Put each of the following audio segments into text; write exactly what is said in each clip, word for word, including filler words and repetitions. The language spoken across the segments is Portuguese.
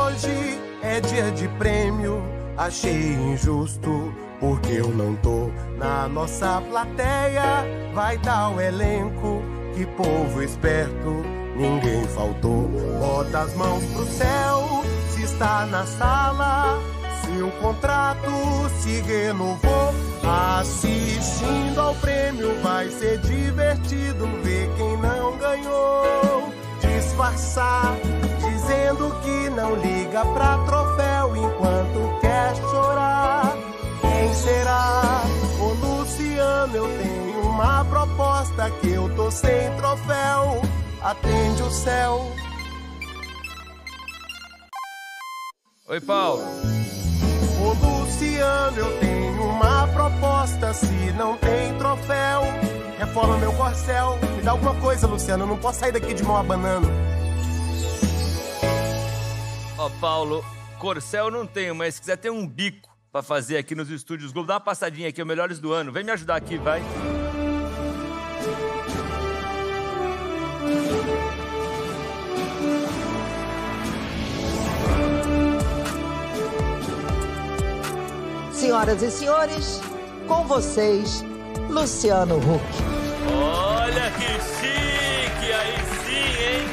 hoje é dia de prêmio. Achei injusto, porque eu não tô na nossa plateia. Vai dar o elenco, que povo esperto, ninguém faltou. Bota as mãos pro céu, se está na sala, seu contrato se renovou. Assistindo ao prêmio vai ser divertido ver quem não ganhou. Disfarçar, dizendo que não liga pra troféu enquanto quer chorar. Quem será? Ô Luciano, eu tenho uma proposta, que eu tô sem troféu. Atende o céu. Oi, Paulo. Ô Luciano, eu tenho uma proposta, se não tem troféu, reforma meu corcel. Me dá alguma coisa, Luciano, eu não posso sair daqui de mão abanando. Ó, Paulo, corcel eu não tenho, mas se quiser ter um bico pra fazer aqui nos estúdios Globo, dá uma passadinha aqui, é o Melhores do Ano. Vem me ajudar aqui, vai. Senhoras e senhores, com vocês, Luciano Huck. Olha que chique, aí sim, hein?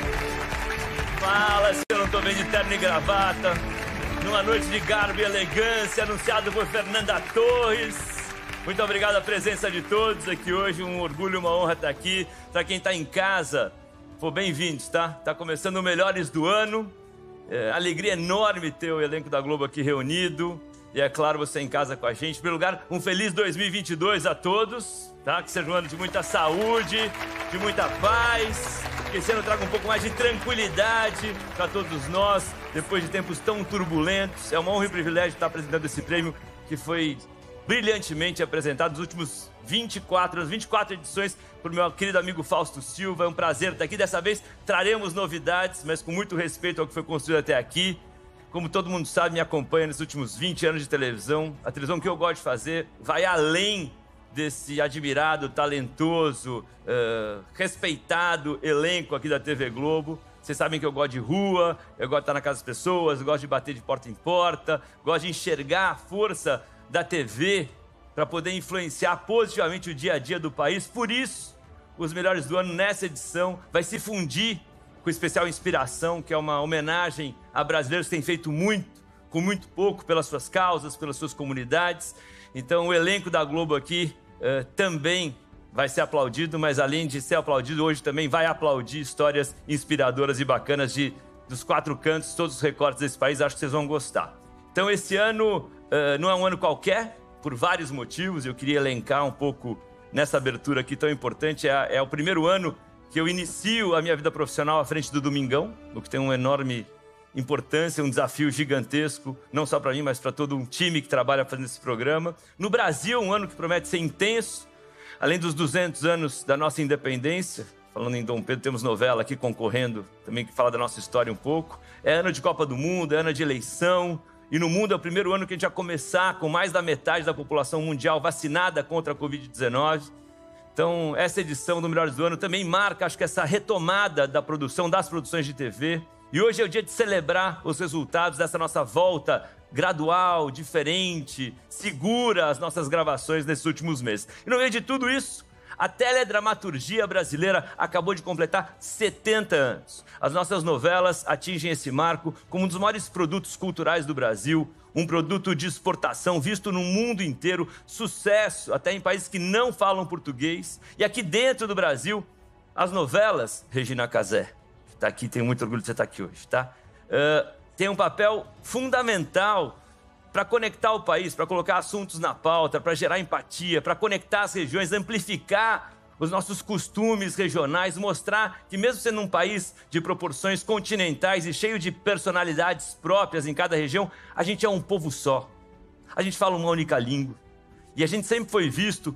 Fala se eu não tô bem de terno e gravata, numa noite de garbo e elegância, anunciado por Fernanda Torres. Muito obrigado pela presença de todos aqui hoje, um orgulho e uma honra estar aqui. Para quem tá em casa, pô, bem-vindos, tá? Tá começando o Melhores do Ano. É, alegria enorme ter o elenco da Globo aqui reunido. E é claro, você em casa com a gente. Em primeiro lugar, um feliz dois mil e vinte e dois a todos, tá? Que seja um ano de muita saúde, de muita paz. Que esse ano traga um pouco mais de tranquilidade para todos nós, depois de tempos tão turbulentos. É uma honra e um privilégio estar apresentando esse prêmio que foi brilhantemente apresentado nos últimos vinte e quatro, as vinte e quatro edições por meu querido amigo Fausto Silva. É um prazer estar aqui. Dessa vez traremos novidades, mas com muito respeito ao que foi construído até aqui. Como todo mundo sabe, me acompanha nesses últimos vinte anos de televisão. A televisão que eu gosto de fazer vai além desse admirado, talentoso, uh, respeitado elenco aqui da T V Globo. Vocês sabem que eu gosto de rua, eu gosto de estar na casa das pessoas, eu gosto de bater de porta em porta, gosto de enxergar a força da T V para poder influenciar positivamente o dia a dia do país. Por isso, os Melhores do Ano nessa edição vai se fundir com especial Inspiração, que é uma homenagem a brasileiros que têm feito muito, com muito pouco, pelas suas causas, pelas suas comunidades. Então, o elenco da Globo aqui uh, também vai ser aplaudido, mas além de ser aplaudido, hoje também vai aplaudir histórias inspiradoras e bacanas de, dos quatro cantos, todos os recortes desse país. Acho que vocês vão gostar. Então, esse ano uh, não é um ano qualquer, por vários motivos. Eu queria elencar um pouco nessa abertura aqui tão importante. É, é o primeiro ano que eu inicio a minha vida profissional à frente do Domingão, o que tem uma enorme importância, um desafio gigantesco, não só para mim, mas para todo um time que trabalha fazendo esse programa. No Brasil, um ano que promete ser intenso, além dos duzentos anos da nossa independência. Falando em Dom Pedro, temos novela aqui concorrendo, também que fala da nossa história um pouco. É ano de Copa do Mundo, é ano de eleição, e no mundo é o primeiro ano que a gente vai começar com mais da metade da população mundial vacinada contra a covid dezenove. Então, essa edição do Melhores do Ano também marca, acho que essa retomada da produção, das produções de T V. E hoje é o dia de celebrar os resultados dessa nossa volta gradual, diferente, segura às nossas gravações nesses últimos meses. E no meio de tudo isso, a teledramaturgia brasileira acabou de completar setenta anos. As nossas novelas atingem esse marco como um dos maiores produtos culturais do Brasil, um produto de exportação visto no mundo inteiro, sucesso até em países que não falam português. E aqui dentro do Brasil, as novelas, Regina Casé, que está aqui, tenho muito orgulho de você estar aqui hoje, tá? Uh, tem um papel fundamental para conectar o país, para colocar assuntos na pauta, para gerar empatia, para conectar as regiões, amplificar os nossos costumes regionais, mostrar que mesmo sendo um país de proporções continentais e cheio de personalidades próprias em cada região, a gente é um povo só. A gente fala uma única língua. E a gente sempre foi visto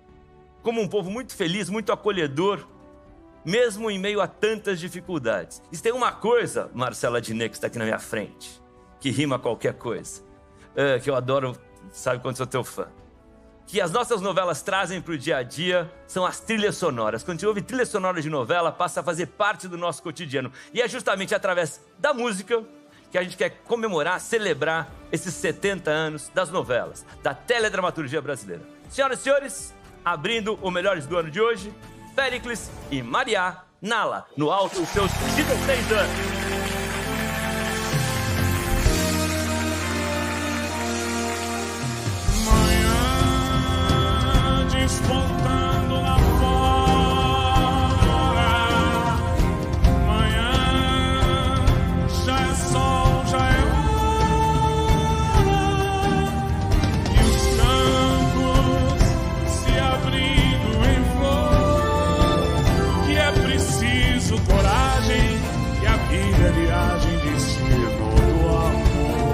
como um povo muito feliz, muito acolhedor, mesmo em meio a tantas dificuldades. E tem uma coisa, Marcela Diné, que está aqui na minha frente, que rima qualquer coisa, é, que eu adoro, sabe quando sou teu fã, que as nossas novelas trazem para o dia a dia são as trilhas sonoras. Quando a gente ouve trilha sonora de novela, passa a fazer parte do nosso cotidiano. E é justamente através da música que a gente quer comemorar, celebrar esses setenta anos das novelas, da teledramaturgia brasileira. Senhoras e senhores, abrindo o Melhores do Ano de hoje, Péricles e Maria Nala, no alto dos seus dezesseis anos. Despontando lá fora, manhã já é sol, já é hora, e os campos se abrindo em flor, que é preciso coragem, que a vida é viagem, destino do amor.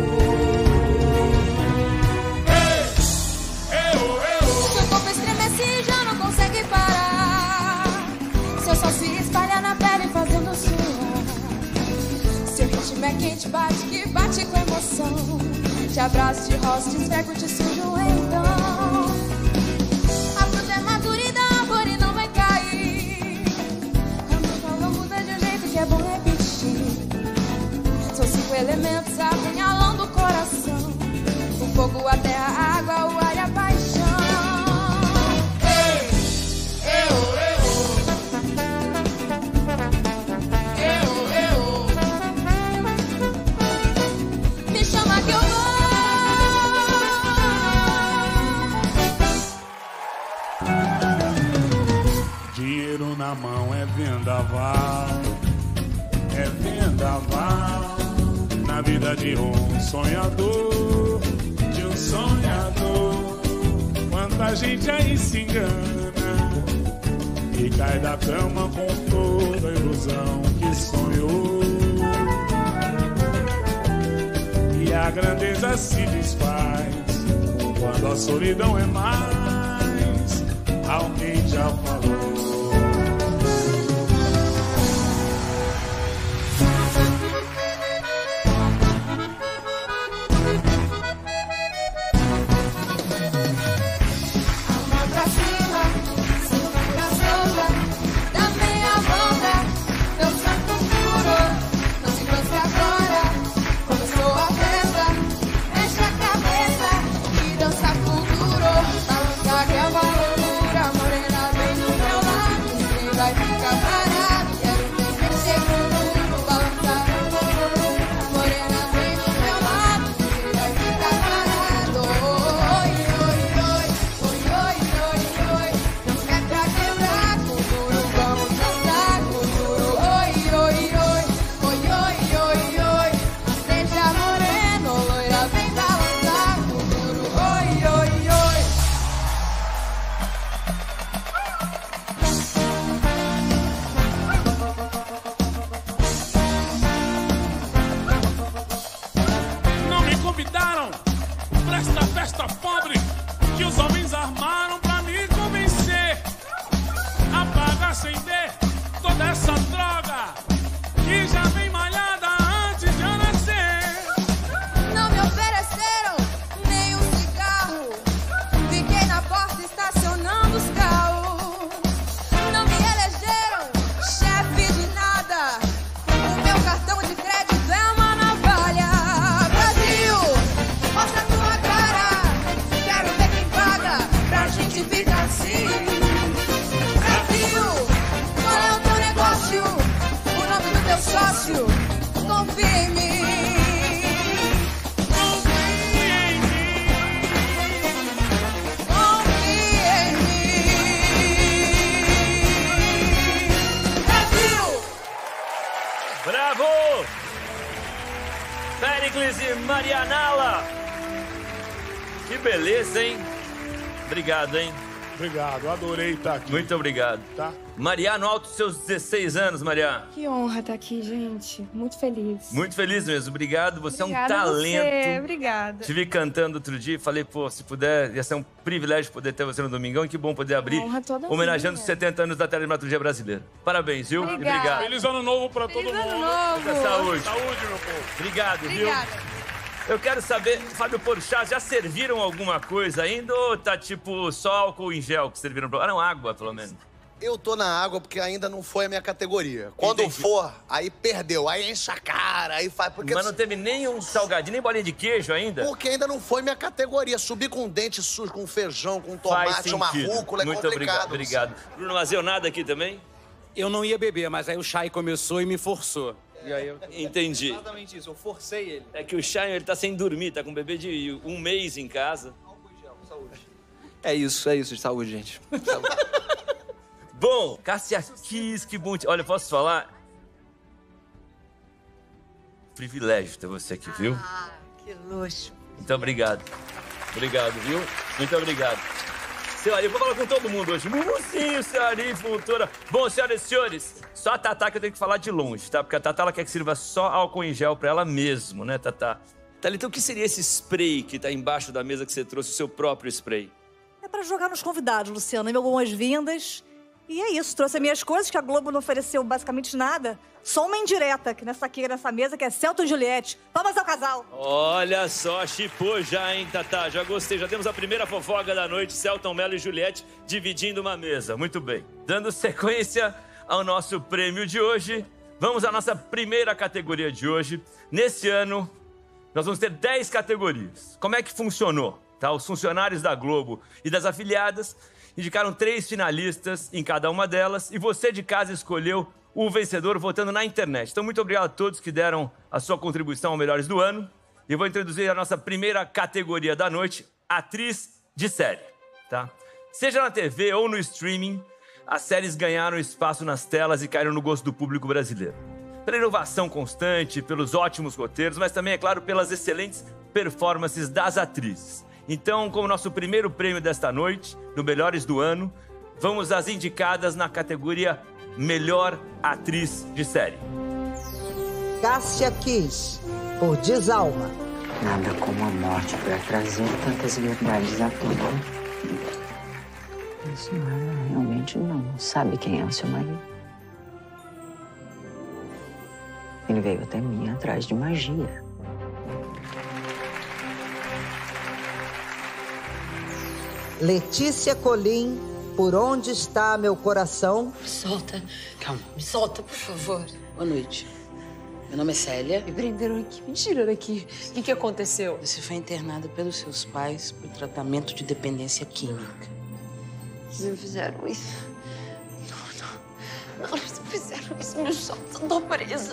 É quente, bate, que bate com emoção. Te abraço, te roço, te esfrego, te sujo então. A fruta é madura e da árvore não vai cair. A nova muda de um jeito que é bom repetir. São cinco elementos apunhalando o coração: o fogo, a terra, a água, o ar e a paixão. Ei, eu, eu. Dinheiro na mão é vendaval, é vendaval, na vida de um sonhador, de um sonhador. Quanta gente aí se engana e cai da cama com toda a ilusão que sonhou, e a grandeza se desfaz quando a solidão é mais. Alguém já falou. Péricles e Maria Nala. Que beleza, hein? Obrigado, hein? Obrigado, adorei estar aqui. Muito obrigado. Tá? Maria, no alto dos seus dezesseis anos, Maria. Que honra estar aqui, gente. Muito feliz. Muito feliz mesmo. Obrigado. Você Obrigada é um talento. Você. Obrigada. Te vi cantando outro dia e falei, pô, se puder, ia ser um privilégio poder ter você no Domingão. E que bom poder abrir, honra toda homenageando minha. os setenta anos da teledramaturgia brasileira. Parabéns, viu? Obrigada. E obrigado. Feliz ano novo pra todo Feliz mundo. ano novo. Muita saúde. Saúde, meu povo. Obrigado, Obrigada. viu? Eu quero saber, Fábio Porchat, já serviram alguma coisa ainda ou tá tipo só álcool em gel que serviram pra... Ah, não, água, pelo menos. Eu tô na água porque ainda não foi a minha categoria. Quando Entendi. for, aí perdeu. Aí enche a cara, aí faz... Porque... Mas não teve nem um salgadinho, nem bolinha de queijo ainda? Porque ainda não foi minha categoria. Subir com dente sujo, com feijão, com Faz tomate, uma sentido. rúcula é Muito complicado. obrigado, obrigado. Bruno Mazeu, nada aqui também? Eu não ia beber, mas aí o Chay começou e me forçou. E aí eu... Entendi. Exatamente isso, eu forcei ele. É que o Chay, ele tá sem dormir, tá com um bebê de um mês em casa. É isso, é isso, de saúde, gente. Saúde. Bom, Cássia Kiss, que bom. te- Olha, posso falar? Privilégio ter você aqui, viu? Ah, que luxo. Muito obrigado. Obrigado, viu? Muito obrigado. Seu Ari, eu vou falar com todo mundo hoje. Mumuzinho, seu Ari, Fontoura. Bom, senhoras e senhores, só a Tatá que eu tenho que falar de longe, tá? Porque a Tatá, ela quer que sirva só álcool em gel pra ela mesmo, né, Tatá? Thalita, o que seria esse spray que tá embaixo da mesa que você trouxe, o seu próprio spray? É pra jogar nos convidados, Luciano. Meu boas-vindas. E é isso, trouxe as minhas coisas, que a Globo não ofereceu basicamente nada. Só uma indireta aqui nessa, aqui nessa mesa, que é Celton e Juliette. Palmas ao casal. Olha só, chipou já, hein, Tatá? Já gostei. Já temos a primeira fofoca da noite, Celton Mello e Juliette dividindo uma mesa. Muito bem. Dando sequência ao nosso prêmio de hoje, vamos à nossa primeira categoria de hoje. Nesse ano, nós vamos ter dez categorias. Como é que funcionou? Tá? Os funcionários da Globo e das afiliadas indicaram três finalistas em cada uma delas e você de casa escolheu o vencedor votando na internet. Então, muito obrigado a todos que deram a sua contribuição ao Melhores do Ano. E eu vou introduzir a nossa primeira categoria da noite, atriz de série. Tá? Seja na T V ou no streaming, as séries ganharam espaço nas telas e caíram no gosto do público brasileiro. Pela inovação constante, pelos ótimos roteiros, mas também, é claro, pelas excelentes performances das atrizes. Então, como nosso primeiro prêmio desta noite, no Melhores do Ano, vamos às indicadas na categoria Melhor Atriz de Série. Cássia Kiss, por Desalma. Nada como a morte para trazer tantas verdades à tona. A senhora realmente não sabe quem é o seu marido. Ele veio até mim atrás de magia. Letícia Colim, por onde está meu coração? Me solta. Calma, me solta, por favor. Boa noite. Meu nome é Célia. Me prenderam aqui, me tiraram aqui. O que, que aconteceu? Você foi internada pelos seus pais por tratamento de dependência química. Me fizeram isso. Não, não. Não, eles fizeram isso. Me solta, eu tô presa.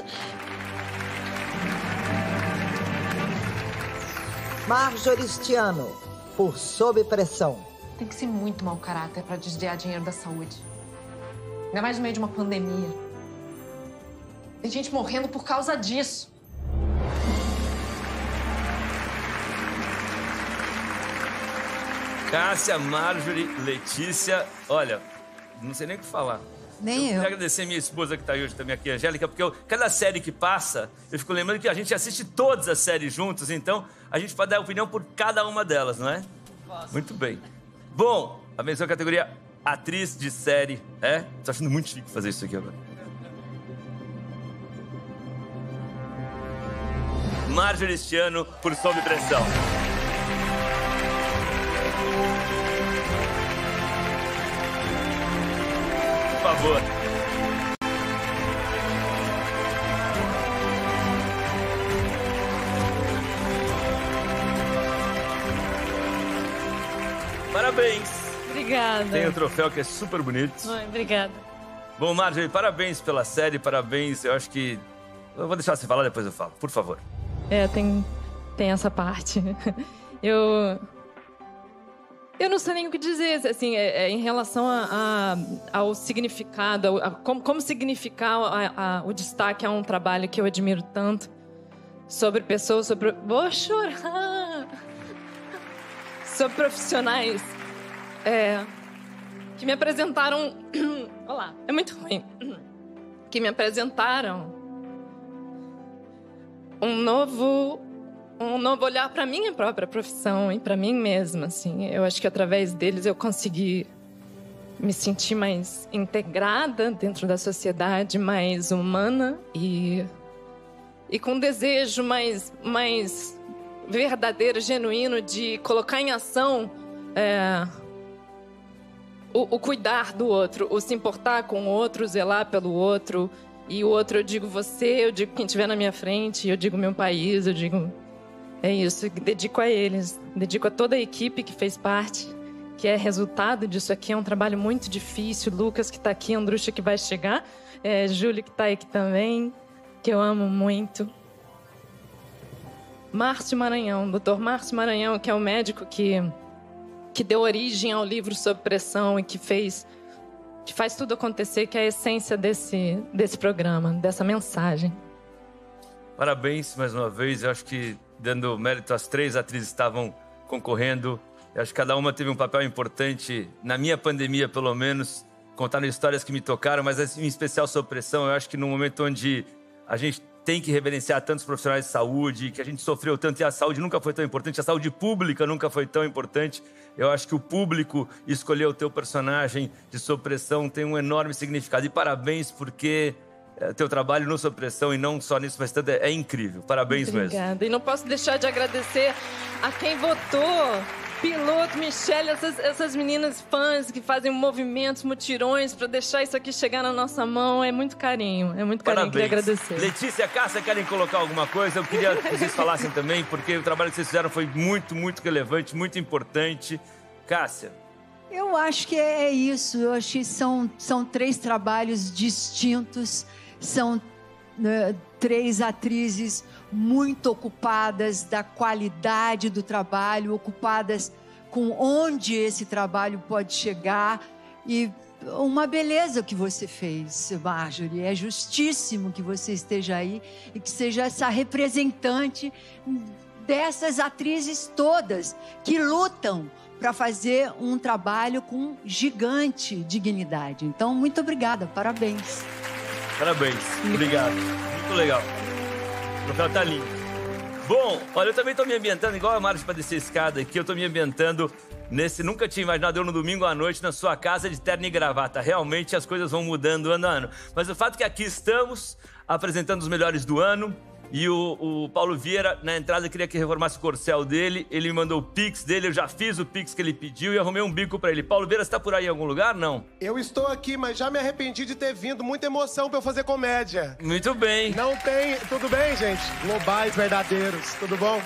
Marjorie Stiano, por Sob Pressão. Tem que ser muito mau caráter pra desviar dinheiro da saúde. Ainda mais no meio de uma pandemia. Tem gente morrendo por causa disso. Cássia, Marjorie, Letícia, olha, não sei nem o que falar. Nem eu. eu. Quero agradecer minha esposa que tá aí hoje também aqui, Angélica, porque eu, cada série que passa, eu fico lembrando que a gente assiste todas as séries juntos, então a gente pode dar opinião por cada uma delas, não é? Posso. Muito bem. Bom, a menção categoria atriz de série, é? Tô achando muito chique fazer isso aqui agora. Marjorie Stiano, por Sob Pressão. Por favor. Parabéns. Obrigada. Tem o troféu que é super bonito. Ai, obrigada. Bom, Marjorie, parabéns pela série, parabéns. Eu acho que... Eu vou deixar você falar, depois eu falo. Por favor. É, tem, tem essa parte. Eu... Eu não sei nem o que dizer, assim, é, é, em relação a, a, ao significado, a, a, como, como significar a, a, o destaque a um trabalho que eu admiro tanto, sobre pessoas, sobre... Vou chorar! Sobre profissionais é, que me apresentaram... Olá, é muito ruim. Que me apresentaram um novo... um novo olhar para minha própria profissão e para mim mesma, assim. Eu acho que através deles eu consegui me sentir mais integrada dentro da sociedade, mais humana e e com um desejo mais mais verdadeiro, genuíno de colocar em ação é, o, o cuidar do outro, o se importar com o outro, zelar pelo outro. E o outro, eu digo você, eu digo quem estiver na minha frente, eu digo meu país, eu digo... É isso, dedico a eles, dedico a toda a equipe que fez parte, que é resultado disso aqui. É um trabalho muito difícil. Lucas, que está aqui, Andrucha, que vai chegar, é, Júlio, que está aqui também, que eu amo muito. Márcio Maranhão, doutor Márcio Maranhão, que é o médico que, que deu origem ao livro Sob Pressão e que fez, que faz tudo acontecer, que é a essência desse, desse programa, dessa mensagem. Parabéns mais uma vez. Eu acho que, dando mérito às três atrizes que estavam concorrendo, eu acho que cada uma teve um papel importante, na minha pandemia pelo menos, contaram histórias que me tocaram, mas em especial Sob Pressão. Eu acho que no momento onde a gente tem que reverenciar tantos profissionais de saúde, que a gente sofreu tanto e a saúde nunca foi tão importante, a saúde pública nunca foi tão importante, eu acho que o público escolher o teu personagem de Sob Pressão tem um enorme significado. E parabéns, porque... teu trabalho no Sob Pressão, e não só nisso, mas tanto, é, é incrível. Parabéns mesmo. Obrigada. E não posso deixar de agradecer a quem votou. Piloto, Michelle, essas, essas meninas fãs que fazem movimentos, mutirões para deixar isso aqui chegar na nossa mão. É muito carinho, é muito carinho. Parabéns. Queria agradecer. Letícia, Cássia, querem colocar alguma coisa? Eu queria que vocês falassem também, porque o trabalho que vocês fizeram foi muito, muito relevante, muito importante. Cássia. Eu acho que é isso. Eu acho que são, são três trabalhos distintos. São uh, três atrizes muito ocupadas da qualidade do trabalho, ocupadas com onde esse trabalho pode chegar. E uma beleza que você fez, Marjorie. É justíssimo que você esteja aí e que seja essa representante dessas atrizes todas que lutam para fazer um trabalho com gigante dignidade. Então, muito obrigada, parabéns. Parabéns, obrigado. Muito legal. O troféu tá lindo. Bom, olha, eu também tô me ambientando, igual a Marcia para descer a escada aqui, eu tô me ambientando nesse... Nunca tinha imaginado eu no domingo à noite na sua casa de terno e gravata. Realmente as coisas vão mudando ano a ano. Mas o fato é que aqui estamos apresentando os melhores do ano. E o, o Paulo Vieira, na entrada, queria que reformasse o corcel dele. Ele me mandou o Pix dele, eu já fiz o Pix que ele pediu e arrumei um bico pra ele. Paulo Vieira, você tá por aí em algum lugar? Não? Eu estou aqui, mas já me arrependi de ter vindo. Muita emoção pra eu fazer comédia. Muito bem. Não tem... Tudo bem, gente? Globais verdadeiros. Tudo bom?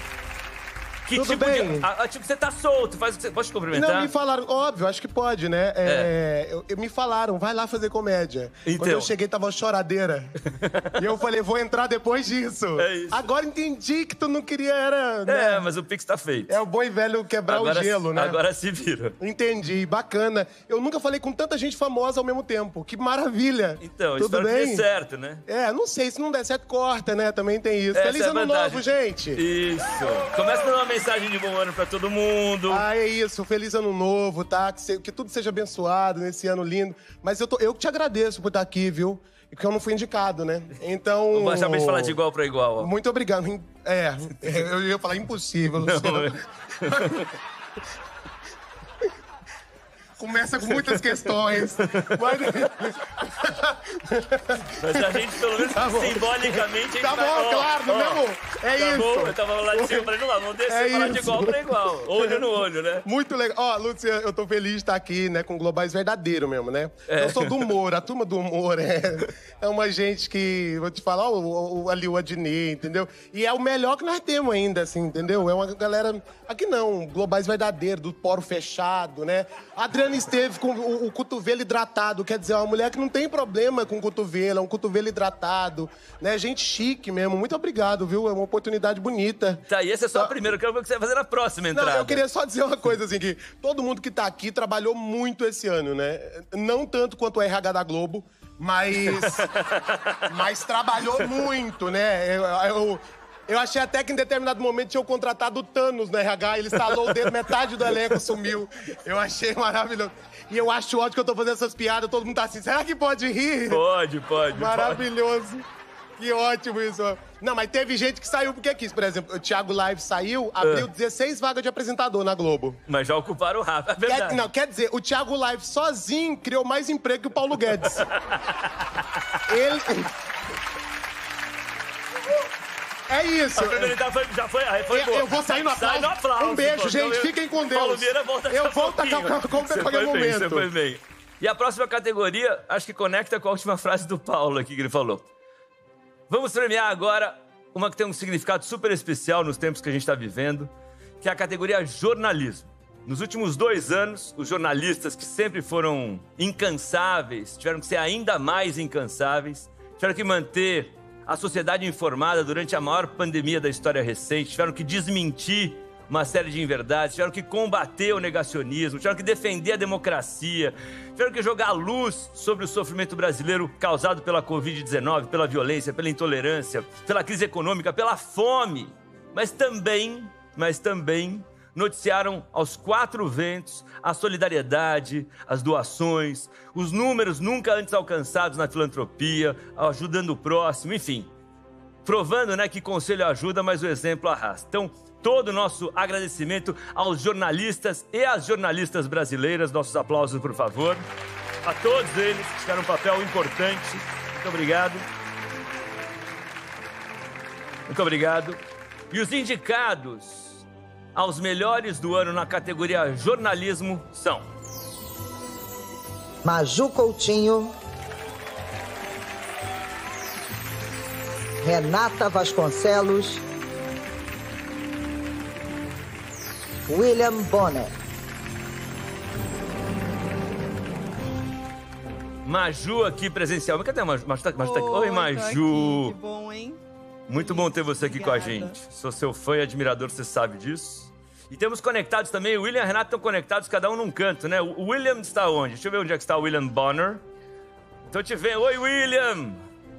Que Tudo tipo bem? de... A, a, tipo, você tá solto, faz o que você... Posso te cumprimentar? Não, me falaram... Óbvio, acho que pode, né? É, é. Eu, eu, me falaram, vai lá fazer comédia. Então. Quando eu cheguei, tava uma choradeira. E eu falei, vou entrar depois disso. É isso. Agora entendi que tu não queria, era... Né? É, mas o Pix tá feito. É o bom e velho quebrar agora, o gelo, né? Agora se vira. Entendi, bacana. Eu nunca falei com tanta gente famosa ao mesmo tempo. Que maravilha. Então, tudo espero bem? que dê certo, né? É, não sei, se não der certo, corta, né? Também tem isso. Essa Feliz é ano vantagem. novo, gente! Isso. Começa dando uma mensagem de bom ano pra todo mundo. Ah, é isso. Feliz ano novo, tá? Que, se, que tudo seja abençoado nesse ano lindo. Mas eu, tô, eu que te agradeço por estar aqui, viu? Porque eu não fui indicado, né? Então... Vou baixar de falar de igual pra igual. Ó. Muito obrigado. É, eu ia falar impossível, Luciano. Não, é... Começa com muitas questões. Mas... Mas a gente, pelo menos, tá simbolicamente... Tá bom, vai... claro, ó, mesmo? É tá isso. Bom, eu tava lá de cima, falei, não, vamos descer é e falar de isso. igual pra igual. Olho no olho, né? Muito legal. Ó, Lúcia, eu tô feliz de estar aqui, né, com Globais verdadeiro mesmo, né? É. Eu sou do humor, a turma do humor é, é uma gente que, vou te falar, ó, o, o, ali o Adnei, entendeu? E é o melhor que nós temos ainda, assim, entendeu? É uma galera... Aqui não, Globais verdadeiro, do poro fechado, né? A Adriana esteve com o, o cotovelo hidratado, quer dizer, é uma mulher que não tem problema com o cotovelo, é um cotovelo hidratado, né? Gente chique mesmo. Muito obrigado, viu? É uma oportunidade bonita. Tá, e essa é só a primeira. Eu quero ver o que você vai fazer na próxima entrada. Não, eu queria só dizer uma coisa, assim, que todo mundo que tá aqui trabalhou muito esse ano, né? Não tanto quanto o R H da Globo, mas... mas trabalhou muito, né? Eu... eu Eu achei até que em determinado momento tinham contratado o Thanos no R H, ele estalou o dedo, metade do elenco sumiu. Eu achei maravilhoso. E eu acho ótimo que eu tô fazendo essas piadas, todo mundo tá assim, será que pode rir? Pode, pode. Maravilhoso. Pode. Que ótimo isso. Não, mas teve gente que saiu porque quis. Por exemplo, o Thiago Live saiu, abriu é. dezesseis vagas de apresentador na Globo. Mas já ocuparam o Rafa, é verdade. Quer, não, quer dizer, o Thiago Live sozinho criou mais emprego que o Paulo Guedes. Ele... É isso. A primeira etapa foi, já foi, aí foi eu, boa. eu vou sair no aplauso. Sai no aplauso. Um beijo, gente. Eu, Fiquem com Deus. Paulo Vieira volta Eu volto a qualquer momento. Bem, você foi bem. E a próxima categoria, acho que conecta com a última frase do Paulo aqui que ele falou. Vamos premiar agora uma que tem um significado super especial nos tempos que a gente está vivendo, que é a categoria jornalismo. Nos últimos dois anos, os jornalistas que sempre foram incansáveis, tiveram que ser ainda mais incansáveis, tiveram que manter a sociedade informada durante a maior pandemia da história recente, tiveram que desmentir uma série de inverdades, tiveram que combater o negacionismo, tiveram que defender a democracia, tiveram que jogar luz sobre o sofrimento brasileiro causado pela covid dezenove, pela violência, pela intolerância, pela crise econômica, pela fome, mas também, mas também noticiaram aos quatro ventos a solidariedade, as doações, os números nunca antes alcançados na filantropia, ajudando o próximo, enfim, provando, né, que conselho ajuda, mas o exemplo arrasta. Então, todo o nosso agradecimento aos jornalistas e às jornalistas brasileiras, nossos aplausos, por favor, a todos eles que tiveram um papel importante. Muito obrigado. Muito obrigado. E os indicados aos melhores do ano na categoria jornalismo são Maju Coutinho, Renata Vasconcelos, William Bonner. Maju aqui presencialmente. Cadê a Maju? Maju, tá, Maju tá aqui. Oi, Maju. Aqui. Que bom, hein? Muito bom ter você aqui Obrigada. com a gente. Sou seu fã e admirador, você sabe disso. E temos conectados também, o William e a Renata estão conectados, cada um num canto, né? O William está onde? Deixa eu ver onde é que está o William Bonner. Então te vendo. Oi, William!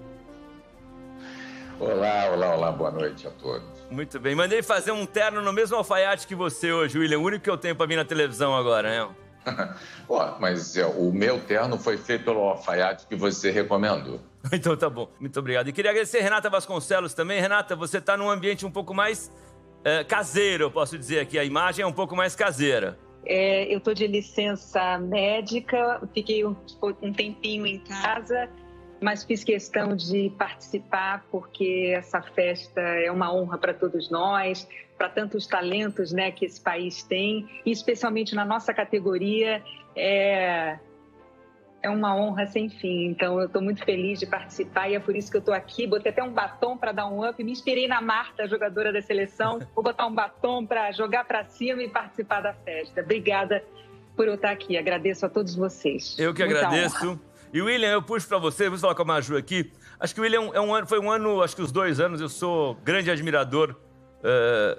Olá, olá, olá, boa noite a todos. Muito bem, mandei fazer um terno no mesmo alfaiate que você hoje, William, o único que eu tenho para vir na televisão agora, né? Pô, mas é, o meu terno foi feito pelo alfaiate que você recomendou. Então tá bom, muito obrigado. E queria agradecer a Renata Vasconcelos também. Renata, você está num ambiente um pouco mais é, caseiro, eu posso dizer aqui. A imagem é um pouco mais caseira. É, eu estou de licença médica, fiquei um, um tempinho em casa, mas fiz questão de participar porque essa festa é uma honra para todos nós, para tantos talentos, né, que esse país tem, e especialmente na nossa categoria, é, é uma honra sem fim. Então eu estou muito feliz de participar e é por isso que eu estou aqui. Botei até um batom para dar um up, me inspirei na Marta, jogadora da seleção, vou botar um batom para jogar para cima e participar da festa. Obrigada por eu estar aqui, agradeço a todos vocês. Eu que Muita agradeço. honra. E William, eu puxo pra você, vou falar com a Maju aqui. Acho que o William é um ano, foi um ano, acho que os dois anos, eu sou grande admirador uh,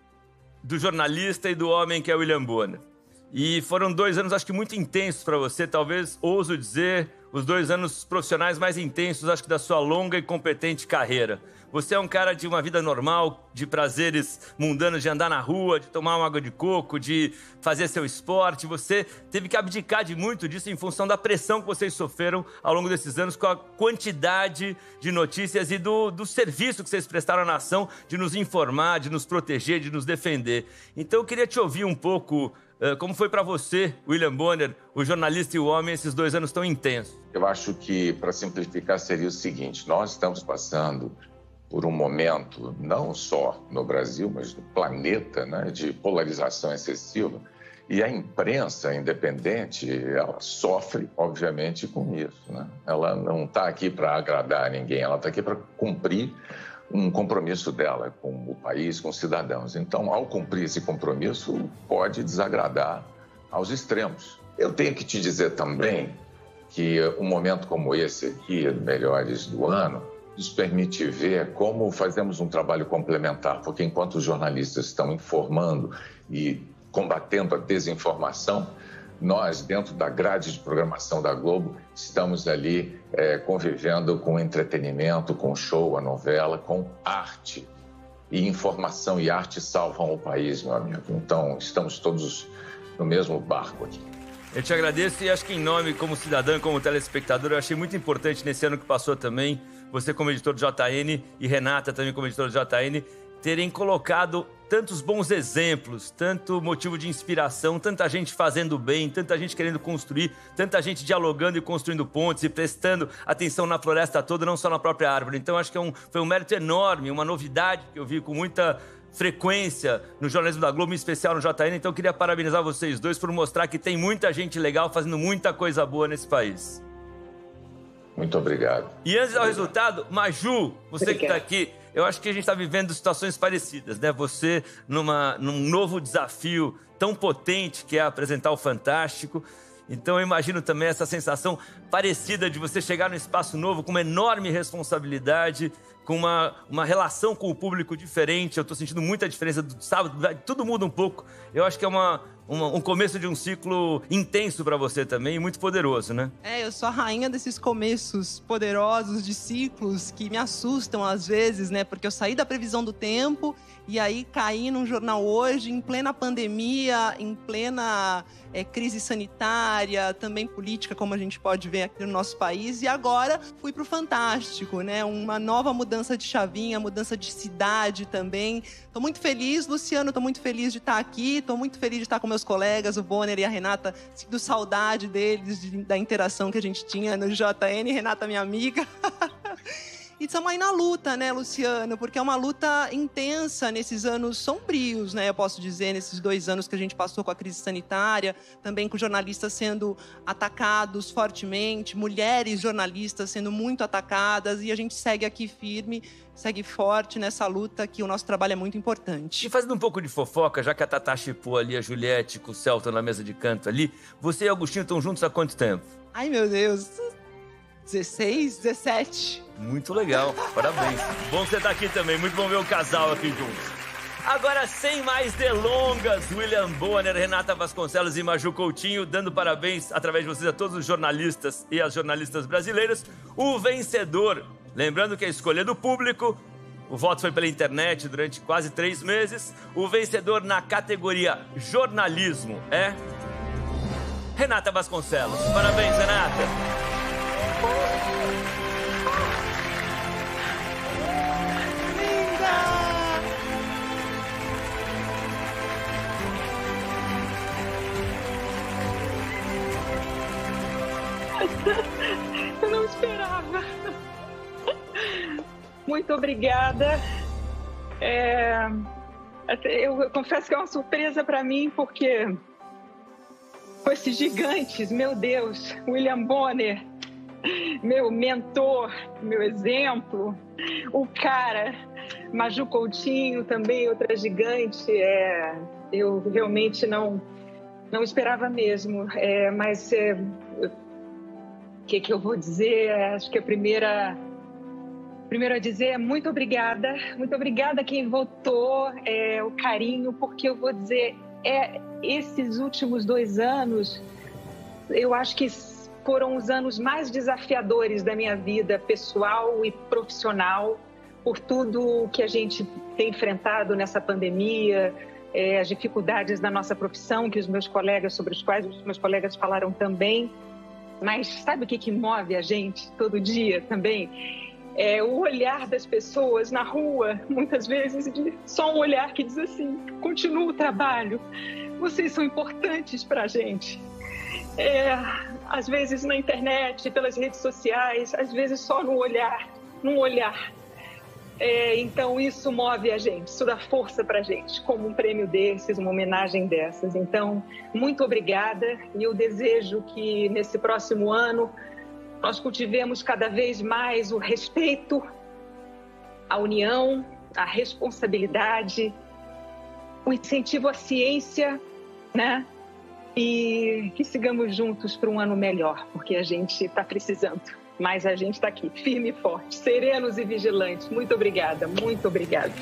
do jornalista e do homem que é o William Bonner. E foram dois anos, acho que muito intensos para você, talvez, ouso dizer, os dois anos profissionais mais intensos, acho que da sua longa e competente carreira. Você é um cara de uma vida normal, de prazeres mundanos, de andar na rua, de tomar uma água de coco, de fazer seu esporte. Você teve que abdicar de muito disso em função da pressão que vocês sofreram ao longo desses anos com a quantidade de notícias e do, do serviço que vocês prestaram à nação de nos informar, de nos proteger, de nos defender. Então eu queria te ouvir um pouco uh, como foi para você, William Bonner, o jornalista e o homem, esses dois anos tão intensos. Eu acho que, para simplificar, seria o seguinte: nós estamos passando por um momento, não só no Brasil, mas no planeta, né, de polarização excessiva. E a imprensa independente, ela sofre, obviamente, com isso, né? Ela não está aqui para agradar ninguém, ela está aqui para cumprir um compromisso dela com o país, com os cidadãos. Então, ao cumprir esse compromisso, pode desagradar aos extremos. Eu tenho que te dizer também que um momento como esse aqui, Melhores do Ano, nos permite ver como fazemos um trabalho complementar, porque enquanto os jornalistas estão informando e combatendo a desinformação, nós, dentro da grade de programação da Globo, estamos ali é, convivendo com entretenimento, com show, a novela, com arte. E informação e arte salvam o país, meu amigo. Então, estamos todos no mesmo barco aqui. Eu te agradeço e acho que em nome, como cidadão e como telespectador, eu achei muito importante nesse ano que passou também, você como editor do J N e Renata também como editor do J N, terem colocado tantos bons exemplos, tanto motivo de inspiração, tanta gente fazendo bem, tanta gente querendo construir, tanta gente dialogando e construindo pontes e prestando atenção na floresta toda, não só na própria árvore. Então acho que é um, foi um mérito enorme, uma novidade que eu vi com muita frequência no jornalismo da Globo, em especial no J N. Então, eu queria parabenizar vocês dois por mostrar que tem muita gente legal fazendo muita coisa boa nesse país. Muito obrigado. E antes do resultado, Maju, você obrigado. que está aqui, eu acho que a gente está vivendo situações parecidas, né? Você numa, num novo desafio tão potente que é apresentar o Fantástico. Então eu imagino também essa sensação parecida de você chegar num espaço novo com uma enorme responsabilidade, com uma, uma relação com o público diferente. Eu estou sentindo muita diferença do sábado, tudo muda um pouco. Eu acho que é uma, uma, um começo de um ciclo intenso para você também e muito poderoso, né? É, eu sou a rainha desses começos poderosos de ciclos que me assustam às vezes, né? Porque eu saí da previsão do tempo e aí caí num jornal hoje, em plena pandemia, em plena é, crise sanitária, também política, como a gente pode ver aqui no nosso país. E agora fui pro Fantástico, né? Uma nova mudança de chavinha, mudança de cidade também. Tô muito feliz, Luciano, tô muito feliz de estar aqui. Tô muito feliz de estar com meus colegas, o Bonner e a Renata. Sinto saudade deles, de, da interação que a gente tinha no J N. Renata, minha amiga. E estamos aí na luta, né, Luciano? Porque é uma luta intensa nesses anos sombrios, né? Eu posso dizer, nesses dois anos que a gente passou com a crise sanitária, também com jornalistas sendo atacados fortemente, mulheres jornalistas sendo muito atacadas, e a gente segue aqui firme, segue forte nessa luta, que o nosso trabalho é muito importante. E fazendo um pouco de fofoca, já que a Tatá chipou ali a Juliette com o Celton na mesa de canto ali, você e Agostinho estão juntos há quanto tempo? Ai, meu Deus... dezesseis, dezessete. Muito legal, parabéns. Bom você estar aqui também, muito bom ver o casal aqui juntos. Agora, sem mais delongas, William Bonner, Renata Vasconcelos e Maju Coutinho, dando parabéns através de vocês a todos os jornalistas e as jornalistas brasileiras. O vencedor, lembrando que é a escolha do público, o voto foi pela internet durante quase três meses. O vencedor na categoria jornalismo é Renata Vasconcelos. Parabéns, Renata. Eu não esperava. Muito obrigada. É, eu, eu confesso que é uma surpresa para mim, porque com esses gigantes, meu Deus, William Bonner, meu mentor, meu exemplo, o cara, Maju Coutinho, também outra gigante, é, eu realmente não, não esperava mesmo, é, mas é, o que, que eu vou dizer? Acho que a primeira, primeiro a dizer é muito obrigada, muito obrigada a quem votou, é, o carinho, porque eu vou dizer, é, esses últimos dois anos, eu acho que foram os anos mais desafiadores da minha vida pessoal e profissional, por tudo que a gente tem enfrentado nessa pandemia, é, as dificuldades da nossa profissão, que os meus colegas, sobre os quais os meus colegas falaram também. Mas sabe o que, que move a gente todo dia também? É o olhar das pessoas na rua, muitas vezes, de só um olhar que diz assim, continua o trabalho, vocês são importantes para a gente. É, às vezes na internet, pelas redes sociais, às vezes só no olhar, num olhar. É, então isso move a gente, isso dá força para a gente, como um prêmio desses, uma homenagem dessas. Então, muito obrigada e eu desejo que nesse próximo ano nós cultivemos cada vez mais o respeito, a união, a responsabilidade, o incentivo à ciência, né? E que sigamos juntos para um ano melhor, porque a gente está precisando. Mas a gente está aqui, firme e forte, serenos e vigilantes. Muito obrigada, muito obrigada.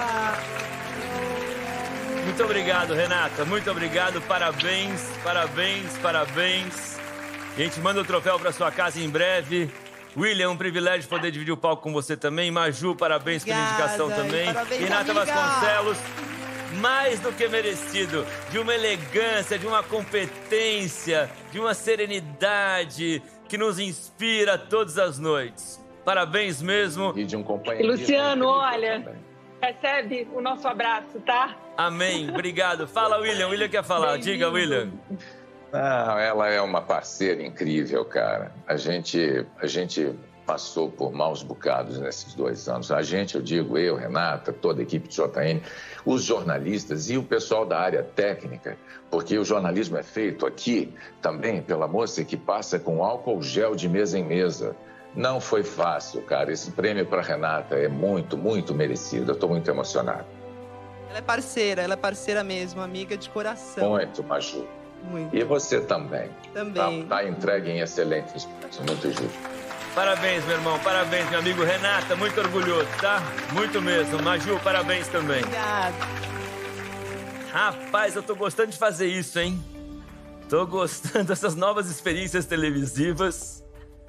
Muito obrigado, Renata. Muito obrigado. Parabéns, parabéns, parabéns. A gente manda o troféu para sua casa em breve. William, um privilégio poder dividir o palco com você também. Maju, parabéns obrigada, pela indicação também. Parabéns, Renata amiga. Vasconcelos, mais do que merecido, de uma elegância, de uma competência, de uma serenidade que nos inspira todas as noites. Parabéns mesmo. E de um companheiro. Luciano, olha, também. Recebe o nosso abraço, tá? Amém. Obrigado. Fala, William. William quer falar. Bem Diga, lindo. William. Não, ela é uma parceira incrível, cara. A gente, a gente passou por maus bocados nesses dois anos. A gente, eu digo, eu, Renata, toda a equipe de J N, os jornalistas e o pessoal da área técnica, porque o jornalismo é feito aqui também pela moça que passa com álcool gel de mesa em mesa. Não foi fácil, cara. Esse prêmio para Renata é muito, muito merecido. Eu estou muito emocionado. Ela é parceira, ela é parceira mesmo, amiga de coração. Muito, Maju. Muito. E você também. Também. Está tá entregue em excelente espaço. Muito justo. Parabéns, meu irmão. Parabéns, meu amigo Renata. Muito orgulhoso, tá? Muito mesmo. Maju, parabéns também. Obrigada. Rapaz, eu tô gostando de fazer isso, hein? Tô gostando dessas novas experiências televisivas.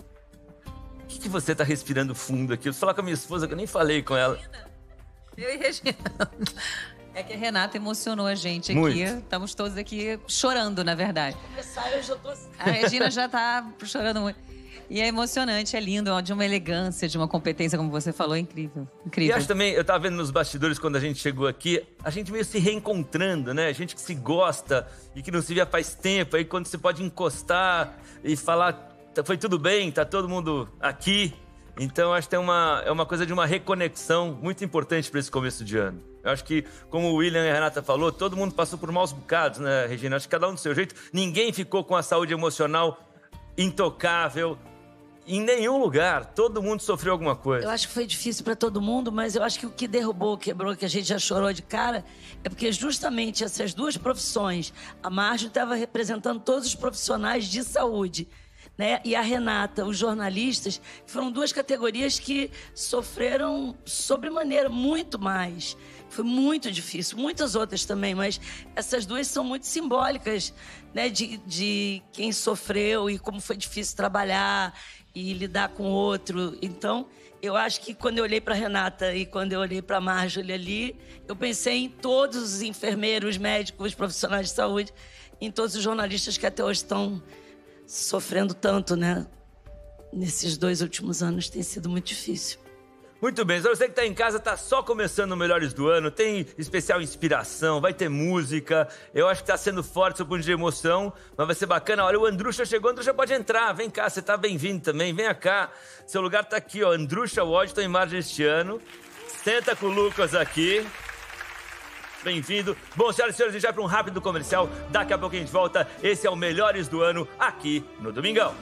O que, que você tá respirando fundo aqui? Eu vou falar com a minha esposa, que eu nem falei com ela. Eu e Regina. É que a Renata emocionou a gente aqui. Muito. Estamos todos aqui chorando, na verdade. Começar, eu já tô... A Regina já tá chorando muito. E é emocionante, é lindo, de uma elegância, de uma competência, como você falou, é incrível. Incrível. E acho também, eu tava vendo nos bastidores quando a gente chegou aqui, a gente meio se reencontrando, né? A gente que se gosta e que não se via faz tempo, aí quando você pode encostar e falar, foi tudo bem, tá todo mundo aqui. Então acho que é uma, é uma coisa de uma reconexão muito importante para esse começo de ano. Eu acho que, como o William e a Renata falou, todo mundo passou por maus bocados, né, Regina? Acho que cada um do seu jeito, ninguém ficou com a saúde emocional intocável, em nenhum lugar, todo mundo sofreu alguma coisa. Eu acho que foi difícil para todo mundo, mas eu acho que o que derrubou, quebrou, que a gente já chorou de cara, é porque justamente essas duas profissões, a Marjorie estava representando todos os profissionais de saúde, né? E a Renata, os jornalistas, foram duas categorias que sofreram sobremaneira muito mais. Foi muito difícil, muitas outras também, mas essas duas são muito simbólicas, né? De, de quem sofreu e como foi difícil trabalhar e lidar com o outro. Então, eu acho que quando eu olhei para Renata e quando eu olhei para a Marjorie ali, eu pensei em todos os enfermeiros, médicos, profissionais de saúde, em todos os jornalistas que até hoje estão sofrendo tanto, né? Nesses dois últimos anos tem sido muito difícil. Muito bem, você que está em casa, está só começando o Melhores do Ano, tem especial inspiração, vai ter música, eu acho que está sendo forte seu ponto de emoção, mas vai ser bacana. Olha, o Andrucha chegou, Andrucha pode entrar, vem cá, você está bem-vindo também, venha cá. Seu lugar está aqui, ó, Andrucha Washington em margem este ano. Senta com o Lucas aqui. Bem-vindo. Bom, senhoras e senhores, a gente vai para um rápido comercial, daqui a pouco a gente volta. Esse é o Melhores do Ano, aqui no Domingão.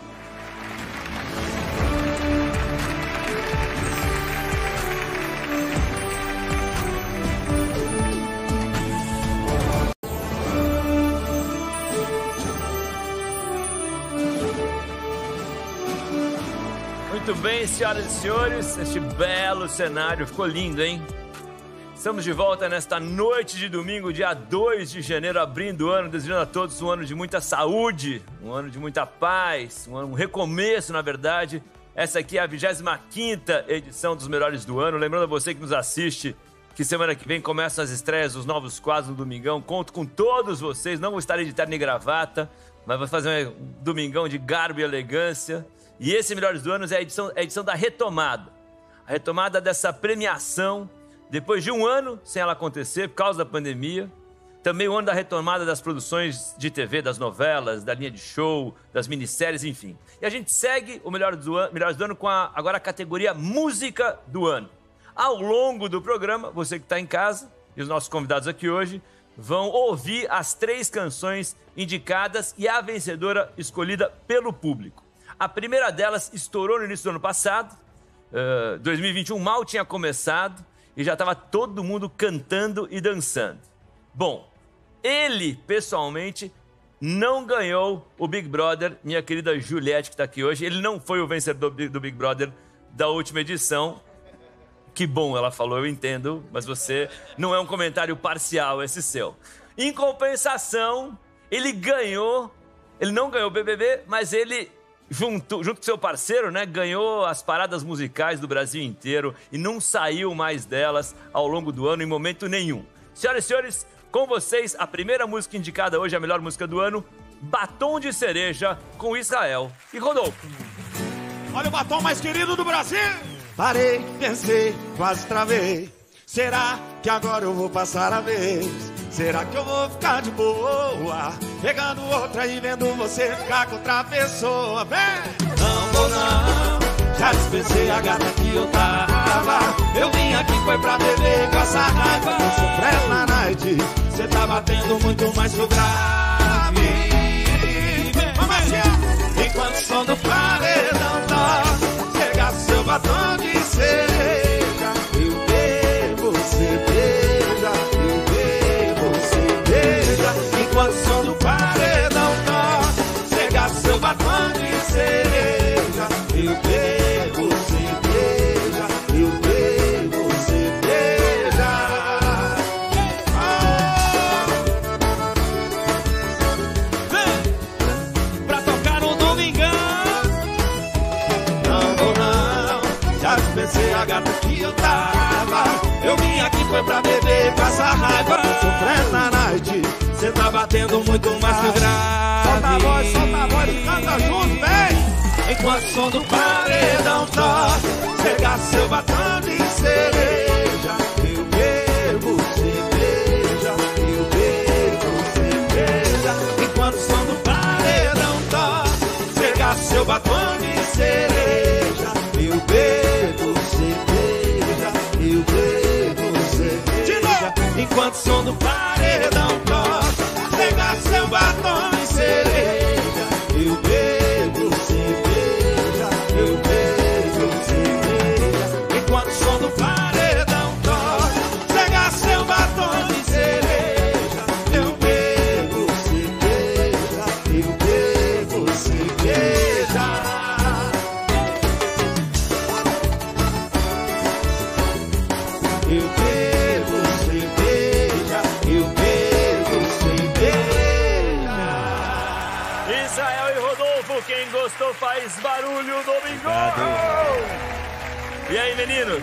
Muito bem, senhoras e senhores, este belo cenário ficou lindo, hein? Estamos de volta nesta noite de domingo, dia dois de janeiro, abrindo o ano, desejando a todos um ano de muita saúde, um ano de muita paz, um, ano, um recomeço, na verdade. Essa aqui é a vigésima quinta edição dos Melhores do Ano. Lembrando a você que nos assiste que semana que vem começam as estreias dos novos quadros no Domingão. Conto com todos vocês, não vou estar de terno e gravata, mas vou fazer um domingão de garbo e elegância. E esse Melhores do Ano é a edição, é a edição da retomada. A retomada dessa premiação, depois de um ano sem ela acontecer, por causa da pandemia. Também o ano da retomada das produções de T V, das novelas, da linha de show, das minisséries, enfim. E a gente segue o Melhores do Ano, Melhores do Ano com a, agora a categoria Música do Ano. Ao longo do programa, você que está em casa e os nossos convidados aqui hoje vão ouvir as três canções indicadas e a vencedora escolhida pelo público. A primeira delas estourou no início do ano passado, uh, dois mil e vinte e um mal tinha começado e já estava todo mundo cantando e dançando. Bom, ele, pessoalmente, não ganhou o Big Brother, minha querida Juliette, que está aqui hoje. Ele não foi o vencedor do Big Brother da última edição. Que bom, ela falou, eu entendo, mas você não é um comentário parcial, esse seu. Em compensação, ele ganhou, ele não ganhou o B B B, mas ele... Junto, junto com seu parceiro, né, ganhou as paradas musicais do Brasil inteiro e não saiu mais delas ao longo do ano em momento nenhum. Senhoras e senhores, com vocês, a primeira música indicada hoje, a melhor música do ano, Batom de Cereja, com Israel e Rodolfo. Olha o batom mais querido do Brasil! Parei, pensei, quase travei. Será que agora eu vou passar a vez? Será que eu vou ficar de boa? Pegando outra e vendo você ficar com outra pessoa. Vem! Não vou não, já dispensei a gata que eu tava. Eu vim aqui foi pra beber com essa raiva. Sofrendo na night, cê tá batendo muito mais que o grave. Vamos assim, enquanto o som do paredão toca, chega seu batom de cereja. Eu bebo cerveja, eu bebo cerveja. Enquanto o som do paredão toca, chega seu batom de cereja. Eu bebo cerveja, eu bebo cerveja. Oh. Vem pra tocar no domingão. Não vou não, já dispensei a gata que eu tava. Eu vim aqui foi pra beber com essa raiva. Sofrendo na night, cê tá batendo muito mais que o grave. Solta a voz, solta a voz e canta junto, vem! Enquanto o som do paredão toca, chega seu batom de cereja. Eu bebo cerveja, eu bebo cerveja. Enquanto o som do paredão toca, chega seu batom de cereja. Eu bebo cerveja, eu bebo cerveja. Enquanto o som do paredão toca, chega seu batom de cereja. Eu bebo cerveja, eu bebo cerveja. Enquanto o som do paredão toca, chega seu batom de cereja. Eu bebo cerveja, eu bebo cerveja. Eu bebo cerveja, eu bebo cerveja. Israel e Rodolfo, quem gostou faz barulho domingo! E aí, meninos?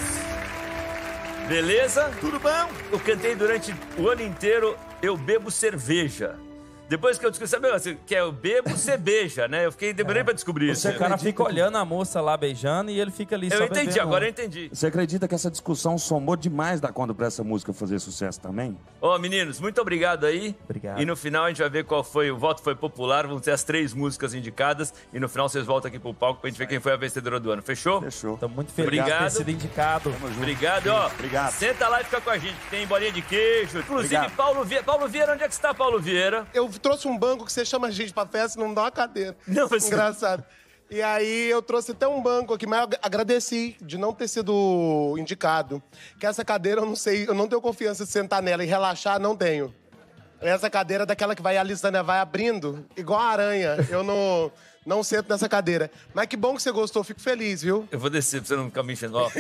Beleza? Tudo bom? Eu cantei durante o ano inteiro Eu Bebo Cerveja. Depois que eu descobri, sabe assim, que é eu bebo, você beija, né? Eu fiquei demorei é. pra descobrir isso. O cara fica olhando a moça lá beijando e ele fica ali eu só Eu entendi, bebendo. agora eu entendi. Você acredita que essa discussão somou demais da quando pra essa música fazer sucesso também? Ó, oh, meninos, muito obrigado aí. Obrigado. E no final a gente vai ver qual foi, o voto foi popular, vão ter as três músicas indicadas e no final vocês voltam aqui pro palco pra gente ver quem foi a vencedora do ano. Fechou? Fechou. Tô muito feliz obrigado. de ter sido indicado. Obrigado, ó. Obrigado. Senta lá e fica com a gente, que tem bolinha de queijo. Inclusive, Obrigado. Paulo Vieira. Paulo Vieira, onde é que você tá, Paulo Vieira? Eu trouxe um banco que você chama a gente pra festa e não dá uma cadeira. Não, mas... Engraçado. E aí eu trouxe até um banco aqui, mas eu agradeci de não ter sido indicado. Que essa cadeira eu não sei, eu não tenho confiança de sentar nela e relaxar, não tenho. Essa cadeira é daquela que vai alisando, vai abrindo, igual a aranha. Eu não, não sento nessa cadeira. Mas que bom que você gostou, fico feliz, viu? Eu vou descer pra você não ficar me enchendo. Ó,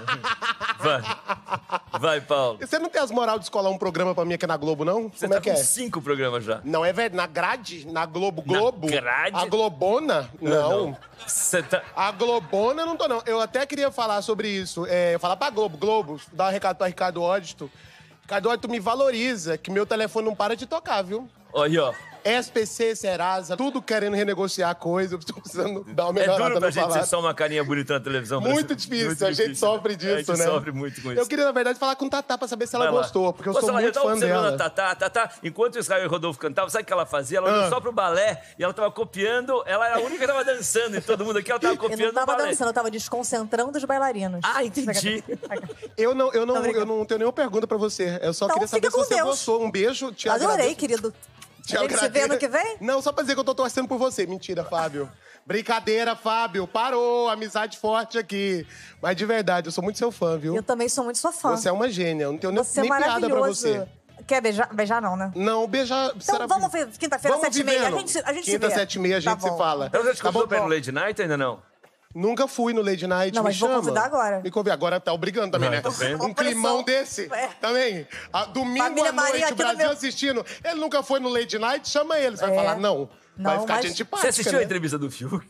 vai. Vai, Paulo. E você não tem as moral de escolar um programa pra mim aqui na Globo, não? Você Como tá é que com é? cinco programas já. Não é verdade? Na grade? Na Globo Globo? Na grade? A Globona? Não. não. Você tá... A Globona eu não tô, não. Eu até queria falar sobre isso. É, falar pra Globo. Globo, dar um recado pra Ricardo Ódito. Ricardo Ódito, me valoriza, que meu telefone não para de tocar, viu? Olha, ó. S P C, Serasa, tudo querendo renegociar a coisa. Eu tô precisando dar uma É melhorada duro pra no gente salário. ser só uma carinha bonita na televisão. Muito difícil, muito a gente difícil. sofre disso, a gente né? sofre muito com isso. Eu queria, na verdade, falar com Tatá pra saber se ela Vai lá. gostou, porque eu Posso sou falar, muito eu tava fã observando dela. a Tatá, Tatá, enquanto o Israel e o Rodolfo cantavam, sabe o que ela fazia? Ela olhou Ah. só pro balé e ela tava copiando, ela era a única que tava dançando e todo mundo aqui, ela tava Eu copiando não tava o balé. dançando, eu tava desconcentrando os bailarinos. Ah, entendi. Eu não, eu, não, Tô eu não tenho nenhuma pergunta pra você. Eu só Então, queria saber fica se com você Deus. gostou. Um beijo, te Adorei, agradeço. querido. Te A gente se vê agradeço. ano que vem? Não, só pra dizer que eu tô torcendo por você. Mentira, Fábio. Brincadeira, Fábio. Parou. Amizade forte aqui. Mas de verdade, eu sou muito seu fã, viu? Eu também sou muito sua fã. Você é uma gênia. Eu não tenho nem, Você é nem piada pra maravilhoso. você. Quer beijar? Beijar não, né? Não, beijar... Então será- vamos ver quinta-feira, Vamos sete e meia. A vivendo. gente, a gente Quinta, se vê. sete e meia, a Tá gente se bom. fala. Então, você já te Tá convidou bom? pra ir no Lady Night ainda não? Nunca fui no Lady Night, Não, me mas vou chama. convidar agora. Me convida. Agora tá obrigando também, Não, né? tá vendo? Um climão desse. É. Também. A- domingo Família à noite, Maria o aqui no Brasil meu- assistindo. Ele nunca foi no Lady Night, chama ele. Você vai É. falar, não. Vai Não, ficar mas- gente simpática, Você assistiu né? a entrevista do Fiuk?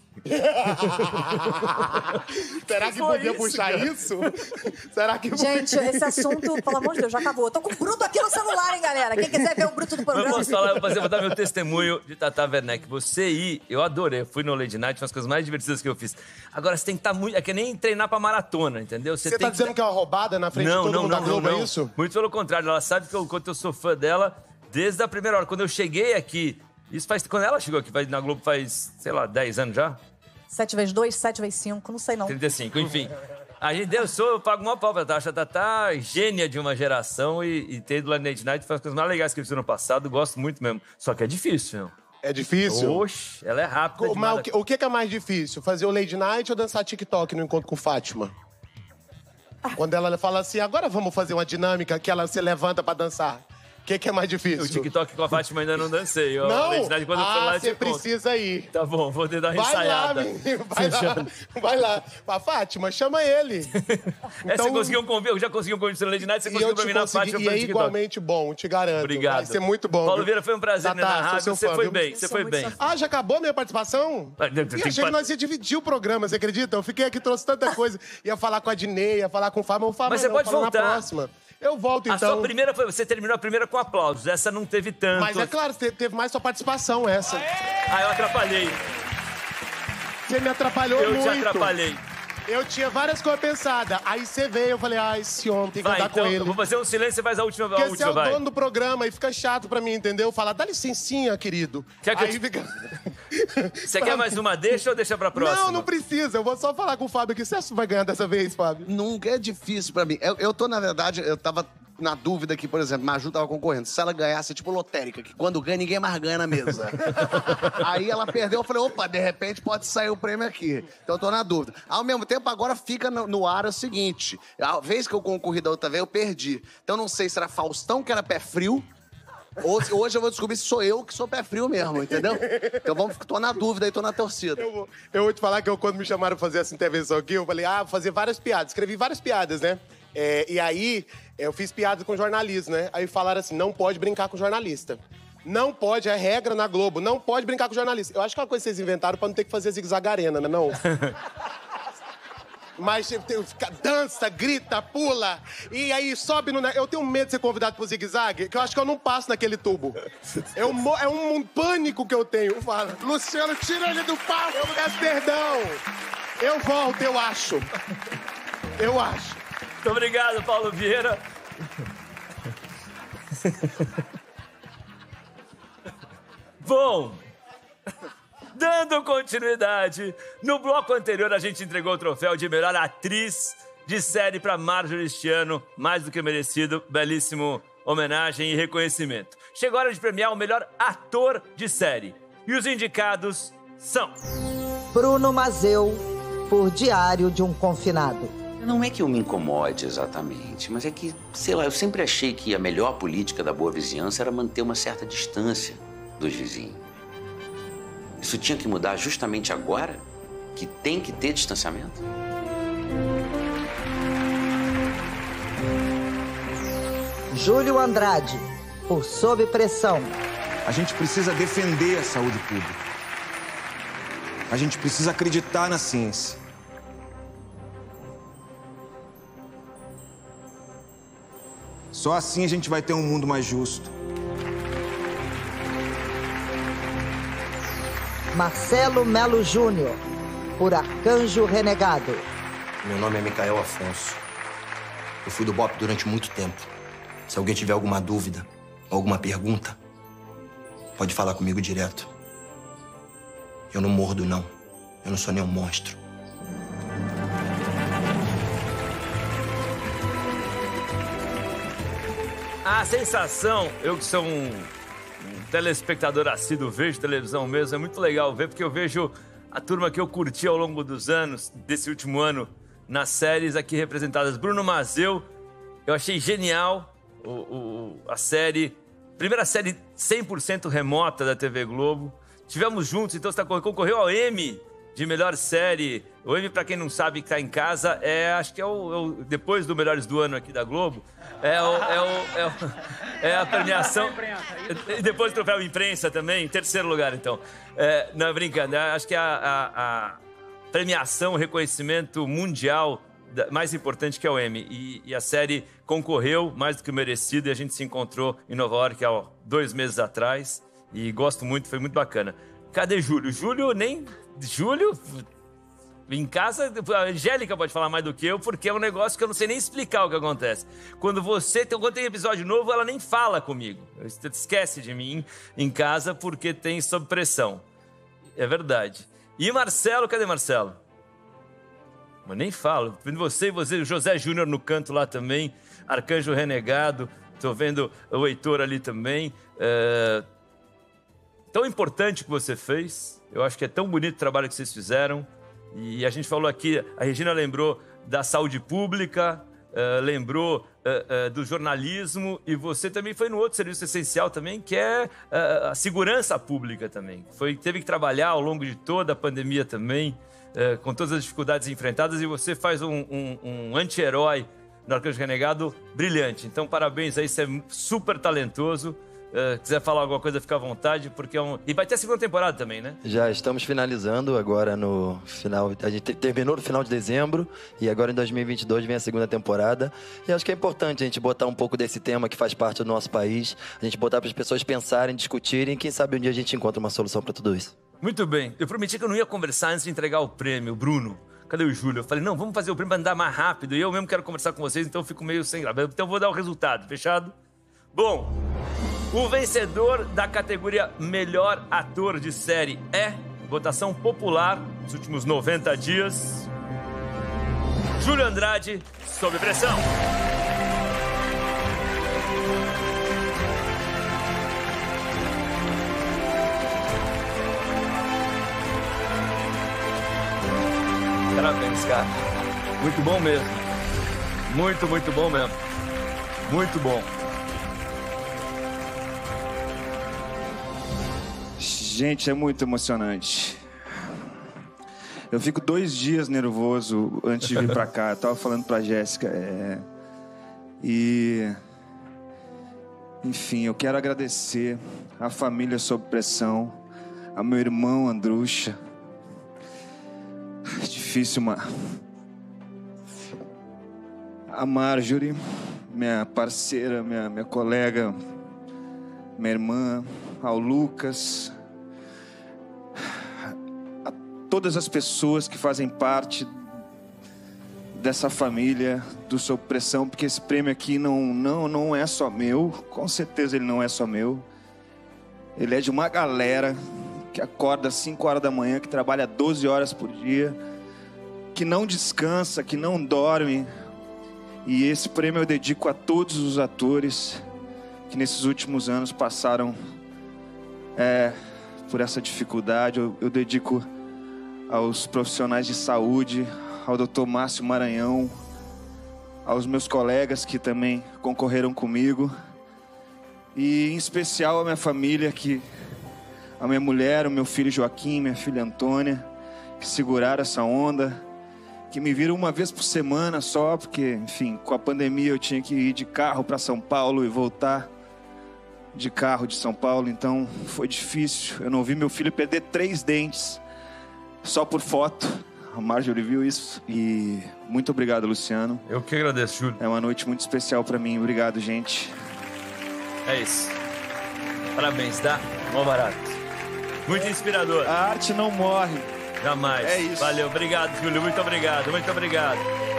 Será que Foi podia isso, puxar cara? isso? Será que Gente, esse assunto, pelo amor de Deus, já acabou. Eu tô com o Bruto aqui no celular, hein, galera? Quem quiser ver o Bruto do Mas programa... posso falar, eu vou fazer- vou dar meu testemunho de Tata Werneck. Você ir, eu adorei. Eu fui no Lady Night, foi uma das coisas mais divertidas que eu fiz. Agora, você tem que estar muito... É que nem treinar pra maratona, entendeu? Você tem tá dizendo que é uma roubada na frente não, de todo não, mundo não, da Globo, não, é isso? Muito pelo contrário. Ela sabe que eu, quanto eu sou fã dela desde a primeira hora. Quando eu cheguei aqui... Isso faz... Quando ela chegou aqui na Globo faz, sei lá, dez anos já? sete vezes dois, sete vezes cinco, não sei não. trinta e cinco, enfim. A gente deu, eu sou, eu pago uma pau pra Tata. A Tatá, gênia de uma geração e, e ter ido lá na Late Night, foi as coisas mais legais que eu fiz no passado, gosto muito mesmo. Só que é difícil, meu. É difícil? Oxe, ela é rápida. Mas o que, o que é mais difícil? Fazer o Late Night ou dançar TikTok no encontro com Fátima? Quando ela fala assim, agora vamos fazer uma dinâmica que ela se levanta pra dançar. O que, que é mais difícil? O TikTok com a Fátima ainda não dancei. Eu, Não? Late Night, quando eu for lá, Ah, eu te você conto. precisa ir. Tá bom, vou tentar uma Vai lá, ensaiada. menino, vai lá. Vai lá. Fala, Fátima, chama ele. É, você conseguiu um convite, eu já consegui um convite no Late Night, você E conseguiu eu pra te mim na consegui, Fátima e pelo é TikTok. igualmente bom, te garanto. Obrigado. Vai ser muito bom. Paulo viu? Vieira, foi um prazer, né, Tatá, na sou rádio. seu Você fã, foi viu? bem, você foi bem. Ah, já acabou a minha participação? Ah, tem E achei que que nós ia dividir o programa, você acredita? Eu fiquei aqui, trouxe tanta coisa. Ia falar com a Dinei, ia falar com o Fábio, mas o Fábio Mas você não, pode fala voltar. na próxima. Eu volto, A então. sua primeira foi... Você terminou a primeira com aplausos. Essa não teve tanto. Mas é claro, te- teve mais sua participação essa. Ah, eu atrapalhei. Você me atrapalhou Eu te muito. atrapalhei. Eu tinha várias coisas pensadas. Aí você veio, eu falei, ah, esse homem tem que Vai, andar então, com ele. eu vou fazer um silêncio e você faz a última, a Porque você é última o vai. dono do programa e fica chato pra mim, entendeu? Falar, dá licencinha, querido. Quer que eu Aí te- fica... Você quer mais uma deixa ou deixa pra próxima? Não, não precisa. Eu vou só falar com o Fábio aqui. Você vai ganhar dessa vez, Fábio? Nunca é difícil pra mim. Eu, eu tô, na verdade, eu tava na dúvida que, por exemplo, Maju tava concorrendo. Se ela ganhasse, tipo lotérica, que quando ganha, ninguém mais ganha na mesa. Aí ela perdeu, eu falei, opa, de repente pode sair o prêmio aqui. Então eu tô na dúvida. Ao mesmo tempo, agora fica no, no ar o seguinte. A vez que eu concorri da outra vez, eu perdi. Então não sei se era Faustão que era pé frio, ou se hoje eu vou descobrir se sou eu que sou pé frio mesmo, entendeu? Então vamos, tô na dúvida e tô na torcida. Eu vou, eu vou te falar que eu, quando me chamaram pra fazer essa intervenção aqui, eu falei, ah, vou fazer várias piadas. Escrevi várias piadas, né? É, e aí, eu fiz piadas com jornalismo, né? Aí falaram assim, não pode brincar com jornalista. Não pode, é regra na Globo, não pode brincar com jornalista. Eu acho que é uma coisa que vocês inventaram pra não ter que fazer zigue-zague arena, né, não? Mas tem- fica, dança, grita, pula, e aí sobe no... Eu tenho medo de ser convidado pro zigue-zague, que eu acho que eu não passo naquele tubo. É um, é um, um pânico que eu tenho. Fala, Luciano, tira ele do palco. Eu peço perdão. Eu volto, eu acho. Eu acho. Muito obrigado, Paulo Vieira. Bom, dando continuidade, no bloco anterior a gente entregou o troféu de melhor atriz de série para Marjorie este ano, mais do que merecido, belíssimo homenagem e reconhecimento. Chegou a hora de premiar o melhor ator de série. E os indicados são... Bruno Mazeu, por Diário de um Confinado. Não é que eu me incomode exatamente, mas é que, sei lá, eu sempre achei que a melhor política da boa vizinhança era manter uma certa distância dos vizinhos. Isso tinha que mudar justamente agora, que tem que ter distanciamento? Júlio Andrade, por Sob Pressão. A gente precisa defender a saúde pública. A gente precisa acreditar na ciência. Só assim a gente vai ter um mundo mais justo. Marcelo Melo Júnior, por Arcanjo Renegado. Meu nome é Micael Afonso. Eu fui do B O P durante muito tempo. Se alguém tiver alguma dúvida, alguma pergunta, pode falar comigo direto. Eu não mordo, não. Eu não sou nenhum monstro. A sensação, eu que sou um, um telespectador assíduo, vejo televisão mesmo, é muito legal ver, porque eu vejo a turma que eu curti ao longo dos anos, desse último ano, nas séries aqui representadas. Bruno Mazeu, eu achei genial o, o, a série, primeira série cem por cento remota da T V Globo. Tivemos juntos, então você concorreu ao Emmy de melhor série. O Emmy, pra quem não sabe, que tá em casa, é, acho que é o, é o depois do Melhores do Ano aqui da Globo, é, o, é, o, é, o, é a premiação. E depois do troféu imprensa também, em terceiro lugar, então. É, não, brincando, acho que é a, a, a premiação, o reconhecimento mundial mais importante que é o Emmy. E, e a série concorreu mais do que merecido e a gente se encontrou em Nova York há dois meses atrás. E gosto muito, foi muito bacana. Cadê Júlio? Júlio nem... Júlio... Em casa, a Angélica pode falar mais do que eu, porque é um negócio que eu não sei nem explicar o que acontece. Quando você tem, quando tem episódio novo, ela nem fala comigo. Esquece de mim em casa porque tem sob pressão. É verdade. E Marcelo, cadê Marcelo? Mas nem falo. Vendo você e você, o José Júnior no canto lá também, Arcanjo Renegado, tô vendo o Heitor ali também. É... Tão importante que você fez, eu acho que é tão bonito o trabalho que vocês fizeram. E a gente falou aqui, a Regina lembrou da saúde pública, uh, lembrou uh, uh, do jornalismo, e você também foi no outro serviço essencial também, que é uh, a segurança pública também. Foi, teve que trabalhar ao longo de toda a pandemia também, uh, com todas as dificuldades enfrentadas, e você faz um, um, um anti-herói no Arcanjo Renegado brilhante. Então, parabéns aí, você é super talentoso. Uh, quiser falar alguma coisa, fica à vontade, porque é um... E vai ter a segunda temporada também, né? Já estamos finalizando agora no final... A gente terminou no final de dezembro e agora em dois mil e vinte e dois vem a segunda temporada. E acho que é importante a gente botar um pouco desse tema que faz parte do nosso país, a gente botar para as pessoas pensarem, discutirem, e quem sabe um dia a gente encontra uma solução para tudo isso. Muito bem. Eu prometi que eu não ia conversar antes de entregar o prêmio, Bruno. Cadê o Júlio? Eu falei, não, vamos fazer o prêmio para andar mais rápido. E eu mesmo quero conversar com vocês, então eu fico meio sem graça. Então eu vou dar o resultado, fechado? Bom... O vencedor da categoria Melhor Ator de Série é, votação popular nos últimos noventa dias, Júlio Andrade, Sob Pressão. Parabéns, cara. Muito bom mesmo. Muito, muito bom mesmo. Muito bom. Gente, é muito emocionante. Eu fico dois dias nervoso antes de vir pra cá. Eu tava falando pra Jéssica. É... E... Enfim, eu quero agradecer a família Sob Pressão, a meu irmão Andrucha. Difícil, uma... A Marjorie, minha parceira, minha, minha colega, minha irmã, ao Lucas... Todas as pessoas que fazem parte dessa família do Sob Pressão, porque esse prêmio aqui não, não, não é só meu, com certeza ele não é só meu. Ele é de uma galera que acorda às cinco horas da manhã, que trabalha doze horas por dia, que não descansa, que não dorme. E esse prêmio eu dedico a todos os atores que nesses últimos anos passaram é, por essa dificuldade. Eu, eu dedico aos profissionais de saúde, ao doutor Márcio Maranhão, aos meus colegas que também concorreram comigo, e em especial a minha família, que a minha mulher, o meu filho Joaquim, minha filha Antônia, que seguraram essa onda, que me viram uma vez por semana só, porque, enfim, com a pandemia eu tinha que ir de carro para São Paulo e voltar de carro de São Paulo, então foi difícil. Eu não vi meu filho perder três dentes só por foto. A Marjorie viu isso. E muito obrigado, Luciano. Eu que agradeço, Júlio. É uma noite muito especial pra mim. Obrigado, gente. É isso. Parabéns, tá? Mó barato. Muito inspirador. A arte não morre. Jamais. É isso. Valeu. Obrigado, Júlio. Muito obrigado. Muito obrigado.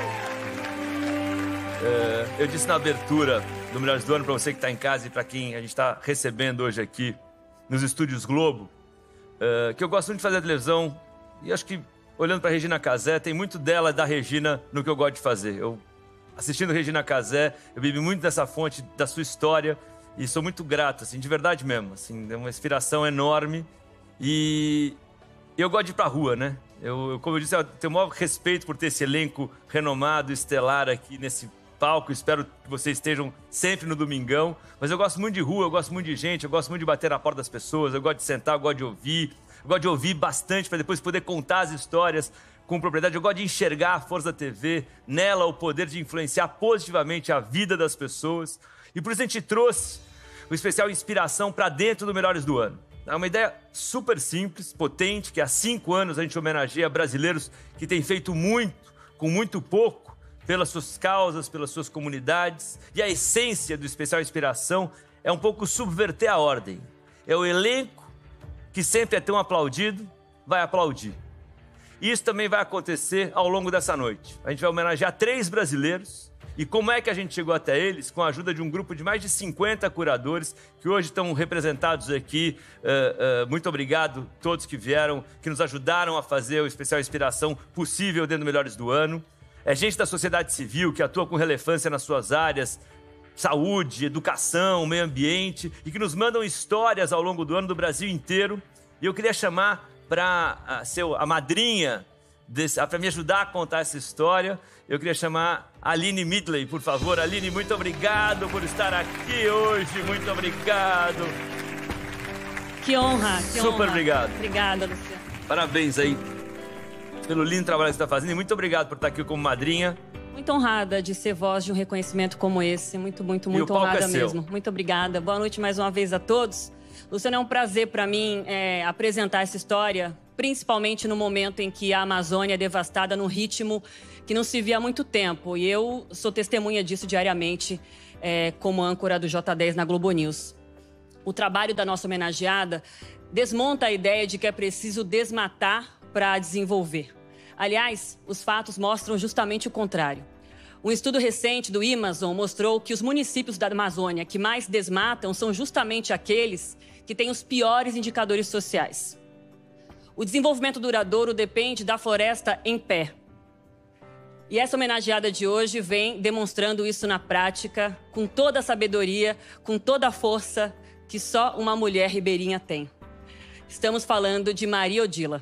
É, eu disse na abertura do Melhores do Ano pra você que tá em casa e pra quem a gente tá recebendo hoje aqui nos Estúdios Globo, é, que eu gosto muito de fazer televisão. E acho que, olhando para Regina Casé, tem muito dela, da Regina, no que eu gosto de fazer. Eu, assistindo Regina Casé, eu bebi muito dessa fonte, da sua história, e sou muito grato, assim, de verdade mesmo. Assim, é uma inspiração enorme. E eu gosto de ir pra rua, né? Eu, eu, como eu disse, eu tenho o maior respeito por ter esse elenco renomado, estelar aqui nesse palco. Espero que vocês estejam sempre no domingão. Mas eu gosto muito de rua, eu gosto muito de gente, eu gosto muito de bater na porta das pessoas, eu gosto de sentar, eu gosto de ouvir. Eu gosto de ouvir bastante para depois poder contar as histórias com propriedade. Eu gosto de enxergar a força da T V, nela o poder de influenciar positivamente a vida das pessoas. E por isso a gente trouxe o especial Inspiração para dentro do Melhores do Ano. É uma ideia super simples, potente, que há cinco anos a gente homenageia brasileiros que têm feito muito, com muito pouco, pelas suas causas, pelas suas comunidades. E a essência do especial Inspiração é um pouco subverter a ordem. É o elenco que sempre é tão aplaudido, vai aplaudir. Isso também vai acontecer ao longo dessa noite. A gente vai homenagear três brasileiros E como é que a gente chegou até eles? Com a ajuda de um grupo de mais de cinquenta curadores que hoje estão representados aqui. Uh, uh, muito obrigado a todos que vieram, que nos ajudaram a fazer o Especial Inspiração possível dentro do Melhores do Ano. É gente da sociedade civil que atua com relevância nas suas áreas, saúde, educação, meio ambiente, e que nos mandam histórias ao longo do ano do Brasil inteiro. E eu queria chamar para ser a madrinha, para me ajudar a contar essa história, eu queria chamar a Aline Midley, por favor. Aline, muito obrigado por estar aqui hoje, muito obrigado. Que honra, que Super honra. obrigado. Obrigada, Luciano. Parabéns aí pelo lindo trabalho que você está fazendo e muito obrigado por estar aqui como madrinha. Muito honrada de ser voz de um reconhecimento como esse. Muito, muito, E o muito palco honrada é seu. mesmo. Muito obrigada. Boa noite mais uma vez a todos. Luciano, é um prazer para mim é, apresentar essa história, principalmente no momento em que a Amazônia é devastada num ritmo que não se via há muito tempo. E eu sou testemunha disso diariamente é, como âncora do J dez na Globo News. O trabalho da nossa homenageada desmonta a ideia de que é preciso desmatar para desenvolver. Aliás, os fatos mostram justamente o contrário. Um estudo recente do Amazon mostrou que os municípios da Amazônia que mais desmatam são justamente aqueles que têm os piores indicadores sociais. O desenvolvimento duradouro depende da floresta em pé. E essa homenageada de hoje vem demonstrando isso na prática, com toda a sabedoria, com toda a força que só uma mulher ribeirinha tem. Estamos falando de Maria Odila.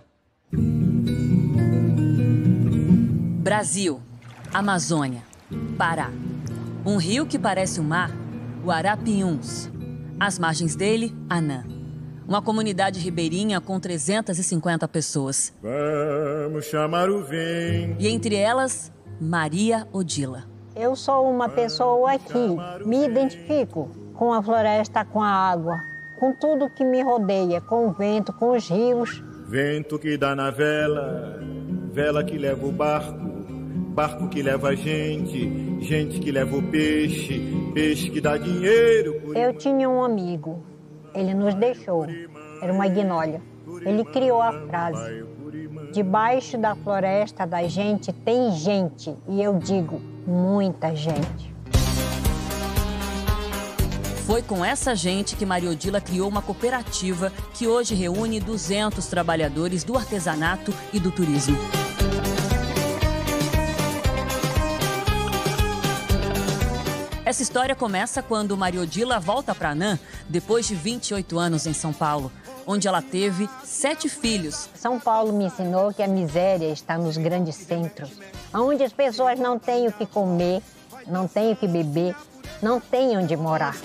Brasil, Amazônia, Pará. Um rio que parece um mar, o Arapiuns. Às margens dele, Anã. Uma comunidade ribeirinha com trezentas e cinquenta pessoas. Vamos chamar o vento. E entre elas, Maria Odila. Eu sou uma pessoa que me identifico com a floresta, com a água, com tudo que me rodeia, com o vento, com os rios. Vento que dá na vela, vela que leva o barco, barco que leva a gente, gente que leva o peixe, peixe que dá dinheiro. Eu tinha um amigo, ele nos deixou, era uma guinolha. Ele criou a frase: debaixo da floresta da gente tem gente, e eu digo, muita gente. Foi com essa gente que Maria Odila criou uma cooperativa que hoje reúne duzentos trabalhadores do artesanato e do turismo. Essa história começa quando Maria Odila volta para Anã, depois de vinte e oito anos em São Paulo, onde ela teve sete filhos. São Paulo me ensinou que a miséria está nos grandes centros, onde as pessoas não têm o que comer, não têm o que beber, não têm onde morar.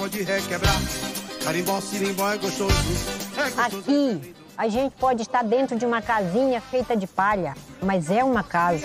Aqui, a gente pode estar dentro de uma casinha feita de palha, mas é uma casa.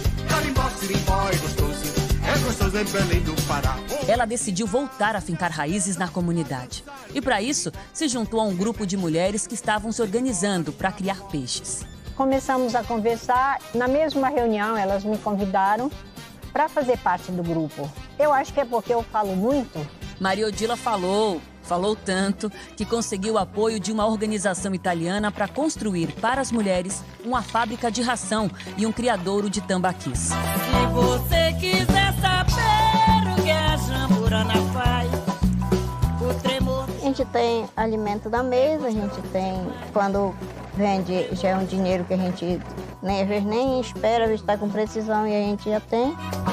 Ela decidiu voltar a fincar raízes na comunidade. E para isso, se juntou a um grupo de mulheres que estavam se organizando para criar peixes. Começamos a conversar. Na mesma reunião, elas me convidaram para fazer parte do grupo. Eu acho que é porque eu falo muito. Maria Odila falou, falou tanto, que conseguiu o apoio de uma organização italiana para construir para as mulheres uma fábrica de ração e um criadouro de tambaquis. Se você quiser saber o que a jamburana faz, o tremor... A gente tem alimento da mesa, a gente tem, quando vende, já é um dinheiro que a gente nem, às vezes nem espera, às vezes está com precisão e a gente já tem.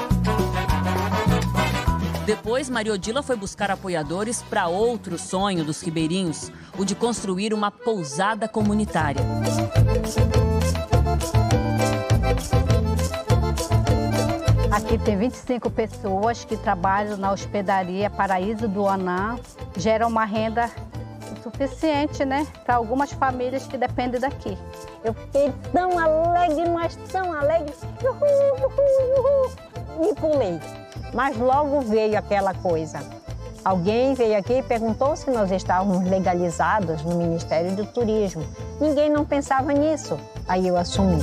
Depois, Maria Odila foi buscar apoiadores para outro sonho dos ribeirinhos, o de construir uma pousada comunitária. Aqui tem vinte e cinco pessoas que trabalham na hospedaria Paraíso do Anã. Gera uma renda suficiente, né, para algumas famílias que dependem daqui. Eu fiquei tão alegre, mas tão alegre. Uhul, uhul, uhul. E pulei. Mas logo veio aquela coisa. Alguém veio aqui e perguntou se nós estávamos legalizados no Ministério do Turismo. Ninguém não pensava nisso. Aí eu assumi.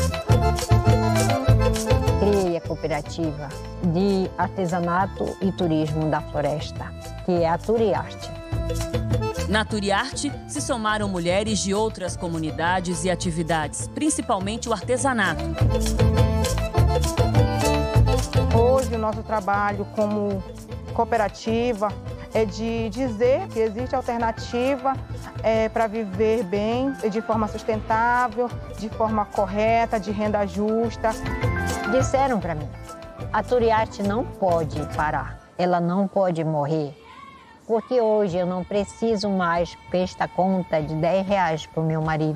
Criei a cooperativa de artesanato e turismo da floresta, que é a Turiarte. Na Turiarte se somaram mulheres de outras comunidades e atividades, principalmente o artesanato. O hoje o nosso trabalho como cooperativa é de dizer que existe alternativa é, para viver bem, de forma sustentável, de forma correta, de renda justa. Disseram para mim, a Turiarte não pode parar, ela não pode morrer, porque hoje eu não preciso mais prestar conta de dez reais para o meu marido.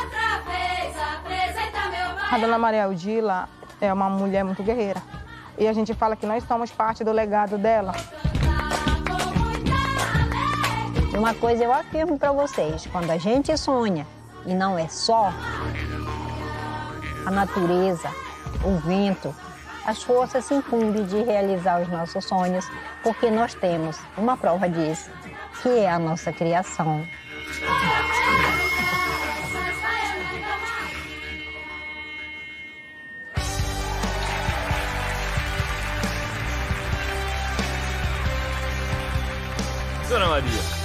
A dona Maria Odila é uma mulher muito guerreira e a gente fala que nós somos parte do legado dela. Uma coisa eu afirmo para vocês, quando a gente sonha, e não é só a natureza, o vento, as forças se incumbem de realizar os nossos sonhos, porque nós temos uma prova disso, que é a nossa criação. Dona Maria.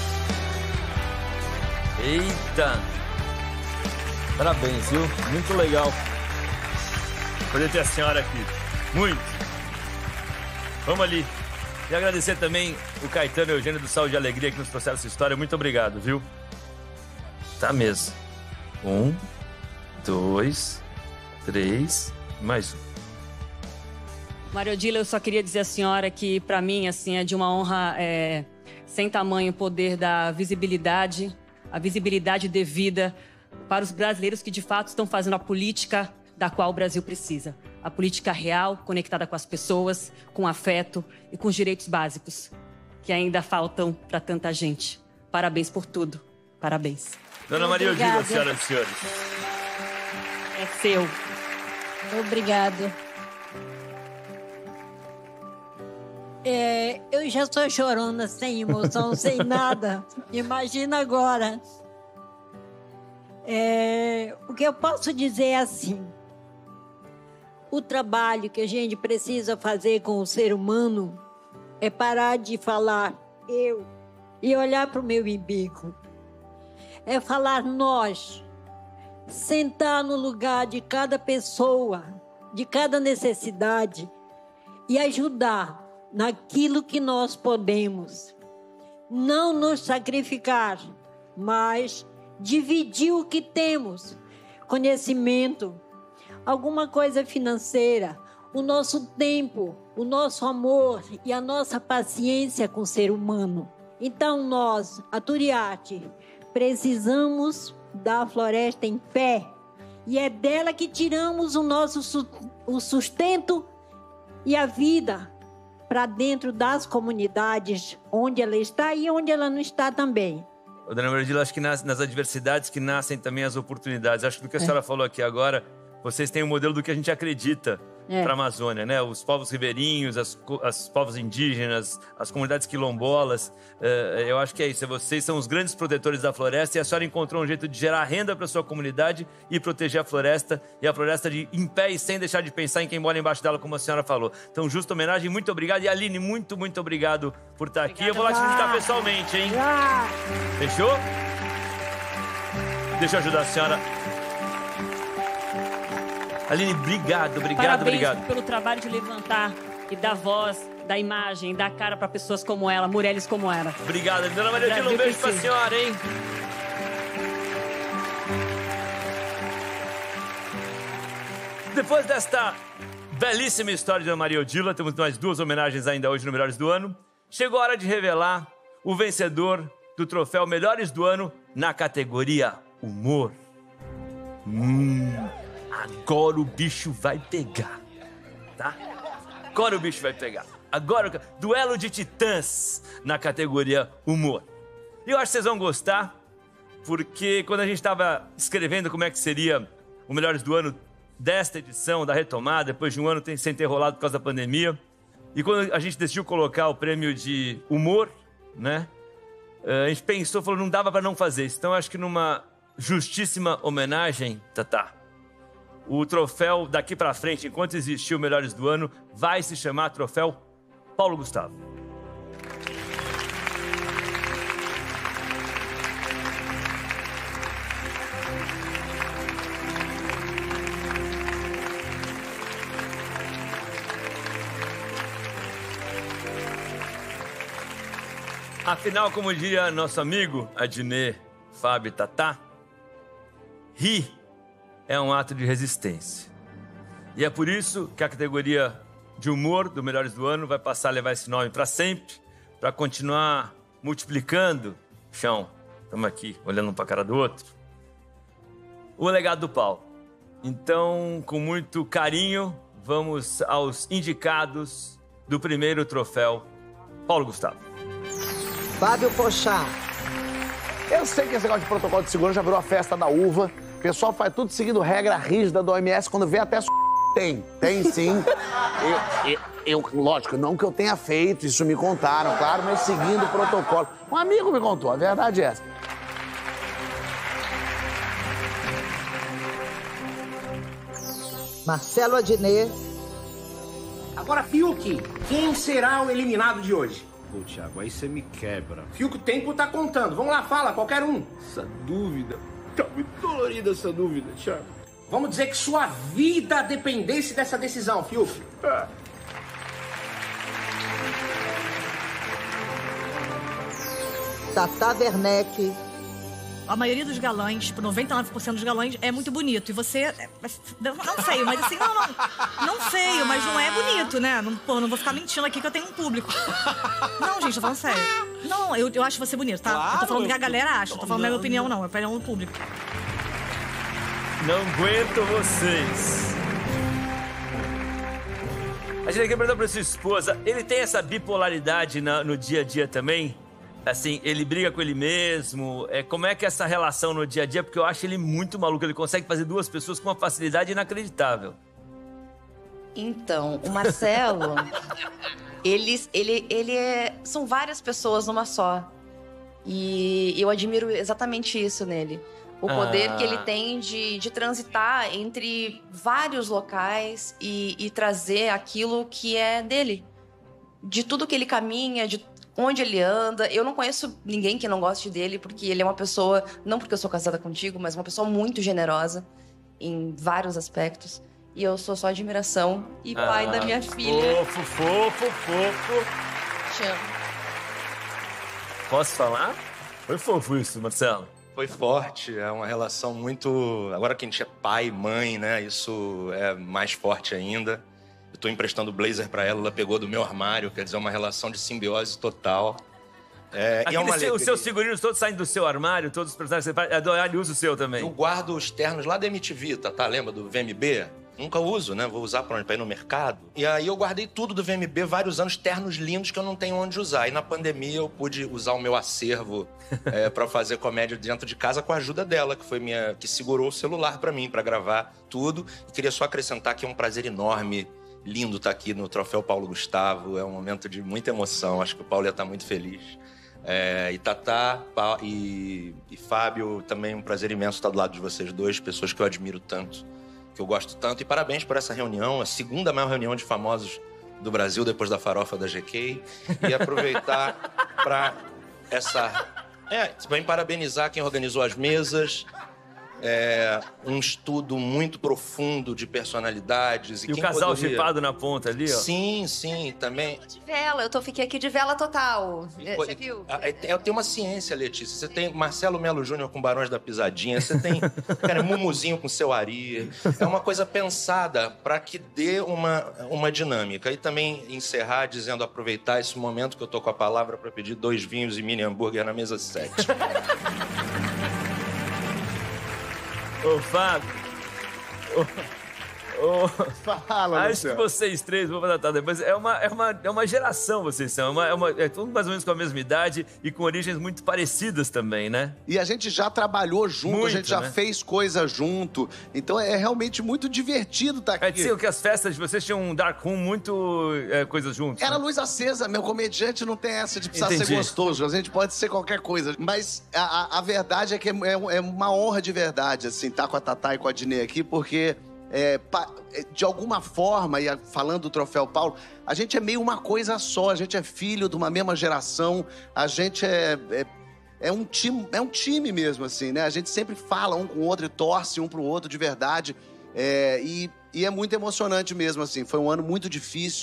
Eita! Parabéns, viu? Muito legal. Poder ter a senhora aqui. Muito. Vamos ali. E agradecer também o Caetano e o Eugênio do Saúde e Alegria que nos trouxeram essa história. Muito obrigado, viu? Tá mesmo. Um, dois, três, mais um. Maria Odila, eu só queria dizer à senhora que, para mim, assim, é de uma honra é, sem tamanho poder da visibilidade, a visibilidade devida para os brasileiros que, de fato, estão fazendo a política da qual o Brasil precisa. A política real, conectada com as pessoas, com afeto e com os direitos básicos, que ainda faltam para tanta gente. Parabéns por tudo. Parabéns. Dona Maria Odila, senhoras e senhores. É seu. Obrigado. É, eu já estou chorando sem emoção, sem nada. Imagina agora. É, o que eu posso dizer é assim: o trabalho que a gente precisa fazer com o ser humano é parar de falar eu e olhar para o meu umbigo. É falar nós, sentar no lugar de cada pessoa, de cada necessidade e ajudar naquilo que nós podemos. Não nos sacrificar, mas dividir o que temos. Conhecimento, alguma coisa financeira, o nosso tempo, o nosso amor e a nossa paciência com o ser humano. Então nós, a Turiarte, precisamos da floresta em pé. E é dela que tiramos o nosso su- o sustento e a vida para dentro das comunidades onde ela está e onde ela não está também. Ô, Dona Maria Odila, acho que nas, nas adversidades que nascem também as oportunidades. Acho que do que a senhora é. falou aqui agora, vocês têm um modelo do que a gente acredita é. para a Amazônia, né? Os povos ribeirinhos, as, as povos indígenas, as comunidades quilombolas. Uh, eu acho que é isso. Vocês são os grandes protetores da floresta e a senhora encontrou um jeito de gerar renda para sua comunidade e proteger a floresta. E a floresta de, em pé e sem deixar de pensar em quem mora embaixo dela, como a senhora falou. Então, justa homenagem, muito obrigado. E Aline, muito, muito obrigado por estar aqui. Eu vou lá te visitar pessoalmente, hein? Fechou? Deixa eu ajudar a senhora. Aline, obrigado, obrigado, Parabéns obrigado. pelo trabalho de levantar e dar voz, dar imagem, dar cara para pessoas como ela, mulheres como ela. Obrigado, Dona Maria Odila, um beijo pra senhora, hein? Depois desta belíssima história de Dona Maria Odila, temos mais duas homenagens ainda hoje no Melhores do Ano. Chegou a hora de revelar o vencedor do troféu Melhores do Ano na categoria Humor. Hum... Agora o bicho vai pegar, tá? Agora o bicho vai pegar. Agora, duelo de titãs na categoria humor. E eu acho que vocês vão gostar, porque quando a gente estava escrevendo como é que seria o Melhores do Ano desta edição, da retomada, depois de um ano sem ter rolado por causa da pandemia, e quando a gente decidiu colocar o prêmio de humor, né? A gente pensou, falou, não dava para não fazer isso. Então, eu acho que numa justíssima homenagem, Tatá, o troféu daqui pra frente, enquanto existir o Melhores do Ano, vai se chamar Troféu Paulo Gustavo. Afinal, como diria nosso amigo Adnet, Fábio e Tatá, rir é um ato de resistência. E é por isso que a categoria de humor do Melhores do Ano vai passar a levar esse nome para sempre, para continuar multiplicando, chão, estamos aqui olhando um para a cara do outro, o legado do Paulo. Então, com muito carinho, vamos aos indicados do primeiro troféu, Paulo Gustavo. Fábio Pochá. Eu sei que esse negócio de protocolo de segurança já virou a festa da uva. O pessoal faz tudo seguindo regra rígida do O M S, quando vê até... Tem, tem sim. Eu, eu, eu, lógico, não que eu tenha feito, isso me contaram, claro, mas seguindo o protocolo. Um amigo me contou, a verdade é essa. Marcelo Adnet. Agora, Fiuk, quem será o eliminado de hoje? Pô, Thiago, aí você me quebra. Fiuk, o tempo tá contando. Vamos lá, fala, qualquer um. Essa dúvida. Tá muito dolorida essa dúvida, Thiago. Vamos dizer que sua vida dependesse dessa decisão, Fiuk. É. Tata Werneck. A maioria dos galãs, tipo, noventa e nove por cento dos galãs, é muito bonito. E você... Não feio, mas assim, não, não. Não feio, mas não é bonito, né? Não, pô, não vou ficar mentindo aqui que eu tenho um público. Não, gente, tô falando sério. Não, eu, eu acho você bonito, tá? Claro, eu tô falando o que a galera acha. Tô falando não, minha opinião, não. É a opinião do público. Não aguento vocês. A gente quer perguntar pra sua esposa, ele tem essa bipolaridade na, no dia a dia também? Assim, ele briga com ele mesmo? É, como é que é essa relação no dia a dia? Porque eu acho ele muito maluco. Ele consegue fazer duas pessoas com uma facilidade inacreditável. Então, o Marcelo, ele, ele, ele é... São várias pessoas numa só. E eu admiro exatamente isso nele. O poder ah. que ele tem de, de transitar entre vários locais e, e trazer aquilo que é dele. De tudo que ele caminha, de onde ele anda. Eu não conheço ninguém que não goste dele, porque ele é uma pessoa, não porque eu sou casada contigo, mas uma pessoa muito generosa em vários aspectos. E eu sou só admiração e ah, pai da minha filha. Fofo, fofo, fofo. Te amo. Posso falar? Foi fofo isso, Marcelo. Foi forte, é uma relação muito... Agora que a gente é pai, mãe, né? Isso é mais forte ainda. Eu tô emprestando o blazer pra ela, ela pegou do meu armário, quer dizer, uma relação de simbiose total. É, e é uma seu, os seus figurinos todos saem do seu armário, todos os personagens que você faz, ele usa o seu também. Eu guardo os ternos lá da M T V, tá? tá? Lembra do V M B? Nunca uso, né? Vou usar pra, onde? pra ir no mercado. E aí eu guardei tudo do V M B, vários anos, ternos lindos que eu não tenho onde usar. E na pandemia eu pude usar o meu acervo é, pra fazer comédia dentro de casa com a ajuda dela, que foi minha, que segurou o celular pra mim, pra gravar tudo. E queria só acrescentar que é um prazer enorme, lindo estar aqui no Troféu Paulo Gustavo. É um momento de muita emoção, acho que o Paulo ia estar muito feliz. É, e Tatá pa, e, e Fábio, também um prazer imenso estar do lado de vocês dois, pessoas que eu admiro tanto, que eu gosto tanto. E parabéns por essa reunião, a segunda maior reunião de famosos do Brasil, depois da farofa da G K. E aproveitar para essa... É, também parabenizar quem organizou as mesas. É, um estudo muito profundo de personalidades. E, e quem o casal poderia... chipado na ponta ali, ó. Sim, sim, também. De vela, eu tô, fiquei aqui de vela total. Você viu? Eu tenho uma ciência, Letícia. Você tem Marcelo Melo Júnior com Barões da Pisadinha, você tem, cara, Mumuzinho com Seu Ari. É uma coisa pensada para que dê uma, uma dinâmica. E também encerrar dizendo, aproveitar esse momento que eu tô com a palavra para pedir dois vinhos e mini hambúrguer na mesa sete. Ô, Fábio. Ô, ô, Fala, acho Luciano. que vocês três, vou tratar depois, é uma, é, uma, é uma geração vocês são. É, uma, é, uma, é tudo mais ou menos com a mesma idade e com origens muito parecidas também, né? E a gente já trabalhou junto, muito, a gente já né? fez coisa junto. Então é realmente muito divertido estar aqui. É dizer que as festas de vocês tinham um dark room, muito é, coisas juntas. Era né? luz acesa, meu comediante não tem essa de precisar Entendi. ser gostoso. A gente pode ser qualquer coisa. Mas a, a, a verdade é que é, é uma honra de verdade, assim, estar com a Tatá e com a Adnet aqui, porque... É, de alguma forma, e falando do Troféu Paulo, a gente é meio uma coisa só, a gente é filho de uma mesma geração, a gente é, é, é, um, time, é um time mesmo, assim, né? A gente sempre fala um com o outro e torce um pro outro de verdade, é, e, e é muito emocionante mesmo, assim. Foi um ano muito difícil,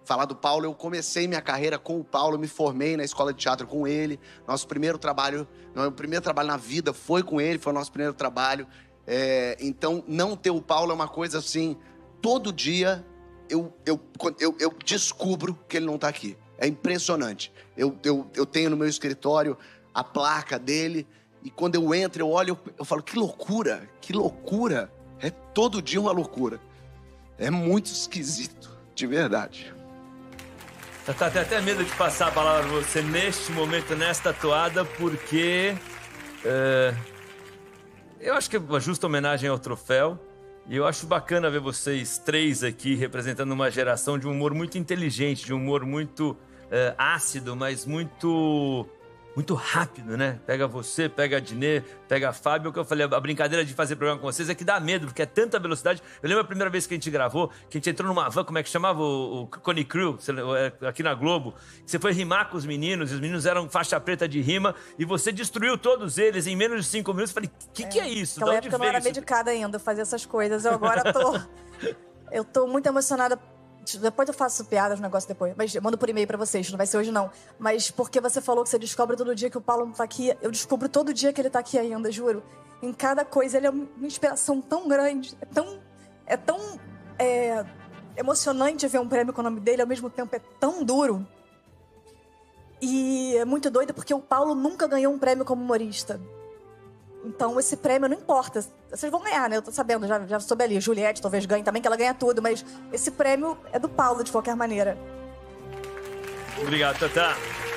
falar do Paulo, eu comecei minha carreira com o Paulo, me formei na escola de teatro com ele. Nosso primeiro trabalho, meu primeiro trabalho na vida foi com ele, foi o nosso primeiro trabalho. É, então, não ter o Paulo é uma coisa assim, todo dia eu, eu, eu, eu descubro que ele não tá aqui. É impressionante. Eu, eu, eu tenho no meu escritório a placa dele e quando eu entro, eu olho, eu, eu falo, que loucura, que loucura. É todo dia uma loucura. É muito esquisito, de verdade. Tatá, tenho até medo de passar a palavra pra você neste momento, nesta toada, porque é, eu acho que é uma justa homenagem ao troféu e eu acho bacana ver vocês três aqui representando uma geração de um humor muito inteligente, de um humor muito é, ácido, mas muito... muito rápido, né? Pega você, pega a Dinê, pega a Fábio. O que eu falei, a brincadeira de fazer programa com vocês é que dá medo, porque é tanta velocidade. Eu lembro a primeira vez que a gente gravou, que a gente entrou numa van, como é que chamava? O, o Cone Crew, aqui na Globo. Você foi rimar com os meninos, e os meninos eram faixa preta de rima, e você destruiu todos eles em menos de cinco minutos. Eu falei, o que, é. que é isso? Naquela de onde época eu não era veio medicada ainda, fazer essas coisas. Eu agora tô... eu tô muito emocionada. Depois eu faço piadas, negócio depois. Mas eu mando por e-mail pra vocês, não vai ser hoje não. Mas porque você falou que você descobre todo dia que o Paulo não tá aqui. Eu descubro todo dia que ele tá aqui ainda, juro. Em cada coisa, ele é uma inspiração tão grande. É tão... É tão... É, emocionante ver um prêmio com o nome dele. Ao mesmo tempo, é tão duro. E é muito doido porque o Paulo nunca ganhou um prêmio como humorista. Então, esse prêmio não importa. Vocês vão ganhar, né? Eu tô sabendo, já, já soube ali. Juliette talvez ganhe também, que ela ganha tudo. Mas esse prêmio é do Paulo, de qualquer maneira. Obrigado, Tatá.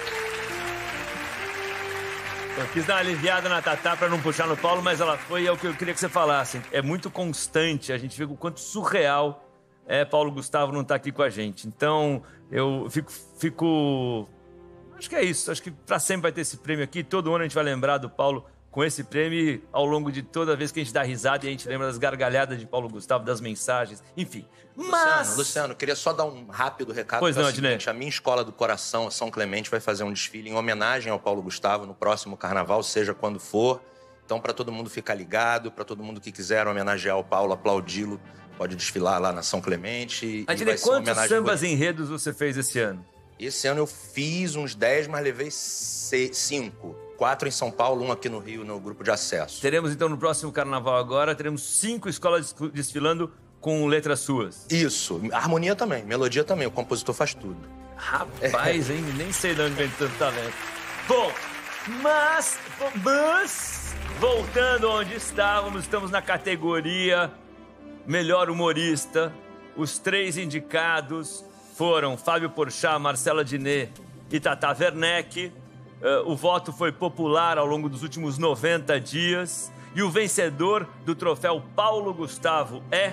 Eu quis dar uma aliviada na Tatá pra não puxar no Paulo, mas ela foi, é o que eu queria que você falasse. É muito constante, a gente vê o quanto surreal é Paulo Gustavo não estar aqui com a gente. Então, eu fico... fico... Acho que é isso. Acho que pra sempre vai ter esse prêmio aqui. Todo ano a gente vai lembrar do Paulo com esse prêmio ao longo de toda vez que a gente dá risada e a gente lembra das gargalhadas de Paulo Gustavo, das mensagens, enfim. Mas... Luciano, Luciano, queria só dar um rápido recado. Pois não, é o seguinte, a minha escola do coração, São Clemente, vai fazer um desfile em homenagem ao Paulo Gustavo no próximo carnaval, seja quando for. Então, para todo mundo ficar ligado, para todo mundo que quiser homenagear o Paulo, aplaudi-lo, pode desfilar lá na São Clemente. Adilei, quantos sambas enredos você fez esse ano? Esse ano eu fiz uns dez, mas levei cinco. Quatro em São Paulo, um aqui no Rio, no grupo de acesso. Teremos, então, no próximo carnaval agora, teremos cinco escolas desfilando com letras suas. Isso. Harmonia também, melodia também. O compositor faz tudo. Rapaz, hein? Nem sei de onde vem tanto talento. Bom, mas... Mas... Voltando onde estávamos, estamos na categoria Melhor Humorista. Os três indicados foram Fábio Porchat, Marcela Diné e Tatá Werneck. Uh, o voto foi popular ao longo dos últimos noventa dias. E o vencedor do troféu Paulo Gustavo é...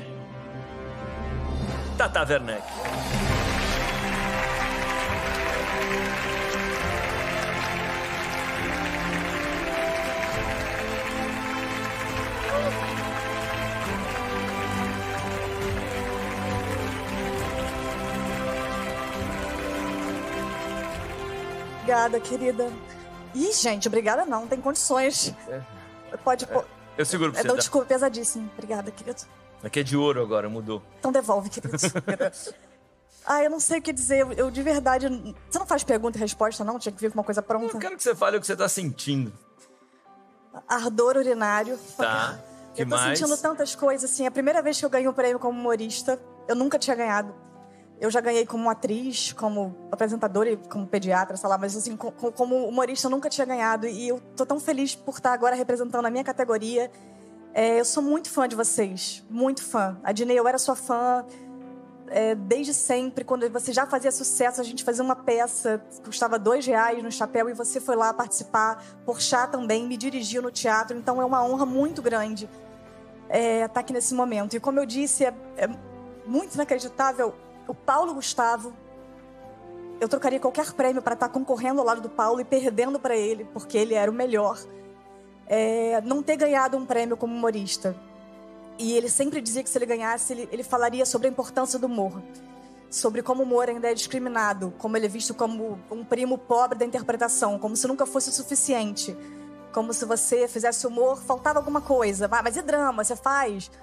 Tatá Werneck. Obrigada, querida. Ih, gente, obrigada não, não tem condições. É. Pode pôr. Eu seguro pra É, você. não, Tá? desculpa, pesadíssimo. Obrigada, querido. Aqui é de ouro agora, mudou. Então devolve, querido. Ah, eu não sei o que dizer. Eu, eu de verdade... Você não faz pergunta e resposta, não? Tinha que vir com uma coisa pronta? Eu quero que você fale o que você tá sentindo. Ardor urinário. Tá. Que eu tô mais? sentindo tantas coisas, assim. É a primeira vez que eu ganho um prêmio como humorista. Eu nunca tinha ganhado. Eu já ganhei como atriz, como apresentadora e como pediatra, sei lá. Mas, assim, com, como humorista eu nunca tinha ganhado. E eu tô tão feliz por estar agora representando a minha categoria. É, eu sou muito fã de vocês. Muito fã. A Dinê, eu era sua fã é, desde sempre. Quando você já fazia sucesso, a gente fazia uma peça que custava dois reais no chapéu. E você foi lá participar. Porchat também me dirigiu no teatro. Então é uma honra muito grande é, estar aqui nesse momento. E como eu disse, é, é muito inacreditável. O Paulo Gustavo, eu trocaria qualquer prêmio para estar concorrendo ao lado do Paulo e perdendo para ele, porque ele era o melhor. É, não ter ganhado um prêmio como humorista. E ele sempre dizia que se ele ganhasse, ele, ele falaria sobre a importância do humor. Sobre como o humor ainda é discriminado, como ele é visto como um primo pobre da interpretação, como se nunca fosse o suficiente. Como se você fizesse humor, faltava alguma coisa. Ah, mas e drama? Você faz?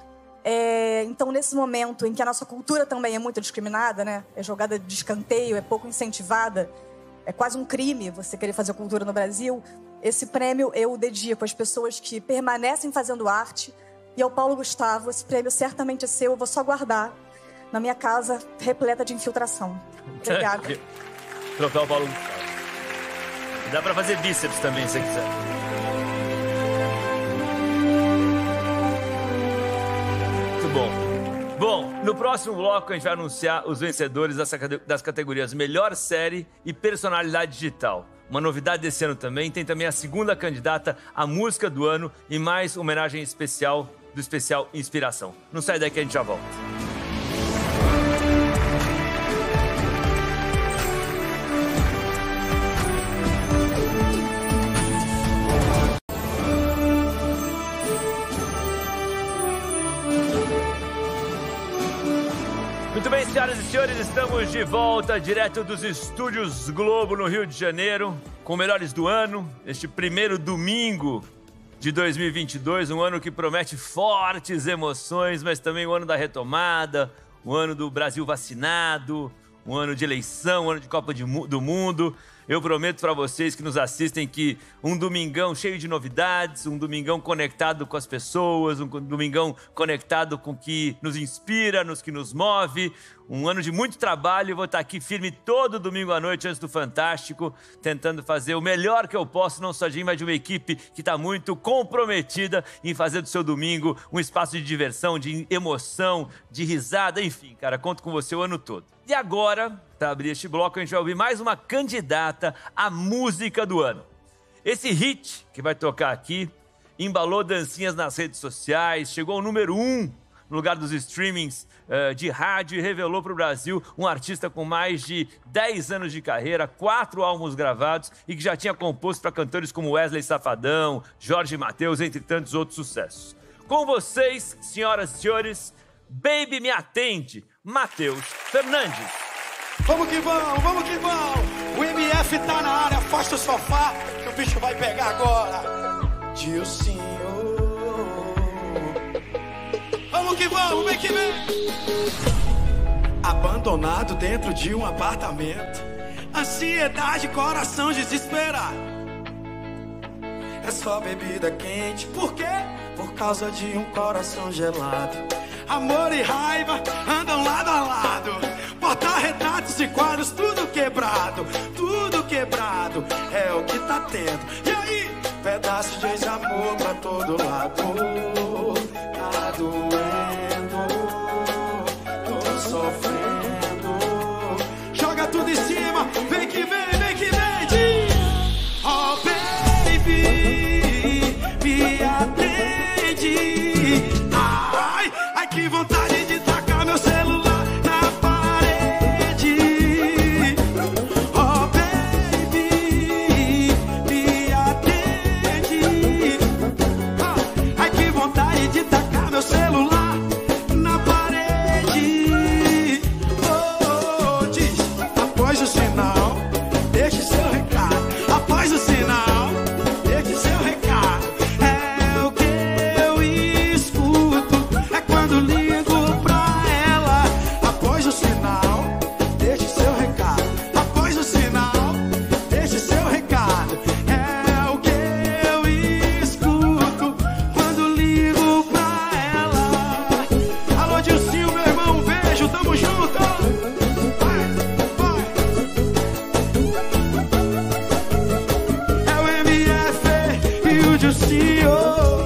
É, então, nesse momento em que a nossa cultura também é muito discriminada, né? É jogada de escanteio, é pouco incentivada, é quase um crime você querer fazer cultura no Brasil, esse prêmio eu dedico às pessoas que permanecem fazendo arte. E ao Paulo Gustavo, esse prêmio certamente é seu, eu vou só guardar na minha casa repleta de infiltração. Obrigada. Troféu Paulo Gustavo. Dá pra fazer bíceps também, se você quiser. Muito bom. Bom, no próximo bloco a gente vai anunciar os vencedores das categorias Melhor Série e Personalidade Digital. Uma novidade desse ano também, tem também a segunda candidata à Música do Ano e mais homenagem especial do especial Inspiração. Não sai daí que a gente já volta. Muito bem, senhoras e senhores, estamos de volta, direto dos estúdios Globo, no Rio de Janeiro, com Melhores do Ano, este primeiro domingo de dois mil e vinte e dois, um ano que promete fortes emoções, mas também o ano da retomada, o ano do Brasil vacinado, um ano de eleição, um ano de Copa de, do Mundo. Eu prometo para vocês que nos assistem que um domingão cheio de novidades, um domingão conectado com as pessoas, um domingão conectado com o que nos inspira, nos que nos move, um ano de muito trabalho. Eu vou estar aqui firme todo domingo à noite antes do Fantástico, tentando fazer o melhor que eu posso, não só de mim, mas de uma equipe que está muito comprometida em fazer do seu domingo um espaço de diversão, de emoção, de risada, enfim, cara, conto com você o ano todo. E agora, para abrir este bloco, a gente vai ouvir mais uma candidata à música do ano. Esse hit que vai tocar aqui embalou dancinhas nas redes sociais, chegou ao número um no lugar dos streamings uh, de rádio e revelou para o Brasil um artista com mais de dez anos de carreira, quatro álbuns gravados e que já tinha composto para cantores como Wesley Safadão, Jorge Mateus, entre tantos outros sucessos. Com vocês, senhoras e senhores, Baby Me Atende, Matheus Fernandes. Vamos que vamos, vamos que vamos. O M F tá na área, afasta o sofá, que o bicho vai pegar agora. Dilcinho. Vamos que vamos, vem que vem. Abandonado dentro de um apartamento, ansiedade, coração desesperado. É só bebida quente, por quê? Por causa de um coração gelado. Amor e raiva andam lado a lado, porta-retratos e quadros, tudo quebrado, tudo quebrado, é o que tá tendo. E aí, pedaço de ex-amor pra todo lado, tá doendo, tô sofrendo. Joga tudo em cima, vem que vem, vem que vem, diz. Oh baby, me atende. Ai, que vontade de tacar meu celular na parede. Oh, baby, me atende. Ai, que vontade de tacar meu celular na parede. Oh, diz, após o sinal, deixe seu recado. Após o sinal, deixe seu recado. É o que eu escuto. É quando ligo pra ela. Após o sinal, deixe seu recado. Após o sinal, deixe seu recado. É o que eu escuto quando ligo pra ela. Alô, Dilcinho, meu irmão, um beijo, tamo junto. Vai, vai. É o M F e o Dilcinho.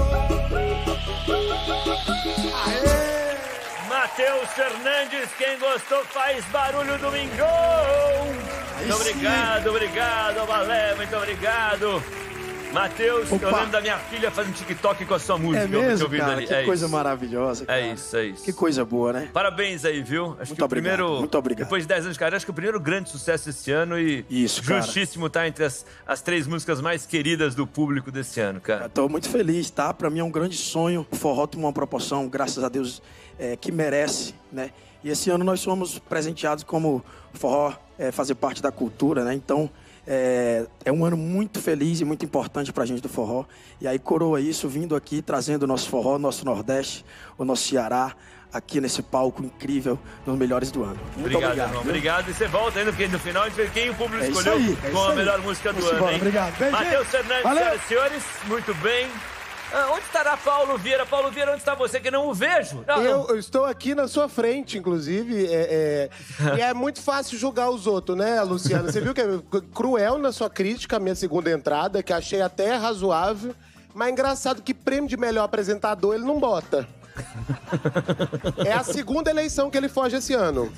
Matheus Fernandes, quem gostou faz barulho domingão. Muito obrigado, obrigado, Balé, muito obrigado. Matheus, eu lembro da minha filha fazendo TikTok com a sua música. É mesmo, ouvindo cara, ali. que É coisa isso. maravilhosa, cara. É isso, é isso. Que coisa boa, né? Parabéns aí, viu? Acho Muito que o obrigado, primeiro, muito obrigado. Depois de dez anos de carreira, acho que o primeiro grande sucesso desse ano e Isso, cara. justíssimo estar entre as, as três músicas mais queridas do público desse ano, cara. Tô muito feliz, tá? Pra mim é um grande sonho. O forró tem uma proporção, graças a Deus, é, que merece, né? E esse ano nós somos presenteados como o forró é, fazer parte da cultura, né? Então, É, é um ano muito feliz e muito importante pra gente do forró. E aí coroa isso, vindo aqui, trazendo o nosso forró, o nosso Nordeste, o nosso Ceará, aqui nesse palco incrível, nos melhores do ano. Muito Obrigado, obrigado. irmão. Obrigado. E você volta ainda, porque no final a gente vê quem o público É isso escolheu aí, é com isso a aí. melhor música do Vamos ano, embora, hein? obrigado. Bem, Matheus gente. Fernandes, Valeu. senhoras e senhores, muito bem. Ah, onde estará Paulo Vieira? Paulo Vieira, onde está você que não o vejo? Não, Eu, eu estou aqui na sua frente, inclusive, é, é, e é muito fácil julgar os outros, né, Luciano? Você viu que é cruel na sua crítica, a minha segunda entrada, que achei até razoável, mas é engraçado que prêmio de melhor apresentador ele não bota. É a segunda eleição que ele foge esse ano.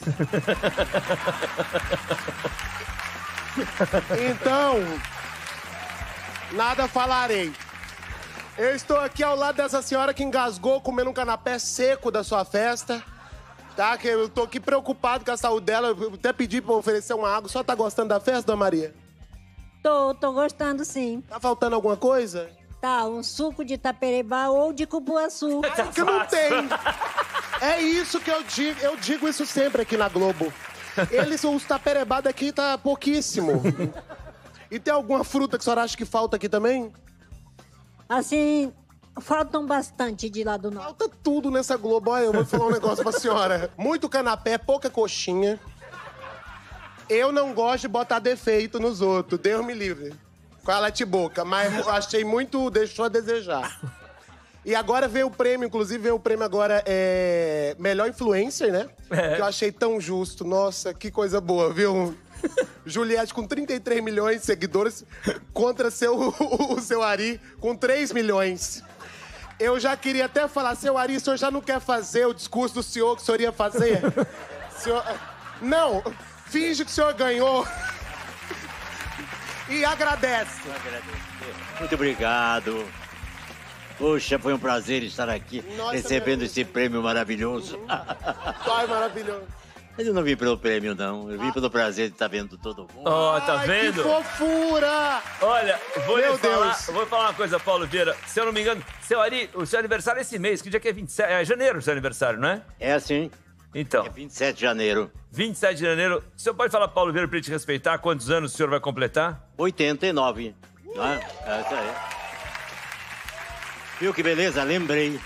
Então, nada falarei. Eu estou aqui ao lado dessa senhora que engasgou comendo um canapé seco da sua festa, tá? Que eu tô aqui preocupado com a saúde dela. Eu até pedi pra oferecer uma água. Só tá gostando da festa, dona Maria? Tô, tô gostando sim. Tá faltando alguma coisa? Tá, um suco de taperebá ou de cupuaçu. Ai, que não tem. É isso que eu digo. Eu digo isso sempre aqui na Globo. Eles, os taperebá daqui tá pouquíssimo. E tem alguma fruta que a senhora acha que falta aqui também? Assim, faltam bastante de lá do norte. Falta tudo nessa Globo. Olha, eu vou falar um negócio pra senhora. Muito canapé, pouca coxinha. Eu não gosto de botar defeito nos outros. Deus me livre. Com a lete-boca. Mas achei muito... Deixou a desejar. E agora veio o prêmio, inclusive veio o prêmio agora é... Melhor Influencer, né? É. Que eu achei tão justo. Nossa, que coisa boa, viu? Juliette com trinta e três milhões de seguidores contra seu, o seu Ari com três milhões. Eu já queria até falar, seu Ari, o senhor já não quer fazer o discurso do senhor que o senhor ia fazer? Senhor... Não, finge que o senhor ganhou e agradece. Muito obrigado. Poxa, foi um prazer estar aqui Nossa, recebendo esse prêmio maravilhoso. Ai, maravilhoso. Mas eu não vim pelo prêmio, não. Eu vim pelo prazer de estar vendo todo mundo. Ó, oh, tá Ai, vendo? Que fofura! Olha, vou Meu lhe falar, Deus. vou falar uma coisa, Paulo Vieira. Se eu não me engano, seu Ari, o seu aniversário é esse mês. Que dia que é vinte e sete? É janeiro o seu aniversário, não é? É assim. Então. É vinte e sete de janeiro. vinte e sete de janeiro. O senhor pode falar, Paulo Vieira, pra ele te respeitar? Quantos anos o senhor vai completar? oitenta e nove. Não é? É isso aí. Viu que beleza? Lembrei.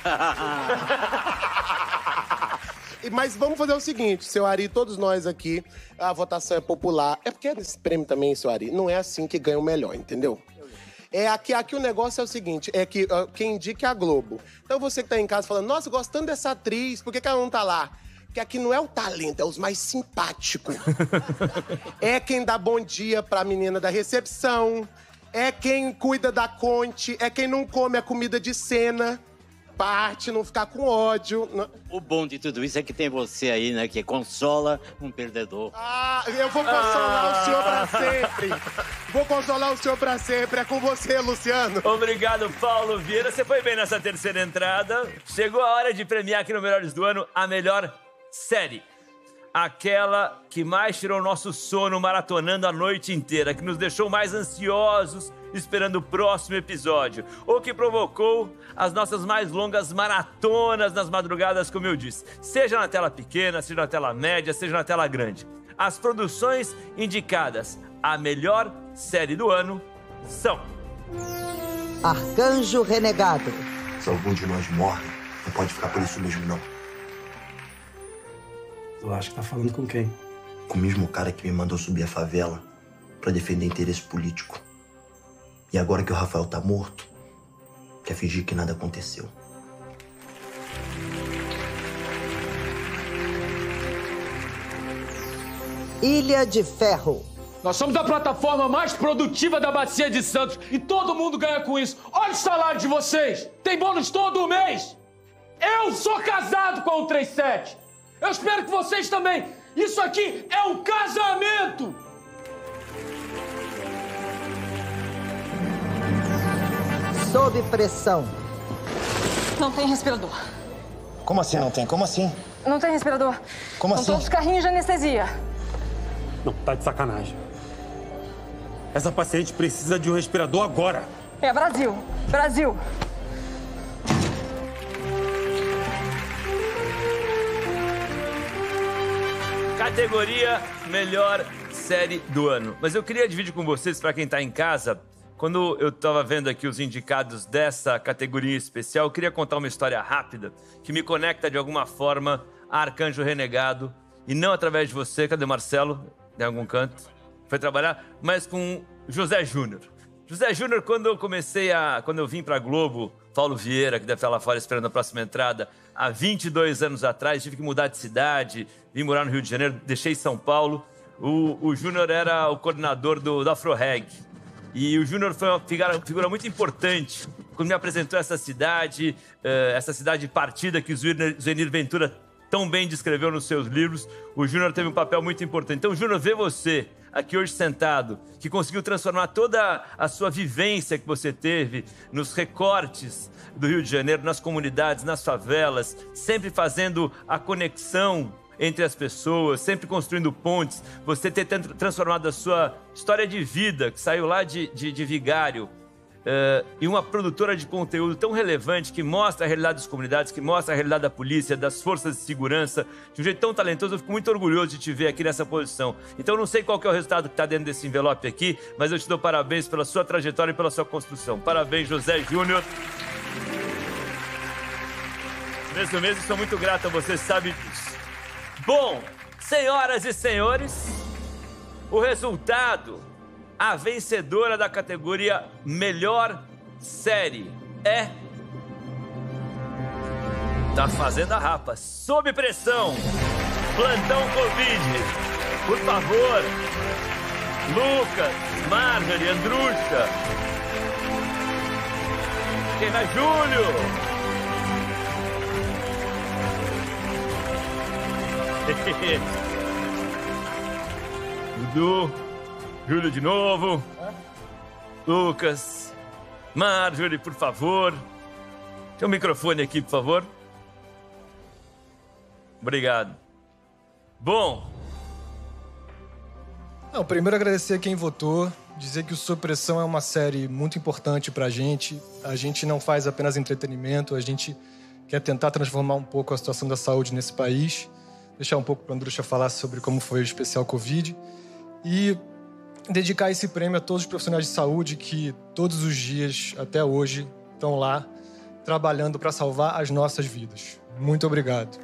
Mas vamos fazer o seguinte, seu Ari, todos nós aqui, a votação é popular. É porque nesse prêmio também, seu Ari, não é assim que ganha o melhor, entendeu? É aqui, aqui o negócio é o seguinte, é que uh, quem indica é a Globo. Então você que tá em casa falando, nossa, gostando dessa atriz, por que, que ela não tá lá? Porque aqui não é o talento, é os mais simpáticos. É quem dá bom dia pra menina da recepção, é quem cuida da conte, é quem não come a comida de cena. Parte, não ficar com ódio. O bom de tudo isso é que tem você aí, né? Que consola um perdedor. Ah, eu vou consolar ah. o senhor pra sempre. Vou consolar o senhor pra sempre. É com você, Luciano. Obrigado, Paulo Vieira. Você foi bem nessa terceira entrada. Chegou a hora de premiar aqui no Melhores do Ano a melhor série. Aquela que mais tirou nosso sono maratonando a noite inteira, que nos deixou mais ansiosos esperando o próximo episódio, ou que provocou as nossas mais longas maratonas nas madrugadas, como eu disse. Seja na tela pequena, seja na tela média, seja na tela grande. As produções indicadas à melhor série do ano são... Arcanjo Renegado. Se algum de nós morre, não pode ficar por isso mesmo, não. Eu acho que tá falando com quem? Com o mesmo cara que me mandou subir a favela pra defender interesse político. E agora que o Rafael tá morto, quer fingir que nada aconteceu. Ilha de Ferro. Nós somos a plataforma mais produtiva da Bacia de Santos e todo mundo ganha com isso. Olha o salário de vocês! Tem bônus todo mês! Eu sou casado com o trinta e sete! Eu espero que vocês também! Isso aqui é um casamento! Sob pressão. Não tem respirador. Como assim não tem? Como assim? Não tem respirador. Como São assim? todos carrinhos de anestesia. Não, tá de sacanagem. Essa paciente precisa de um respirador agora. É Brasil. Brasil. Categoria Melhor série do ano. Mas eu queria dividir com vocês, para quem tá em casa, quando eu tava vendo aqui os indicados dessa categoria especial, eu queria contar uma história rápida que me conecta de alguma forma a Arcanjo Renegado, e não através de você, cadê o Marcelo? Em algum canto? Foi trabalhar, mas com José Júnior. José Júnior, quando eu comecei a... Quando eu vim pra Globo, Paulo Vieira, que deve estar lá fora esperando a próxima entrada, há vinte e dois anos atrás, tive que mudar de cidade, vim morar no Rio de Janeiro, deixei São Paulo. O, o Júnior era o coordenador do, do Afro-Reg. E o Júnior foi uma figura, figura muito importante quando me apresentou essa cidade, uh, essa cidade partida que o Zuenir Ventura tão bem descreveu nos seus livros. O Júnior teve um papel muito importante. Então, Júnior, vê você aqui hoje sentado, que conseguiu transformar toda a sua vivência que você teve nos recortes do Rio de Janeiro, nas comunidades, nas favelas, sempre fazendo a conexão entre as pessoas, sempre construindo pontes, você ter transformado a sua história de vida, que saiu lá de, de, de Vigário, uh, em uma produtora de conteúdo tão relevante, que mostra a realidade das comunidades, que mostra a realidade da polícia, das forças de segurança, de um jeito tão talentoso. Eu fico muito orgulhoso de te ver aqui nessa posição. Então, não sei qual que é o resultado que está dentro desse envelope aqui, mas eu te dou parabéns pela sua trajetória e pela sua construção. Parabéns, José Júnior. Mesmo mesmo, sou muito grato a você, sabe disso. Bom, senhoras e senhores, o resultado, a vencedora da categoria Melhor Série é... Tá fazendo a rapa, sob pressão, Plantão Covid. Por favor, Lucas, Marjorie, Andrushka, quem vai? Júlio. Dudu, Júlio de novo, Lucas, Marjorie, por favor. Tem um microfone aqui, por favor. Obrigado. Bom. Não, primeiro agradecer a quem votou, dizer que o Sob Pressão é uma série muito importante pra gente. A gente não faz apenas entretenimento, a gente quer tentar transformar um pouco a situação da saúde nesse país. Deixar um pouco para a Andrushka falar sobre como foi o especial Covid e dedicar esse prêmio a todos os profissionais de saúde que todos os dias, até hoje, estão lá trabalhando para salvar as nossas vidas. Muito obrigado.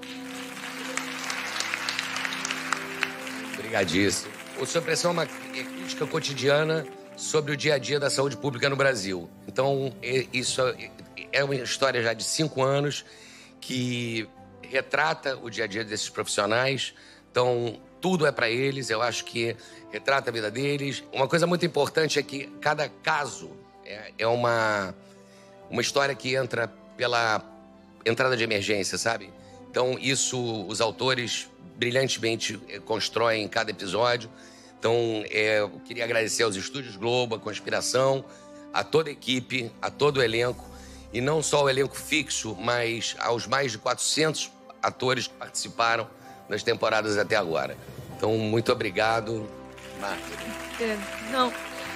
Obrigadíssimo. O Sob Pressão é uma crítica cotidiana sobre o dia a dia da saúde pública no Brasil. Então, isso é uma história já de cinco anos que retrata o dia a dia desses profissionais. Então, tudo é para eles. Eu acho que retrata a vida deles. Uma coisa muito importante é que cada caso é, é uma, uma história que entra pela entrada de emergência, sabe? Então, isso os autores brilhantemente constroem em cada episódio. Então, é, eu queria agradecer aos Estúdios Globo, à Conspiração, a toda a equipe, a todo o elenco. E não só o elenco fixo, mas aos mais de quatrocentos atores que participaram nas temporadas até agora. Então, muito obrigado, Marta. É, não,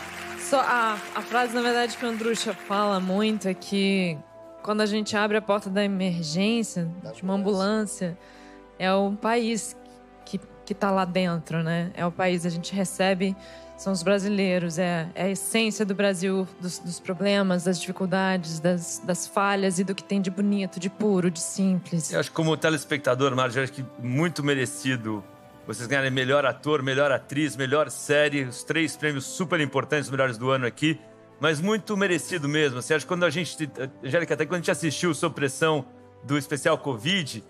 só a, a frase, na verdade, que o Andrushka fala muito é que quando a gente abre a porta da emergência, de uma ambulância, é o país que, que tá lá dentro, né? É o país que a gente recebe, são os brasileiros, é, é a essência do Brasil, dos, dos problemas, das dificuldades, das, das falhas e do que tem de bonito, de puro, de simples. Eu acho que como telespectador, Marjorie, acho que muito merecido vocês ganharem melhor ator, melhor atriz, melhor série, os três prêmios super importantes, os melhores do ano aqui, mas muito merecido mesmo. Assim, acho que quando a gente, Angélica, até quando a gente assistiu Sob Pressão do especial Covid,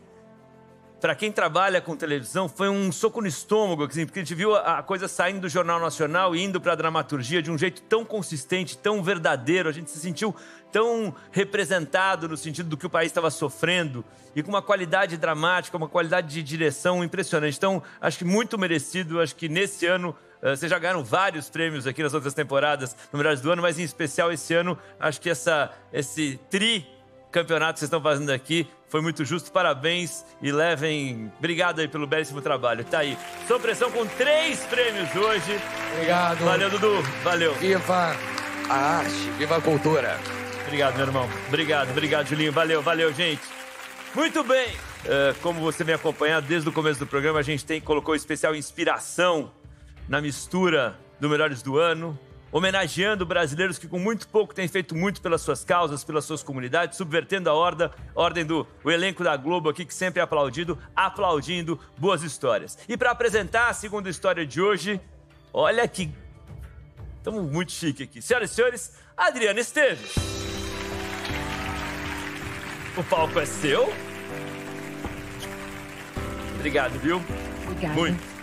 para quem trabalha com televisão, foi um soco no estômago, assim, porque a gente viu a coisa saindo do Jornal Nacional e indo para a dramaturgia de um jeito tão consistente, tão verdadeiro. A gente se sentiu tão representado no sentido do que o país estava sofrendo e com uma qualidade dramática, uma qualidade de direção impressionante. Então, acho que muito merecido. Acho que nesse ano, uh, vocês já ganharam vários prêmios aqui nas outras temporadas, no Melhores do Ano, mas em especial esse ano, acho que essa, esse tri campeonato que vocês estão fazendo aqui foi muito justo. Parabéns e levem... Obrigado aí pelo belíssimo trabalho. Tá aí. Sob Pressão com três prêmios hoje. Obrigado. Valeu, Dudu. Valeu. Viva a arte. Viva a cultura. Obrigado, meu irmão. Obrigado. Obrigado, Julinho. Valeu, valeu, gente. Muito bem. Uh, como você vem acompanhando desde o começo do programa, a gente tem colocou o especial Inspiração na mistura do Melhores do Ano, homenageando brasileiros que com muito pouco têm feito muito pelas suas causas, pelas suas comunidades, subvertendo a ordem, ordem do o elenco da Globo aqui, que sempre é aplaudido, aplaudindo boas histórias. E para apresentar a segunda história de hoje, olha que... Estamos muito chique aqui. Senhoras e senhores, Adriana Esteves. O palco é seu. Obrigado, viu? Obrigada. Muito.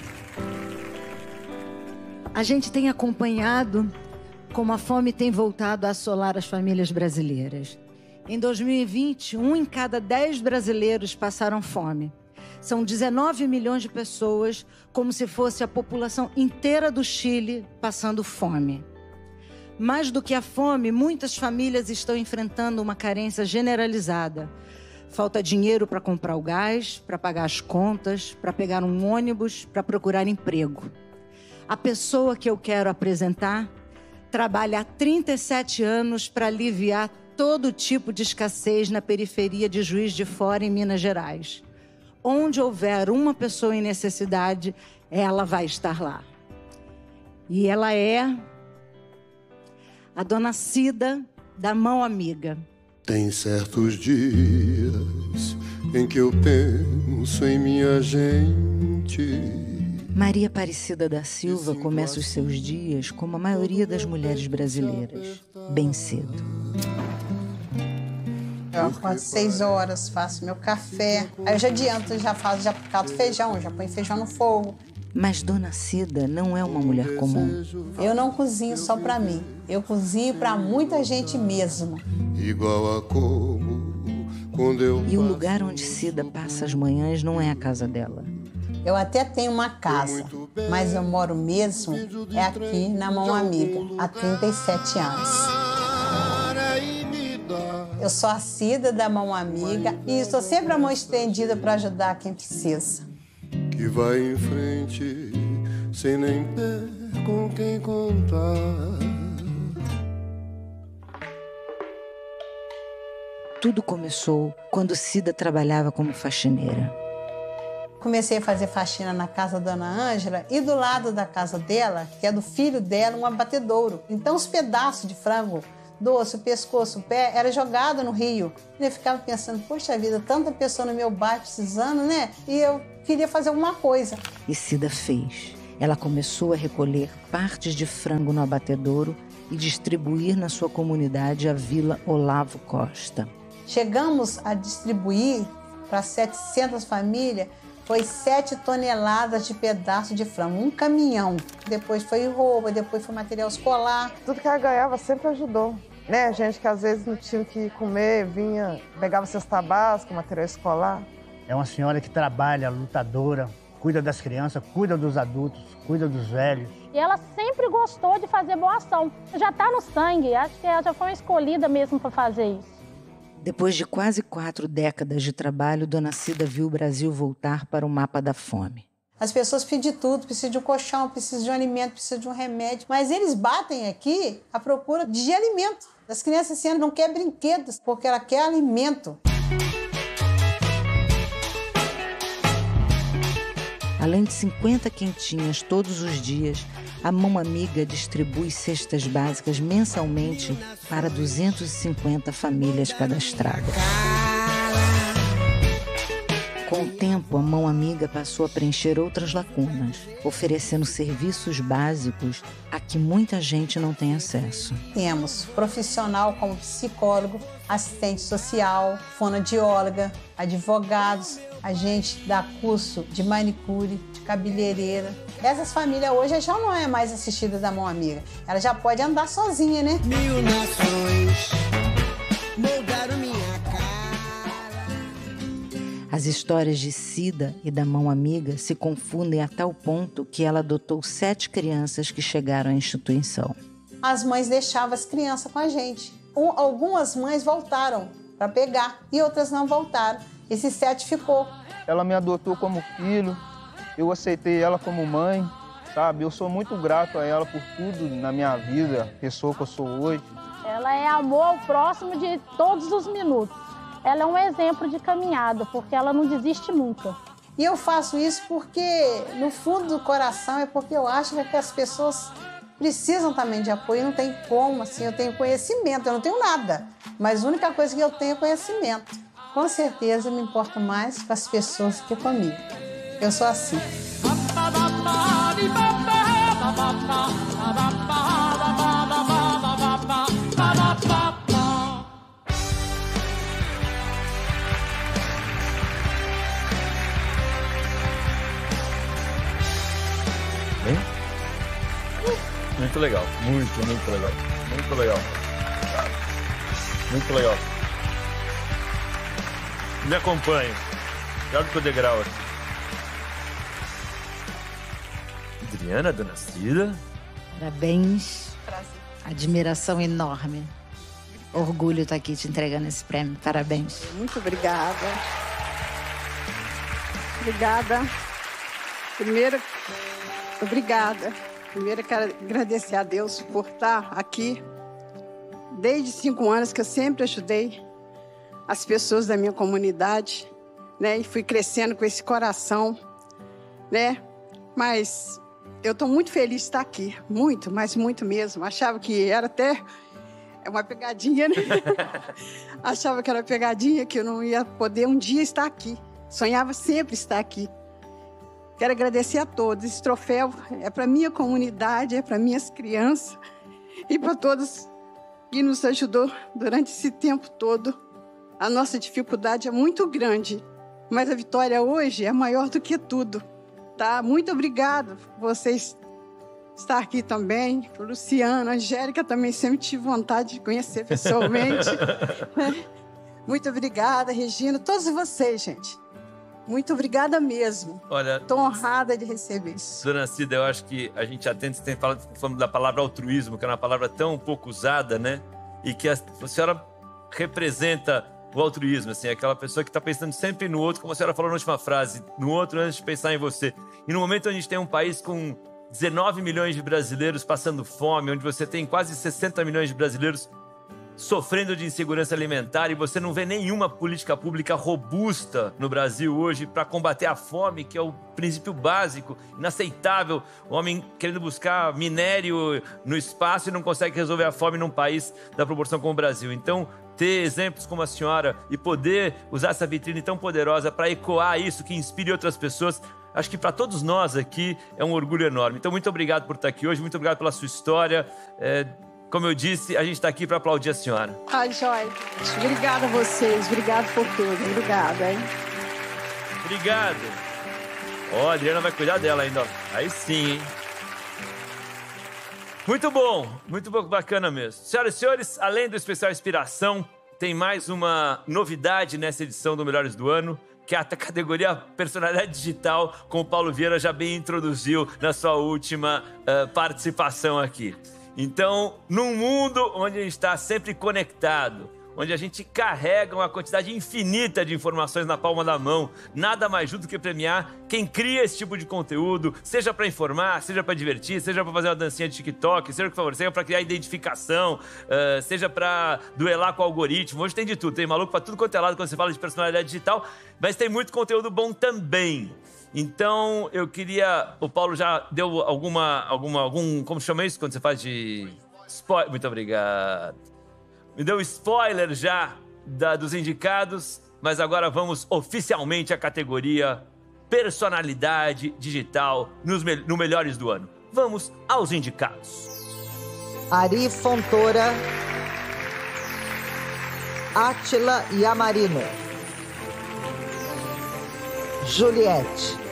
A gente tem acompanhado como a fome tem voltado a assolar as famílias brasileiras. Em dois mil e vinte, um em cada dez brasileiros passaram fome. São dezenove milhões de pessoas, como se fosse a população inteira do Chile passando fome. Mais do que a fome, muitas famílias estão enfrentando uma carência generalizada. Falta dinheiro para comprar o gás, para pagar as contas, para pegar um ônibus, para procurar emprego. A pessoa que eu quero apresentar trabalha há trinta e sete anos para aliviar todo tipo de escassez na periferia de Juiz de Fora, em Minas Gerais. Onde houver uma pessoa em necessidade, ela vai estar lá. E ela é a dona Cida, da Mão Amiga. Tem certos dias em que eu penso em minha gente. Maria Aparecida da Silva começa os seus dias como a maioria das mulheres brasileiras, bem cedo. Eu acordo seis horas, faço meu café. Aí eu já adianto, já faço, já cato feijão, já ponho feijão no fogo. Mas Dona Cida não é uma mulher comum. Eu não cozinho só pra mim, eu cozinho pra muita gente mesmo. Igual a como quando eu... E o lugar onde Cida passa as manhãs não é a casa dela. Eu até tenho uma casa, mas eu moro mesmo é aqui na Mão Amiga, há trinta e sete anos. Eu sou a Cida da Mão Amiga e estou sempre a mão estendida para ajudar quem precisa. Que vai em frente sem nem ter com quem contar. Tudo começou quando Cida trabalhava como faxineira. Comecei a fazer faxina na casa da Dona Ângela e do lado da casa dela, que é do filho dela, um abatedouro. Então os pedaços de frango doce, o pescoço, o pé, era jogado no rio. E eu ficava pensando, poxa vida, tanta pessoa no meu bairro precisando, né? E eu queria fazer alguma coisa. E Cida fez. Ela começou a recolher partes de frango no abatedouro e distribuir na sua comunidade, a Vila Olavo Costa. Chegamos a distribuir para setecentas famílias, foi sete toneladas de pedaço de frango, um caminhão. Depois foi roupa, depois foi material escolar. Tudo que ela ganhava sempre ajudou. Né? Gente que às vezes não tinha o que comer, vinha, pegava cesta básica, material escolar. É uma senhora que trabalha, lutadora, cuida das crianças, cuida dos adultos, cuida dos velhos. E ela sempre gostou de fazer boa ação. Já está no sangue, acho que ela já foi escolhida mesmo para fazer isso. Depois de quase quatro décadas de trabalho, Dona Cida viu o Brasil voltar para o mapa da fome. As pessoas precisam de tudo, precisam de um colchão, precisam de um alimento, precisam de um remédio. Mas eles batem aqui à procura de alimento. As crianças assim, não querem brinquedos, porque ela quer alimento. Além de cinquenta quentinhas todos os dias, a Mão Amiga distribui cestas básicas mensalmente para duzentas e cinquenta famílias cadastradas. Com o tempo, a Mão Amiga passou a preencher outras lacunas, oferecendo serviços básicos a que muita gente não tem acesso. Temos profissional como psicólogo, assistente social, fonoaudióloga, advogados, a gente dá curso de manicure, de cabeleireira. Essas famílias hoje já não é mais assistida da Mão Amiga. Ela já pode andar sozinha, né? Mil nações moldaram minha cara. As histórias de Cida e da Mão Amiga se confundem a tal ponto que ela adotou sete crianças que chegaram à instituição. As mães deixavam as crianças com a gente. Um, algumas mães voltaram para pegar e outras não voltaram. Esse sete ficou. Ela me adotou como filho, eu aceitei ela como mãe, sabe? Eu sou muito grato a ela por tudo na minha vida, a pessoa que eu sou hoje. Ela é amor ao próximo de todos os minutos. Ela é um exemplo de caminhada, porque ela não desiste nunca. E eu faço isso porque, no fundo do coração, é porque eu acho que as pessoas precisam também de apoio. Não tem como, assim, eu tenho conhecimento, eu não tenho nada. Mas a única coisa que eu tenho é conhecimento. Com certeza eu me importo mais com as pessoas que comigo. Eu sou assim. Hein? Muito legal, muito, muito legal, muito legal, muito legal. Me acompanhe, olha o degrau aqui. Adriana, dona Cida. Parabéns. Prazer. Admiração enorme. Orgulho estar aqui te entregando esse prêmio. Parabéns. Muito obrigada. Obrigada. Primeiro, obrigada. Primeiro, quero agradecer a Deus por estar aqui. Desde cinco anos que eu sempre ajudei as pessoas da minha comunidade, né? E fui crescendo com esse coração, né? Mas eu estou muito feliz de estar aqui. Muito, mas muito mesmo. Achava que era até uma pegadinha, né? Achava que era pegadinha, que eu não ia poder um dia estar aqui. Sonhava sempre estar aqui. Quero agradecer a todos. Esse troféu é para minha comunidade, é para minhas crianças e para todos que nos ajudou durante esse tempo todo. A nossa dificuldade é muito grande, mas a vitória hoje é maior do que tudo. Tá? Muito obrigada por vocês estar aqui também. Por Luciano, a Angélica também sempre tive vontade de conhecer pessoalmente. Muito obrigada, Regina, todos vocês, gente. Muito obrigada mesmo. Olha, estou honrada de receber isso. Dona Cida, eu acho que a gente atende, tem falado, falando da palavra altruísmo, que é uma palavra tão pouco usada, né? E que a, a senhora representa o altruísmo, assim, aquela pessoa que está pensando sempre no outro, como a senhora falou na última frase, no outro antes de pensar em você. E no momento onde a gente tem um país com dezenove milhões de brasileiros passando fome, onde você tem quase sessenta milhões de brasileiros sofrendo de insegurança alimentar e você não vê nenhuma política pública robusta no Brasil hoje para combater a fome, que é o princípio básico, inaceitável. O homem querendo buscar minério no espaço e não consegue resolver a fome num país da proporção como o Brasil. Então, ter exemplos como a senhora e poder usar essa vitrine tão poderosa para ecoar isso, que inspire outras pessoas, acho que para todos nós aqui é um orgulho enorme. Então, muito obrigado por estar aqui hoje, muito obrigado pela sua história. É... Como eu disse, a gente está aqui para aplaudir a senhora. Ai, joia. Obrigada a vocês. Obrigado por tudo. Obrigada, hein? Obrigado. Ó, oh, a Adriana vai cuidar dela ainda. Ó. Aí sim, hein? Muito bom. Muito bacana mesmo. Senhoras e senhores, além do especial Inspiração, tem mais uma novidade nessa edição do Melhores do Ano, que é a categoria Personalidade Digital, como o Paulo Vieira já bem introduziu na sua última uh, participação aqui. Então, num mundo onde a gente está sempre conectado, onde a gente carrega uma quantidade infinita de informações na palma da mão, nada mais justo do que premiar quem cria esse tipo de conteúdo, seja para informar, seja para divertir, seja para fazer uma dancinha de TikTok, seja por favor, seja para criar identificação, uh, seja para duelar com o algoritmo. Hoje tem de tudo, tem maluco para tudo quanto é lado quando você fala de personalidade digital, mas tem muito conteúdo bom também. Então, eu queria... O Paulo já deu alguma... alguma algum, como chama isso quando você faz de... Spoiler. Muito obrigado. Me deu spoiler já da, dos indicados, mas agora vamos oficialmente à categoria Personalidade Digital nos, no Melhores do Ano. Vamos aos indicados. Ari Fontoura, Átila Yamarino, Juliette.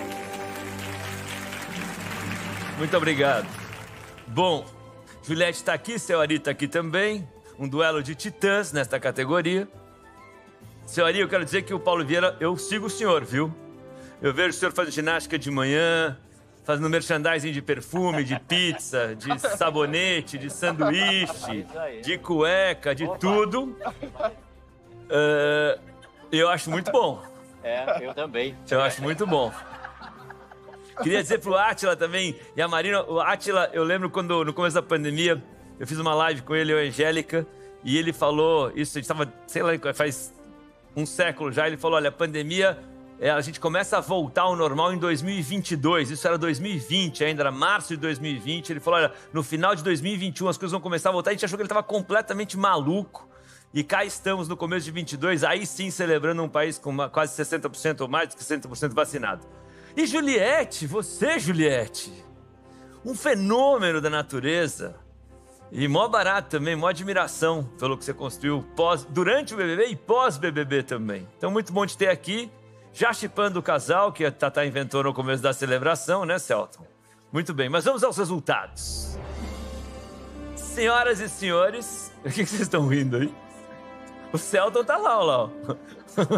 Muito obrigado. Bom, Juliette está aqui, seu Ari está aqui também. Um duelo de titãs nesta categoria. Seu Ari, eu quero dizer que o Paulo Vieira, eu sigo o senhor, viu? Eu vejo o senhor fazendo ginástica de manhã, fazendo merchandising de perfume, de pizza, de sabonete, de sanduíche, de cueca, de tudo. Uh, eu acho muito bom. É, eu também. Eu acho muito bom. Queria dizer pro Átila também, e a Marina, o Átila, eu lembro quando, no começo da pandemia, eu fiz uma live com ele e a Angélica, e ele falou, isso, a gente tava, sei lá, faz um século já, ele falou, olha, a pandemia É, a gente começa a voltar ao normal em dois mil e vinte e dois. Isso era dois mil e vinte ainda, era março de dois mil e vinte. Ele falou, olha, no final de dois mil e vinte e um as coisas vão começar a voltar. A gente achou que ele estava completamente maluco. E cá estamos no começo de vinte e dois, aí sim celebrando um país com uma, quase sessenta por cento ou mais do que sessenta por cento vacinado. E Juliette, você, Juliette, um fenômeno da natureza. E mó barato também, mó admiração pelo que você construiu pós, durante o B B B e pós-B B B também. Então, muito bom te ter aqui. Já chipando o casal, que a Tatá inventou no começo da celebração, né, Celton? Muito bem, mas vamos aos resultados. Senhoras e senhores... O que vocês estão rindo aí? O Celton tá lá, ó lá. Ó.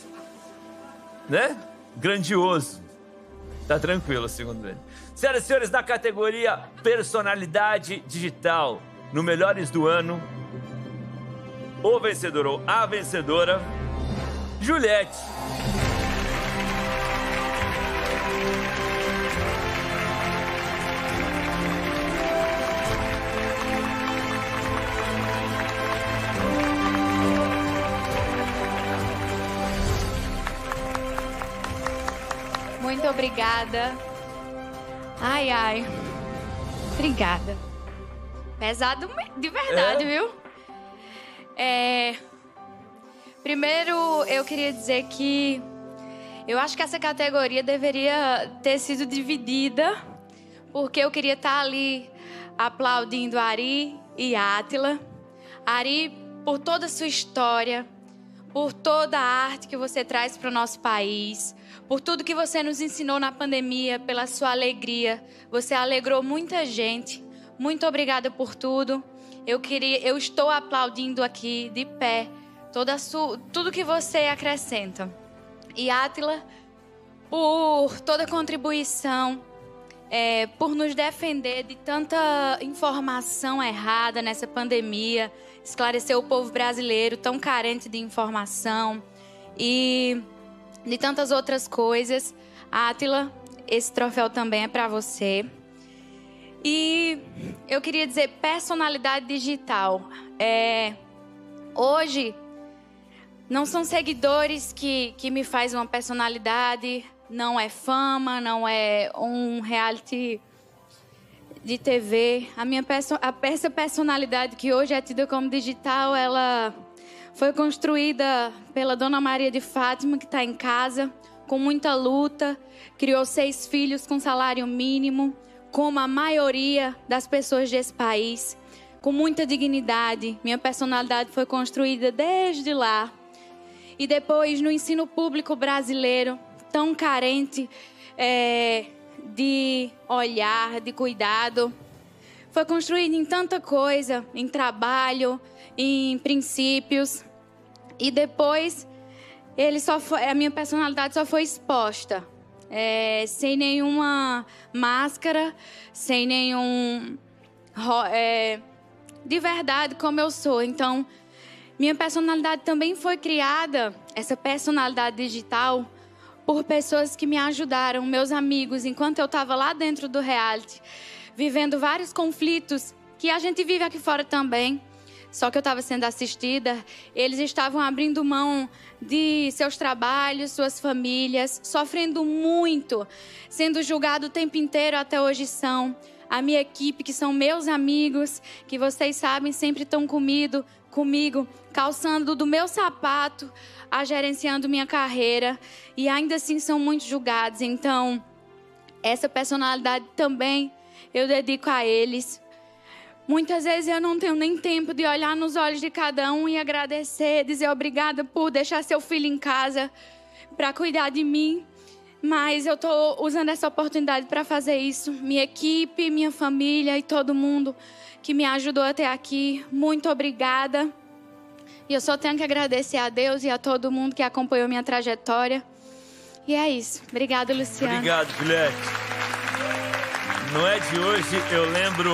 Né? Grandioso. Tá tranquilo, segundo ele. Senhoras e senhores, na categoria Personalidade Digital, no Melhores do Ano, o vencedor ou a vencedora, Juliette. Muito obrigada. Ai, ai. Obrigada. Pesado de verdade, É? viu? É... Primeiro, eu queria dizer que eu acho que essa categoria deveria ter sido dividida, porque eu queria estar ali aplaudindo Ari e Átila. Ari, por toda a sua história, por toda a arte que você traz para o nosso país, por tudo que você nos ensinou na pandemia, pela sua alegria. Você alegrou muita gente. Muito obrigada por tudo. Eu queria, eu estou aplaudindo aqui de pé toda a sua, tudo que você acrescenta. E Átila, por toda a contribuição, é, por nos defender de tanta informação errada nessa pandemia, esclarecer o povo brasileiro tão carente de informação e de tantas outras coisas. Átila, esse troféu também é para você. E eu queria dizer personalidade digital. É, hoje, não são seguidores que, que me faz uma personalidade, não é fama, não é um reality de T V. A minha perso a essa personalidade que hoje é tida como digital, ela foi construída pela Dona Maria de Fátima, que está em casa, com muita luta, criou seis filhos com salário mínimo, como a maioria das pessoas desse país, com muita dignidade. Minha personalidade foi construída desde lá. E depois, no ensino público brasileiro, tão carente é, de olhar, de cuidado, foi construída em tanta coisa, em trabalho, em princípios. E depois, ele só foi, a minha personalidade só foi exposta. É, sem nenhuma máscara, sem nenhum... É, de verdade, como eu sou. Então, minha personalidade também foi criada, essa personalidade digital, por pessoas que me ajudaram, meus amigos, enquanto eu estava lá dentro do reality, vivendo vários conflitos que a gente vive aqui fora também. Só que eu estava sendo assistida, eles estavam abrindo mão de seus trabalhos, suas famílias, sofrendo muito, sendo julgados o tempo inteiro, até hoje são. A minha equipe, que são meus amigos, que vocês sabem, sempre estão comigo, comigo, calçando do meu sapato, a gerenciando minha carreira, e ainda assim são muito julgados. Então, essa personalidade também eu dedico a eles. Muitas vezes eu não tenho nem tempo de olhar nos olhos de cada um e agradecer, dizer obrigada por deixar seu filho em casa para cuidar de mim. Mas eu estou usando essa oportunidade para fazer isso. Minha equipe, minha família e todo mundo que me ajudou até aqui, muito obrigada. E eu só tenho que agradecer a Deus e a todo mundo que acompanhou minha trajetória. E é isso. Obrigada, Luciano. Obrigado, Juliette. Não é de hoje, eu lembro...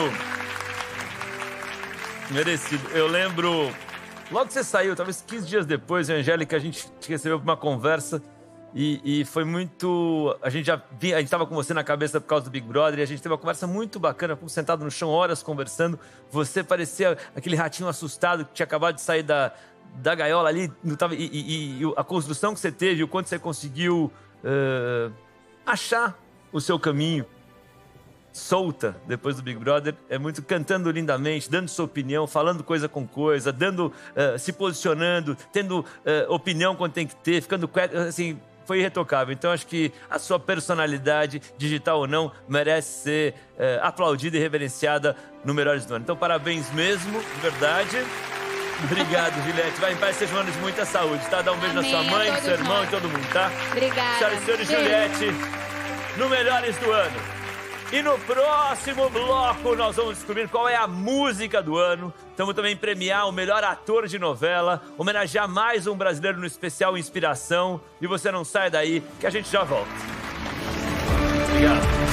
Merecido. Eu lembro, logo que você saiu, talvez quinze dias depois, Angélica, a gente te recebeu para uma conversa e, e foi muito... A gente já vinha, a gente estava com você na cabeça por causa do Big Brother e a gente teve uma conversa muito bacana, fomos sentados no chão horas conversando. Você parecia aquele ratinho assustado que tinha acabado de sair da, da gaiola ali, e, e, e a construção que você teve, o quanto você conseguiu uh, achar o seu caminho solta depois do Big Brother, é muito cantando lindamente, dando sua opinião, falando coisa com coisa, dando, uh, se posicionando, tendo uh, opinião quando tem que ter, ficando quieto, assim, foi irretocável. Então acho que a sua personalidade, digital ou não, merece ser uh, aplaudida e reverenciada no Melhores do Ano. Então parabéns mesmo, de verdade. Obrigado, Juliette. Vai em paz, seja um ano de muita saúde, tá? Dá um beijo Amém, na sua mãe, no seu irmão nós. E todo mundo, tá? Obrigada. Senhoras e senhores, Juliette, no Melhores do Ano. E no próximo bloco nós vamos descobrir qual é a música do ano. Estamos também premiar o melhor ator de novela, homenagear mais um brasileiro no especial Inspiração. E você não sai daí, que a gente já volta. Obrigado.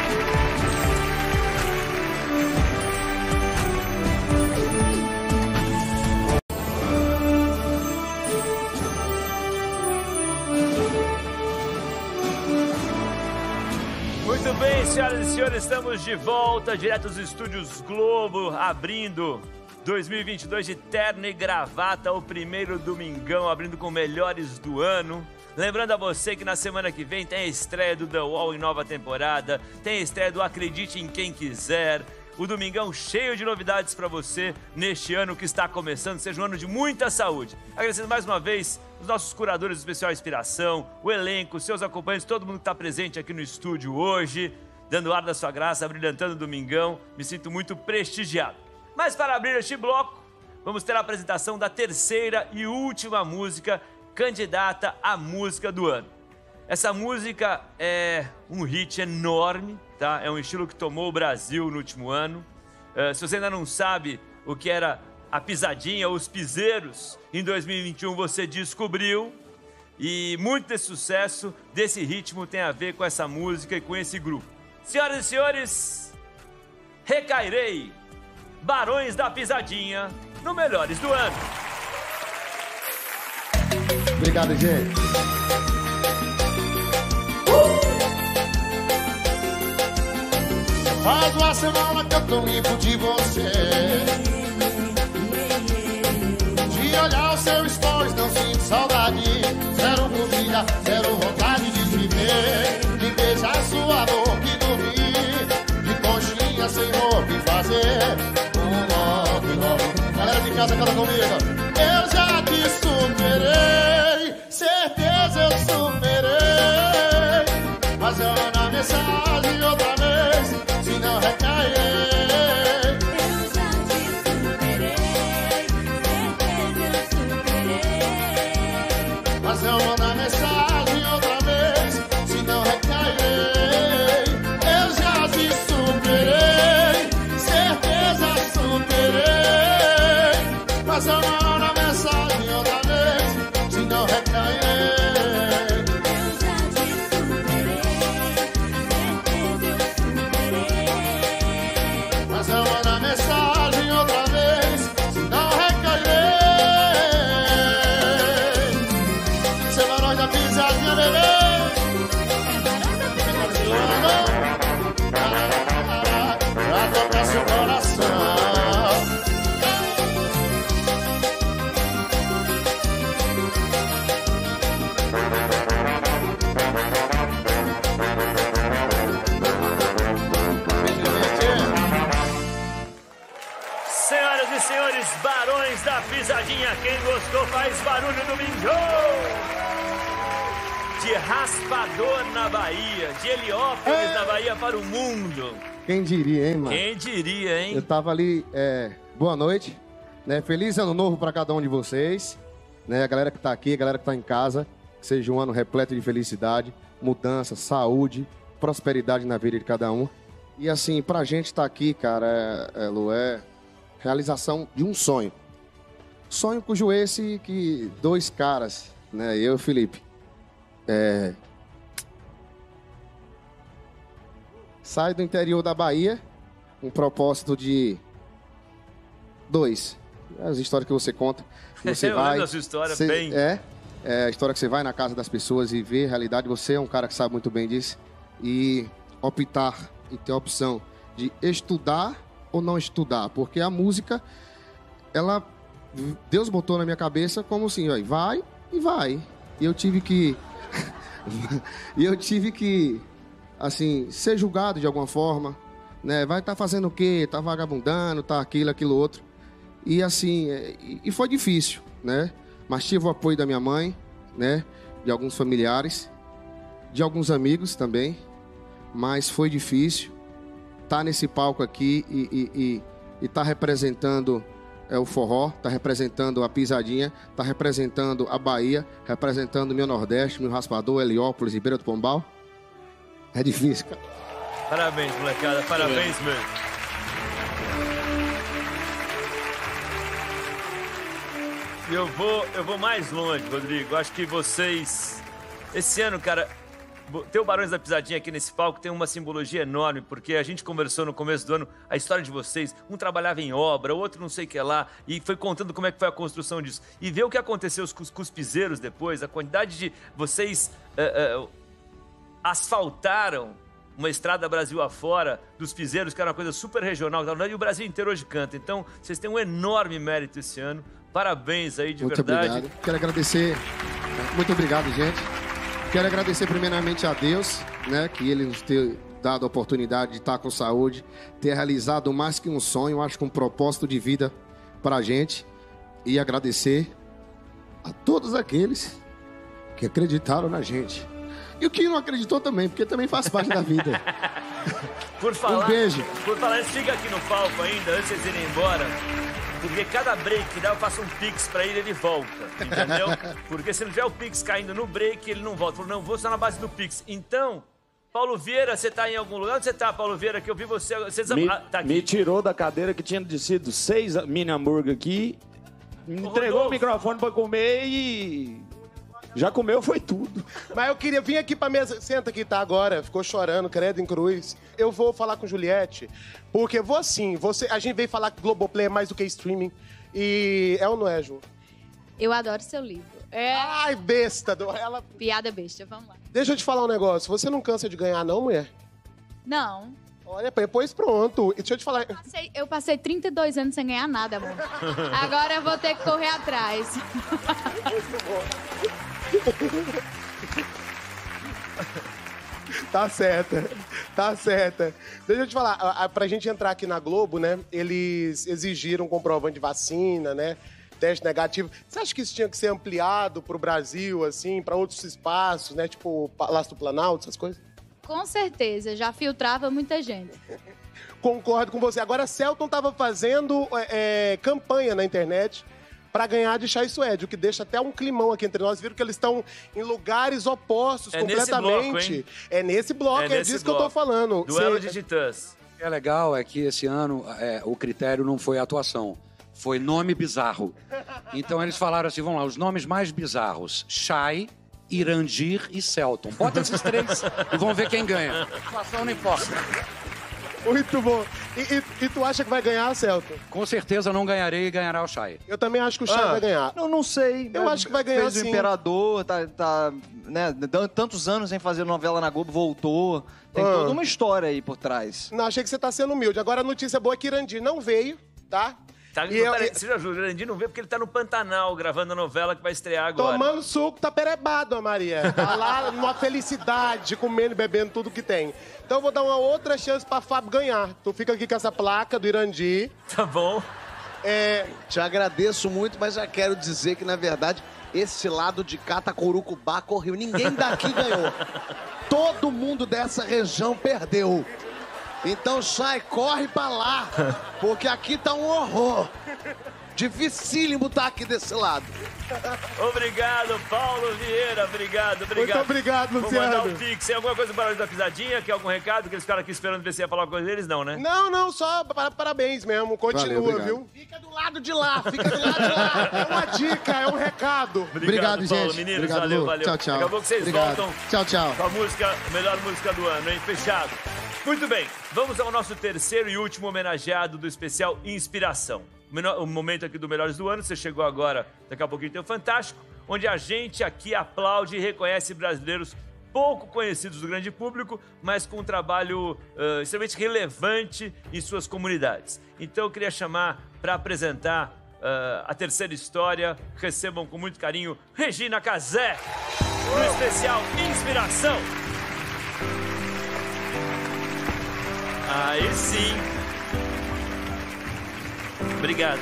Muito bem, senhoras e senhores, estamos de volta, direto dos estúdios Globo, abrindo dois mil e vinte e dois de terno e gravata, o primeiro domingão, abrindo com melhores do ano. Lembrando a você que na semana que vem tem a estreia do The Wall em nova temporada, tem a estreia do Acredite em Quem Quiser, o domingão cheio de novidades para você neste ano que está começando, seja um ano de muita saúde. Agradecendo mais uma vez os nossos curadores do Especial Inspiração, o elenco, seus acompanhantes, todo mundo que está presente aqui no estúdio hoje, dando ar da sua graça, brilhantando o domingão. Me sinto muito prestigiado. Mas para abrir este bloco, vamos ter a apresentação da terceira e última música candidata à música do ano. Essa música é um hit enorme, tá? É um estilo que tomou o Brasil no último ano. Uh, se você ainda não sabe o que era a pisadinha, os piseiros, em dois mil e vinte e um você descobriu. E muito desse sucesso, desse ritmo, tem a ver com essa música e com esse grupo. Senhoras e senhores, Recairei, Barões da Pisadinha, no Melhores do Ano. Obrigado, gente. Faz uma semana que eu tô limpo de você. De olhar os seus stories não sinto saudade. Zero curtida, zero vontade de te ver. De beijar sua boca e dormir. De conchinha sem roupa e fazer um love, love. Galera de casa, canta comigo. Eu já te superei, certeza eu superei. Mas eu mando a mensagem outra vez. Se não recairei, eu já te superei, certeza eu superei. Mas eu mando a mensagem outra vez. Se não recairei, eu já te superei, certeza superei. Mas eu mando a mensagem outra vez. Se não recairei. Barões da Pisadinha, quem gostou faz barulho no Domingão! De Raspador na Bahia, de Heliópolis é. na Bahia para o mundo. Quem diria, hein, mano? Quem diria, hein? Eu tava ali, é... boa noite, né? Feliz ano novo para cada um de vocês, né? A galera que tá aqui, a galera que tá em casa, que seja um ano repleto de felicidade, mudança, saúde, prosperidade na vida de cada um. E assim, pra gente tá aqui, cara, é, é, Lu, é realização de um sonho. Sonho cujo esse que dois caras, né, eu e o Felipe, é, sai do interior da Bahia com o propósito de dois, as histórias que você conta, que você eu vai, lembro da sua história você, bem. É, é a história que você vai na casa das pessoas e vê a realidade. Você é um cara que sabe muito bem disso e optar e ter a opção de estudar ou não estudar, porque a música, ela Deus botou na minha cabeça como assim, ó, vai e vai. E eu tive que... e eu tive que, assim, ser julgado de alguma forma, né? Vai estar tá fazendo o quê? Tá vagabundando, tá aquilo, aquilo outro. E assim, e, e foi difícil, né? Mas tive o apoio da minha mãe, né? De alguns familiares, de alguns amigos também. Mas foi difícil estar tá nesse palco aqui e, e, e, e tá representando é, o forró, tá representando a pisadinha, tá representando a Bahia, representando o meu Nordeste, meu Raspador, Heliópolis e Beira do Pombal. É difícil, cara. Parabéns, molecada. Parabéns mesmo. E eu vou, eu vou mais longe, Rodrigo. Acho que vocês... Esse ano, cara... Ter o Barões da Pisadinha aqui nesse palco tem uma simbologia enorme, porque a gente conversou no começo do ano a história de vocês. Um trabalhava em obra, o outro não sei o que lá, e foi contando como é que foi a construção disso. E ver o que aconteceu com os cuspizeiros depois, a quantidade de... Vocês uh, uh, asfaltaram uma estrada Brasil afora dos piseiros, que era uma coisa super regional, e o Brasil inteiro hoje canta. Então, vocês têm um enorme mérito esse ano. Parabéns aí, de muito verdade. Muito obrigado. Quero agradecer. Muito obrigado, gente. Quero agradecer primeiramente a Deus, né, que Ele nos ter dado a oportunidade de estar com saúde, ter realizado mais que um sonho, acho que um propósito de vida para a gente. E agradecer a todos aqueles que acreditaram na gente. E o que não acreditou também, porque também faz parte da vida. Por falar, um beijo. Por falar, fica aqui no palco ainda, antes de vocês irem embora. Porque cada break que dá, eu faço um pix pra ele, ele volta, entendeu? Porque se não tiver o pix caindo no break, ele não volta. Falou, não, vou só na base do pix. Então, Paulo Vieira, você tá em algum lugar? Onde você tá, Paulo Vieira? Que eu vi você... você me, ah, tá aqui. me tirou da cadeira que tinha descido seis mini hambúrguer aqui, me entregou Rodolfo. O microfone pra comer e... Já comeu, foi tudo. Mas eu queria vir aqui pra mesa. Senta aqui, tá agora. Ficou chorando, credo em cruz. Eu vou falar com Juliette, porque vou assim, você, a gente veio falar que Globoplay é mais do que streaming. E é ou não é, Ju? Eu adoro seu livro. É... Ai, besta. Ela... Piada besta, vamos lá. Deixa eu te falar um negócio. Você não cansa de ganhar, não, mulher? Não. Olha, depois pronto. Deixa eu te falar... Eu passei, eu passei trinta e dois anos sem ganhar nada, amor. Agora eu vou ter que correr atrás. Muito bom. Tá certa, tá certa. Deixa eu te falar, pra gente entrar aqui na Globo, né, eles exigiram comprovante de vacina, né, teste negativo. Você acha que isso tinha que ser ampliado pro Brasil, assim, pra outros espaços, né, tipo Palácio do Planalto, essas coisas? Com certeza, já filtrava muita gente. Concordo com você. Agora, Selton tava fazendo é, é, campanha na internet para ganhar de Chay Suede, o que deixa até um climão aqui entre nós. Viram que eles estão em lugares opostos é completamente. Nesse bloco, é nesse bloco, é, é nesse disso bloco. que eu tô falando. Duelo Cê... de titãs. O que é legal é que esse ano é, o critério não foi atuação, foi nome bizarro. Então eles falaram assim, vamos lá, os nomes mais bizarros, Chay, Irandir e Selton. Bota esses três e vamos ver quem ganha. A atuação não importa. Muito bom. E, e, e tu acha que vai ganhar, Celton? Com certeza não ganharei e ganhará o Chay. Eu também acho que o Chay ah, vai ganhar. Eu não sei. Eu acho que vai ganhar, fez sim. Fez o Imperador, tá, tá né, tantos anos sem fazer novela na Globo, voltou. Tem ah. toda uma história aí por trás. Não, achei que você tá sendo humilde. Agora a notícia boa é que Irandir não veio, tá? Tá, e eu, pera, você já jura, o Irandir não veio porque ele tá no Pantanal gravando a novela que vai estrear agora. Tomando suco, tá perebado, Maria. Tá lá numa felicidade, comendo e bebendo tudo que tem. Então eu vou dar uma outra chance pra Fábio ganhar. Tu fica aqui com essa placa do Irandir. Tá bom. É... Te agradeço muito, mas já quero dizer que, na verdade, esse lado de cá tá Corucubá, correu. Ninguém daqui ganhou. Todo mundo dessa região perdeu. Então, Chay, corre pra lá, porque aqui tá um horror. Dificílimo tá aqui desse lado. Obrigado, Paulo Vieira. Obrigado, obrigado. Muito obrigado, Luciano. Vou mandar o Pix. Tem alguma coisa para da pisadinha? Quer algum recado? Que eles ficaram aqui esperando ver se ia falar alguma coisa deles? Não, né? Não, não, só parabéns mesmo. Continua, Valeu, viu? Fica do lado de lá, fica do lado de lá. É uma dica, é um recado. Obrigado, obrigado Paulo. gente. Meninos, obrigado, valeu, Lu. valeu. Tchau, tchau. Daqui a pouco vocês obrigado. voltam. Tchau, tchau. Com a música, a melhor música do ano, hein? Fechado. Muito bem, vamos ao nosso terceiro e último homenageado do especial Inspiração. O momento aqui do Melhores do Ano, você chegou agora, daqui a pouquinho tem o Fantástico, onde a gente aqui aplaude e reconhece brasileiros pouco conhecidos do grande público, mas com um trabalho uh, extremamente relevante em suas comunidades. Então eu queria chamar para apresentar uh, a terceira história. Recebam com muito carinho Regina Casé, no especial Inspiração. Aí sim. Obrigado.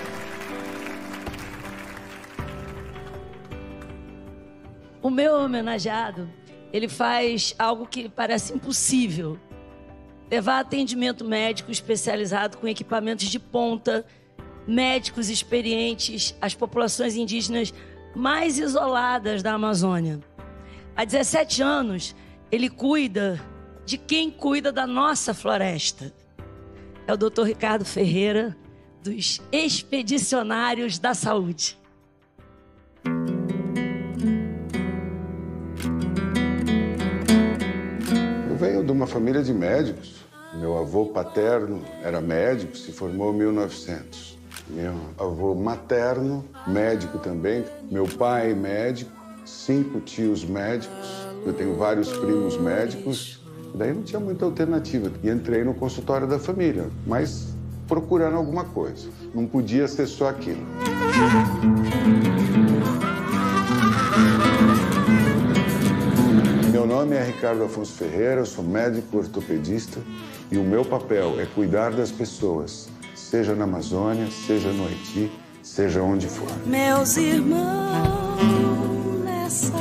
O meu homenageado, ele faz algo que parece impossível. Levar atendimento médico especializado com equipamentos de ponta, médicos experientes às populações indígenas mais isoladas da Amazônia. Há dezessete anos, ele cuida de quem cuida da nossa floresta. É o doutor Ricardo Ferreira, dos Expedicionários da Saúde. Eu venho de uma família de médicos. Meu avô paterno era médico, se formou em mil e novecentos. Meu avô materno, médico também. Meu pai, médico. Cinco tios médicos. Eu tenho vários primos médicos. Daí não tinha muita alternativa. E entrei no consultório da família, mas procurando alguma coisa. Não podia ser só aquilo. Meu nome é Ricardo Afonso Ferreira, eu sou médico ortopedista e o meu papel é cuidar das pessoas, seja na Amazônia, seja no Haiti, seja onde for. Meus irmãos nessa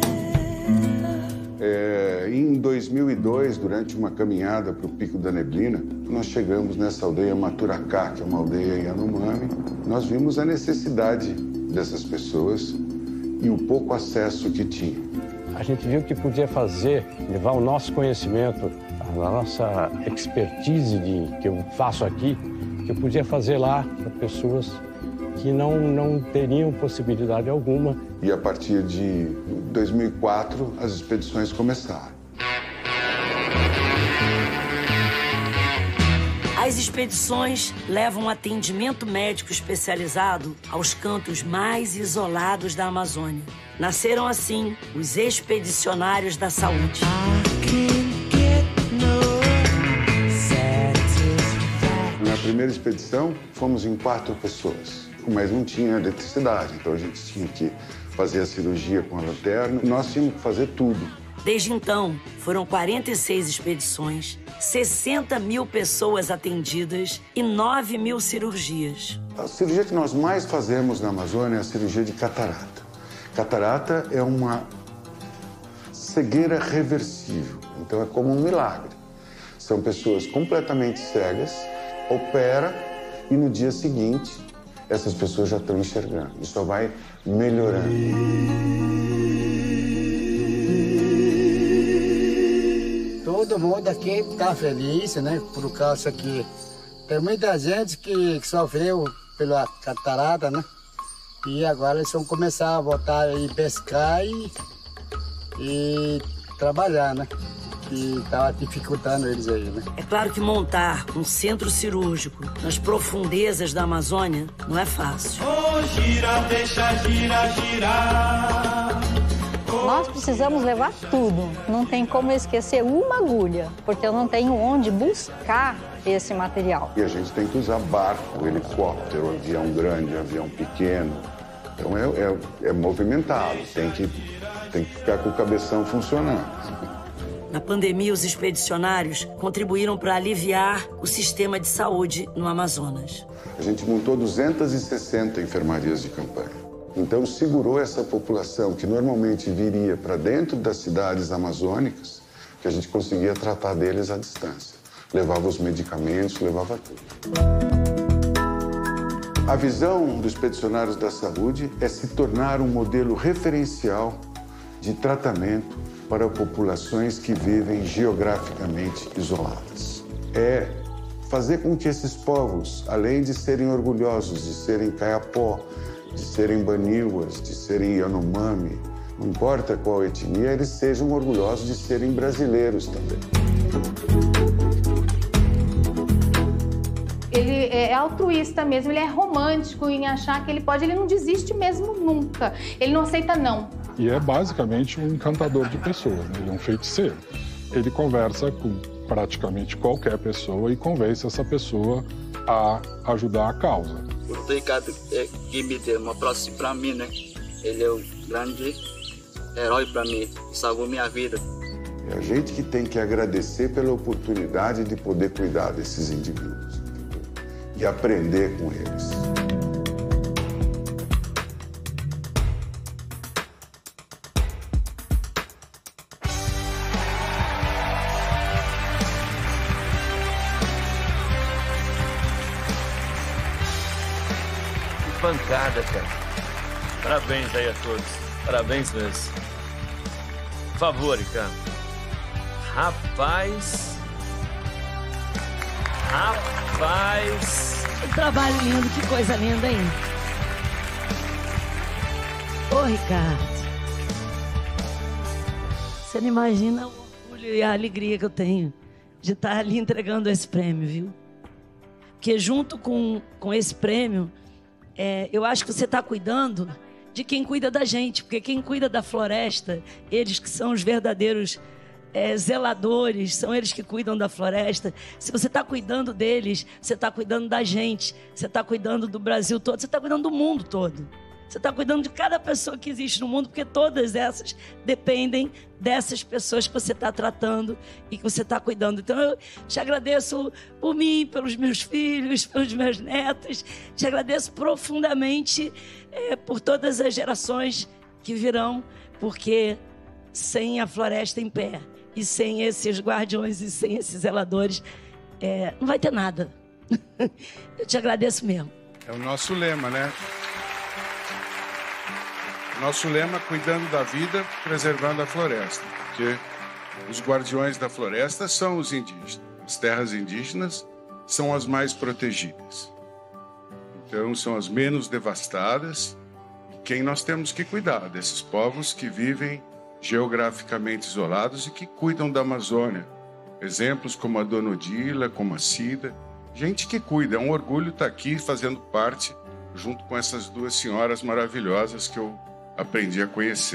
É, em dois mil e dois, durante uma caminhada para o Pico da Neblina, nós chegamos nessa aldeia Maturacá, que é uma aldeia Yanomami. Nós vimos a necessidade dessas pessoas e o pouco acesso que tinha. A gente viu que podia fazer, levar o nosso conhecimento, a nossa expertise de, que eu faço aqui, que eu podia fazer lá para pessoas que não, não teriam possibilidade alguma. E a partir de dois mil e quatro, as expedições começaram. As expedições levam atendimento médico especializado aos cantos mais isolados da Amazônia. Nasceram assim os Expedicionários da Saúde. Na primeira expedição, fomos em quatro pessoas, mas não tinha eletricidade, então a gente tinha que fazer a cirurgia com a lanterna. Nós tínhamos que fazer tudo. Desde então, foram quarenta e seis expedições, sessenta mil pessoas atendidas e nove mil cirurgias. A cirurgia que nós mais fazemos na Amazônia é a cirurgia de catarata. Catarata é uma cegueira reversível, então é como um milagre. São pessoas completamente cegas, opera e no dia seguinte essas pessoas já estão enxergando. E só vai melhorando. Todo mundo aqui está feliz, né, por causa que tem muita gente que, que sofreu pela catarata, né? E agora eles vão começar a voltar a ir pescar e, e trabalhar, né? Que estava dificultando eles aí, né? É claro que montar um centro cirúrgico nas profundezas da Amazônia não é fácil. Oh, gira, deixa, gira, girar. Nós precisamos levar tudo. Não tem como esquecer uma agulha, porque eu não tenho onde buscar esse material. E a gente tem que usar barco, helicóptero, avião grande, avião pequeno. Então é, é, é movimentado, tem que, tem que ficar com o cabeção funcionando. Na pandemia, os expedicionários contribuíram para aliviar o sistema de saúde no Amazonas. A gente montou duzentas e sessenta enfermarias de campanha. Então, segurou essa população que normalmente viria para dentro das cidades amazônicas, que a gente conseguia tratar deles à distância. Levava os medicamentos, levava tudo. A visão dos Expedicionários da Saúde é se tornar um modelo referencial de tratamento para populações que vivem geograficamente isoladas. É fazer com que esses povos, além de serem orgulhosos de serem Kayapó, de serem Baniwas, de serem Yanomami, não importa qual etnia, eles sejam orgulhosos de serem brasileiros também. Ele é altruísta mesmo, ele é romântico em achar que ele pode, ele não desiste mesmo nunca, ele não aceita não. E é basicamente um encantador de pessoas, né? Ele é um feiticeiro. Ele conversa com praticamente qualquer pessoa e convence essa pessoa a ajudar a causa. por ter que me deu uma próxima para mim, né? Ele é um grande herói para mim, salvou minha vida. É a gente que tem que agradecer pela oportunidade de poder cuidar desses indivíduos, entendeu? E aprender com eles. Que pancada, cara. Parabéns aí a todos. Parabéns mesmo. Por favor, Ricardo. Rapaz. Rapaz. Que trabalho lindo, que coisa linda, hein? Ô, Ricardo. Você não imagina o orgulho e a alegria que eu tenho de estar ali entregando esse prêmio, viu? Porque junto com, com esse prêmio, é, eu acho que você está cuidando de quem cuida da gente. Porque quem cuida da floresta, eles que são os verdadeiros É, zeladores, são eles que cuidam da floresta. Se você está cuidando deles, você está cuidando da gente, você está cuidando do Brasil todo, você está cuidando do mundo todo. Você está cuidando de cada pessoa que existe no mundo, porque todas essas dependem dessas pessoas que você está tratando e que você está cuidando. Então eu te agradeço por mim, pelos meus filhos, pelos meus netos. Te agradeço profundamente é, por todas as gerações que virão, porque sem a floresta em pé e sem esses guardiões e sem esses zeladores, é, não vai ter nada. Eu te agradeço mesmo. É o nosso lema, né? Nosso lema, cuidando da vida, preservando a floresta. Porque os guardiões da floresta são os indígenas. As terras indígenas são as mais protegidas. Então, são as menos devastadas. E quem nós temos que cuidar? Desses povos que vivem geograficamente isolados e que cuidam da Amazônia. Exemplos como a Dona Odila, como a Cida. Gente que cuida. É um orgulho estar aqui fazendo parte, junto com essas duas senhoras maravilhosas que eu aprendi a conhecer.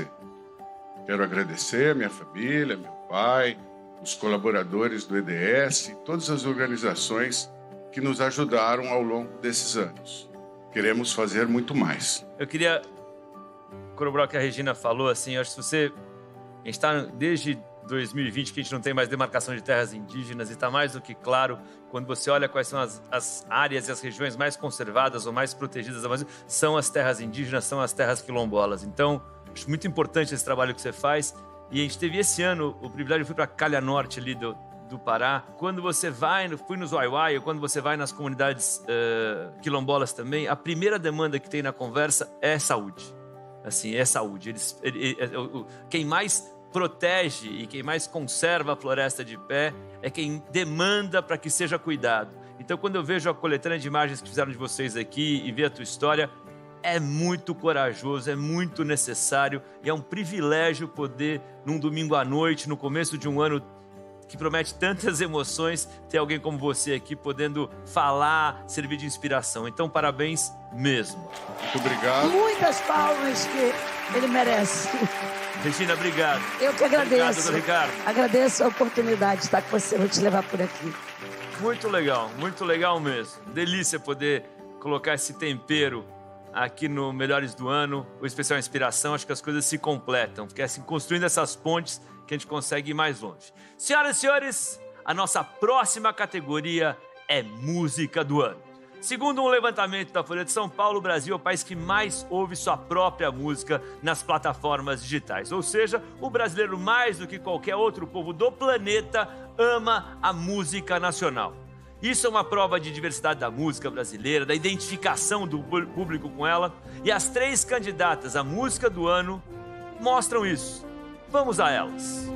Quero agradecer a minha família, meu pai, os colaboradores do E D S, todas as organizações que nos ajudaram ao longo desses anos. Queremos fazer muito mais. Eu queria corroborar o que a Regina falou, assim, acho que você... A gente está desde dois mil e vinte que a gente não tem mais demarcação de terras indígenas e está mais do que claro quando você olha quais são as, as áreas e as regiões mais conservadas ou mais protegidas da Amazônia, são as terras indígenas, são as terras quilombolas. Então, acho muito importante esse trabalho que você faz. E a gente teve esse ano o privilégio de ir para a Calha Norte ali do, do Pará. Quando você vai, fui nos Uaiuai, ou quando você vai nas comunidades uh, quilombolas também, a primeira demanda que tem na conversa é saúde. Assim, é saúde. Eles, ele, ele, quem mais protege e quem mais conserva a floresta de pé é quem demanda para que seja cuidado. Então, quando eu vejo a coletânea de imagens que fizeram de vocês aqui e ver a tua história, é muito corajoso, é muito necessário e é um privilégio poder, num domingo à noite, no começo de um ano que promete tantas emoções, ter alguém como você aqui podendo falar, servir de inspiração. Então, parabéns mesmo. Muito obrigado. Muitas palmas que ele merece. Regina, obrigado. Eu que agradeço. Obrigado, Ricardo. Agradeço a oportunidade de estar com você, vou te levar por aqui. Muito legal, muito legal mesmo. Delícia poder colocar esse tempero aqui no Melhores do Ano, o Especial Inspiração. Acho que as coisas se completam, porque é assim, construindo essas pontes que a gente consegue ir mais longe. Senhoras e senhores, a nossa próxima categoria é Música do Ano. Segundo um levantamento da Folha de São Paulo, o Brasil é o país que mais ouve sua própria música nas plataformas digitais. Ou seja, o brasileiro, mais do que qualquer outro povo do planeta, ama a música nacional. Isso é uma prova de diversidade da música brasileira, da identificação do público com ela. E as três candidatas à música do ano mostram isso. Vamos a elas.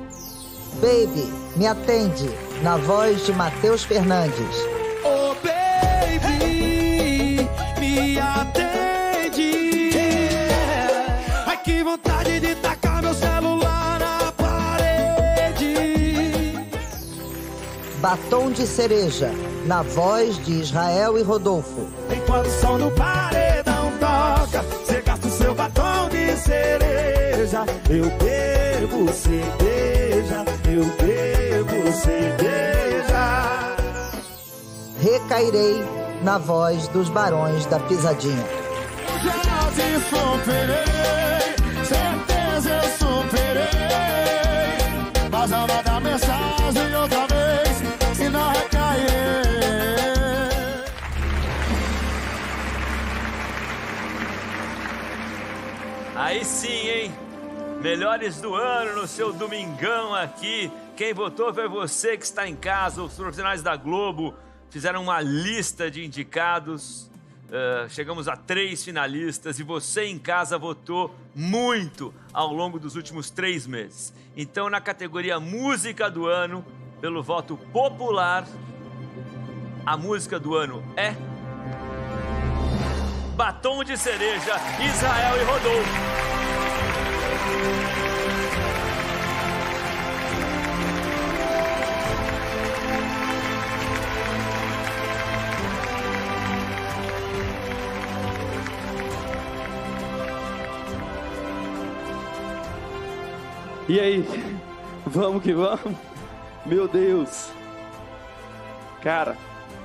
Baby, me atende, na voz de Matheus Fernandes. Oh, baby, me atende. Ai, que vontade de tacar meu celular na parede. Batom de Cereja, na voz de Israel e Rodolfo. Enquanto o som no paredão toca, você gasta o seu batom de cereja. Eu bebo cerveja, eu bebo cerveja. Recairei, na voz dos Barões da Pisadinha. Já te superei, certeza eu superei. Mas não vai dar mensagem outra vez, se não recairei. Aí sim, hein? Melhores do ano no seu domingão aqui. Quem votou foi você que está em casa. Os profissionais da Globo fizeram uma lista de indicados. Uh, chegamos a três finalistas e você em casa votou muito ao longo dos últimos três meses. Então, na categoria Música do Ano, pelo voto popular, a música do ano é Batom de Cereja, Israel e Rodolfo. E aí, vamos que vamos? Meu Deus. Cara.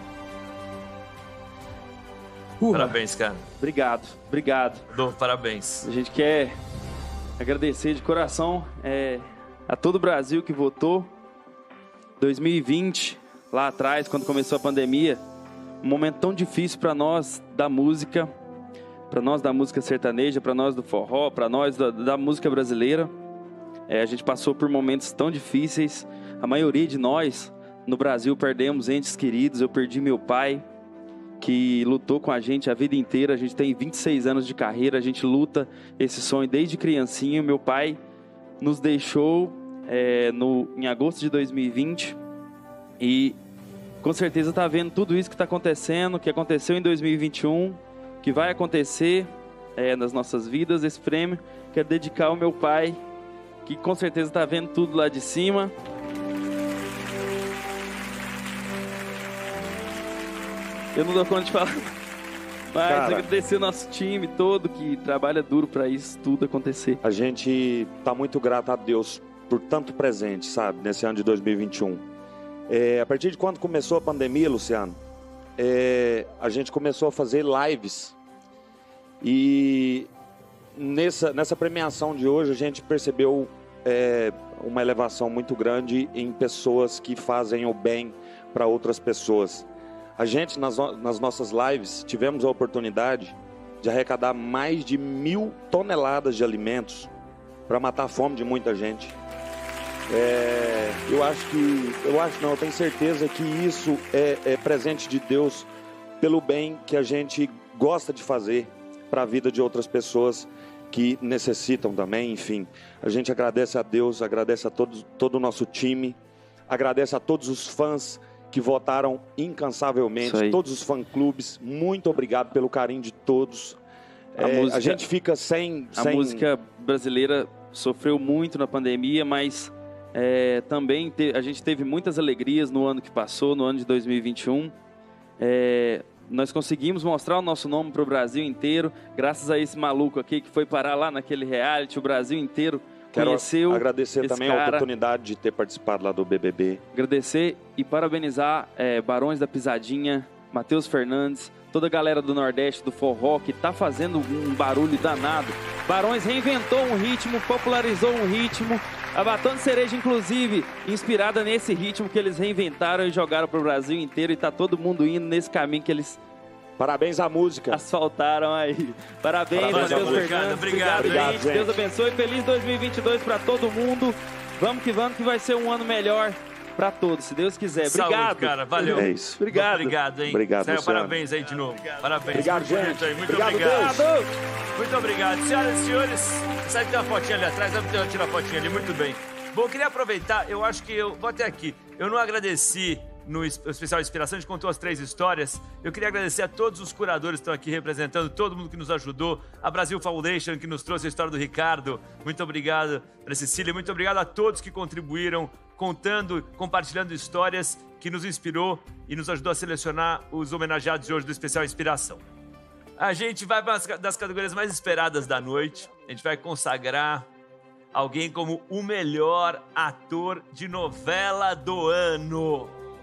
Uh, Parabéns, cara. Obrigado, obrigado. Dou parabéns. A gente quer agradecer de coração é, a todo o Brasil que votou. dois mil e vinte, lá atrás, quando começou a pandemia, um momento tão difícil para nós da música, para nós da música sertaneja, para nós do forró, para nós da, da música brasileira. É, a gente passou por momentos tão difíceis. A maioria de nós no Brasil perdemos entes queridos. Eu perdi meu pai, que lutou com a gente a vida inteira. A gente tem vinte e seis anos de carreira, a gente luta esse sonho desde criancinha. Meu pai nos deixou é, no, em agosto de dois mil e vinte e com certeza está vendo tudo isso que está acontecendo, que aconteceu em dois mil e vinte e um, que vai acontecer é, nas nossas vidas. Esse prêmio quero dedicar ao meu pai, que com certeza está vendo tudo lá de cima. Eu não dou conta de falar, mas Cara, agradecer o nosso time todo que trabalha duro para isso tudo acontecer. A gente tá muito grato a Deus por tanto presente, sabe, nesse ano de dois mil e vinte e um. É, a partir de quando começou a pandemia, Luciano, é, a gente começou a fazer lives e nessa, nessa premiação de hoje a gente percebeu é, uma elevação muito grande em pessoas que fazem o bem para outras pessoas. A gente, nas, nas nossas lives, tivemos a oportunidade de arrecadar mais de mil toneladas de alimentos para matar a fome de muita gente. É, eu acho que, eu acho não, eu tenho certeza que isso é, é presente de Deus pelo bem que a gente gosta de fazer para a vida de outras pessoas que necessitam também. Enfim, a gente agradece a Deus, agradece a todos, todo o nosso time, agradece a todos os fãs que votaram incansavelmente, todos os fã-clubes. Muito obrigado pelo carinho de todos. A, é, música, a gente fica sem, A sem... música brasileira sofreu muito na pandemia, mas é, também te, a gente teve muitas alegrias no ano que passou, no ano de dois mil e vinte e um. É, nós conseguimos mostrar o nosso nome para o Brasil inteiro, graças a esse maluco aqui que foi parar lá naquele reality. O Brasil inteiro Quero conheceu agradecer esse também cara. a oportunidade de ter participado lá do B B B. Agradecer e parabenizar é, Barões da Pisadinha, Matheus Fernandes, toda a galera do Nordeste, do forró, que tá fazendo um barulho danado. Barões reinventou um ritmo, popularizou um ritmo. A Batom de Cereja, inclusive, inspirada nesse ritmo que eles reinventaram e jogaram pro Brasil inteiro. E tá todo mundo indo nesse caminho que eles... Parabéns à música. Asfaltaram aí. Parabéns, Parabéns Matheus Fernandes. Obrigado, obrigado, gente. gente. Deus abençoe. Feliz dois mil e vinte e dois para todo mundo. Vamos que vamos, que vai ser um ano melhor para todos, se Deus quiser. Obrigado. Saúde, cara. Valeu. É isso. Obrigado. Obrigado, hein? Obrigado, Israel, Luciano. parabéns aí de novo. Parabéns. Obrigado, Muito gente. bonito aí. Muito Obrigado, obrigado. Deus. Muito obrigado. Senhoras e senhores, sai que tem uma fotinha ali atrás. Vamos ter- tirar a fotinha ali. Muito bem. Bom, eu queria aproveitar, eu acho que eu vou até aqui. Eu não agradeci no es- especial Inspiração, a gente contou as três histórias. Eu queria agradecer a todos os curadores que estão aqui representando, todo mundo que nos ajudou, a Brasil Foundation, que nos trouxe a história do Ricardo. Muito obrigado para Cecília, muito obrigado a todos que contribuíram, contando, compartilhando histórias, que nos inspirou e nos ajudou a selecionar os homenageados de hoje do especial Inspiração. A gente vai para uma das categorias mais esperadas da noite. A gente vai consagrar alguém como o melhor ator de novela do ano.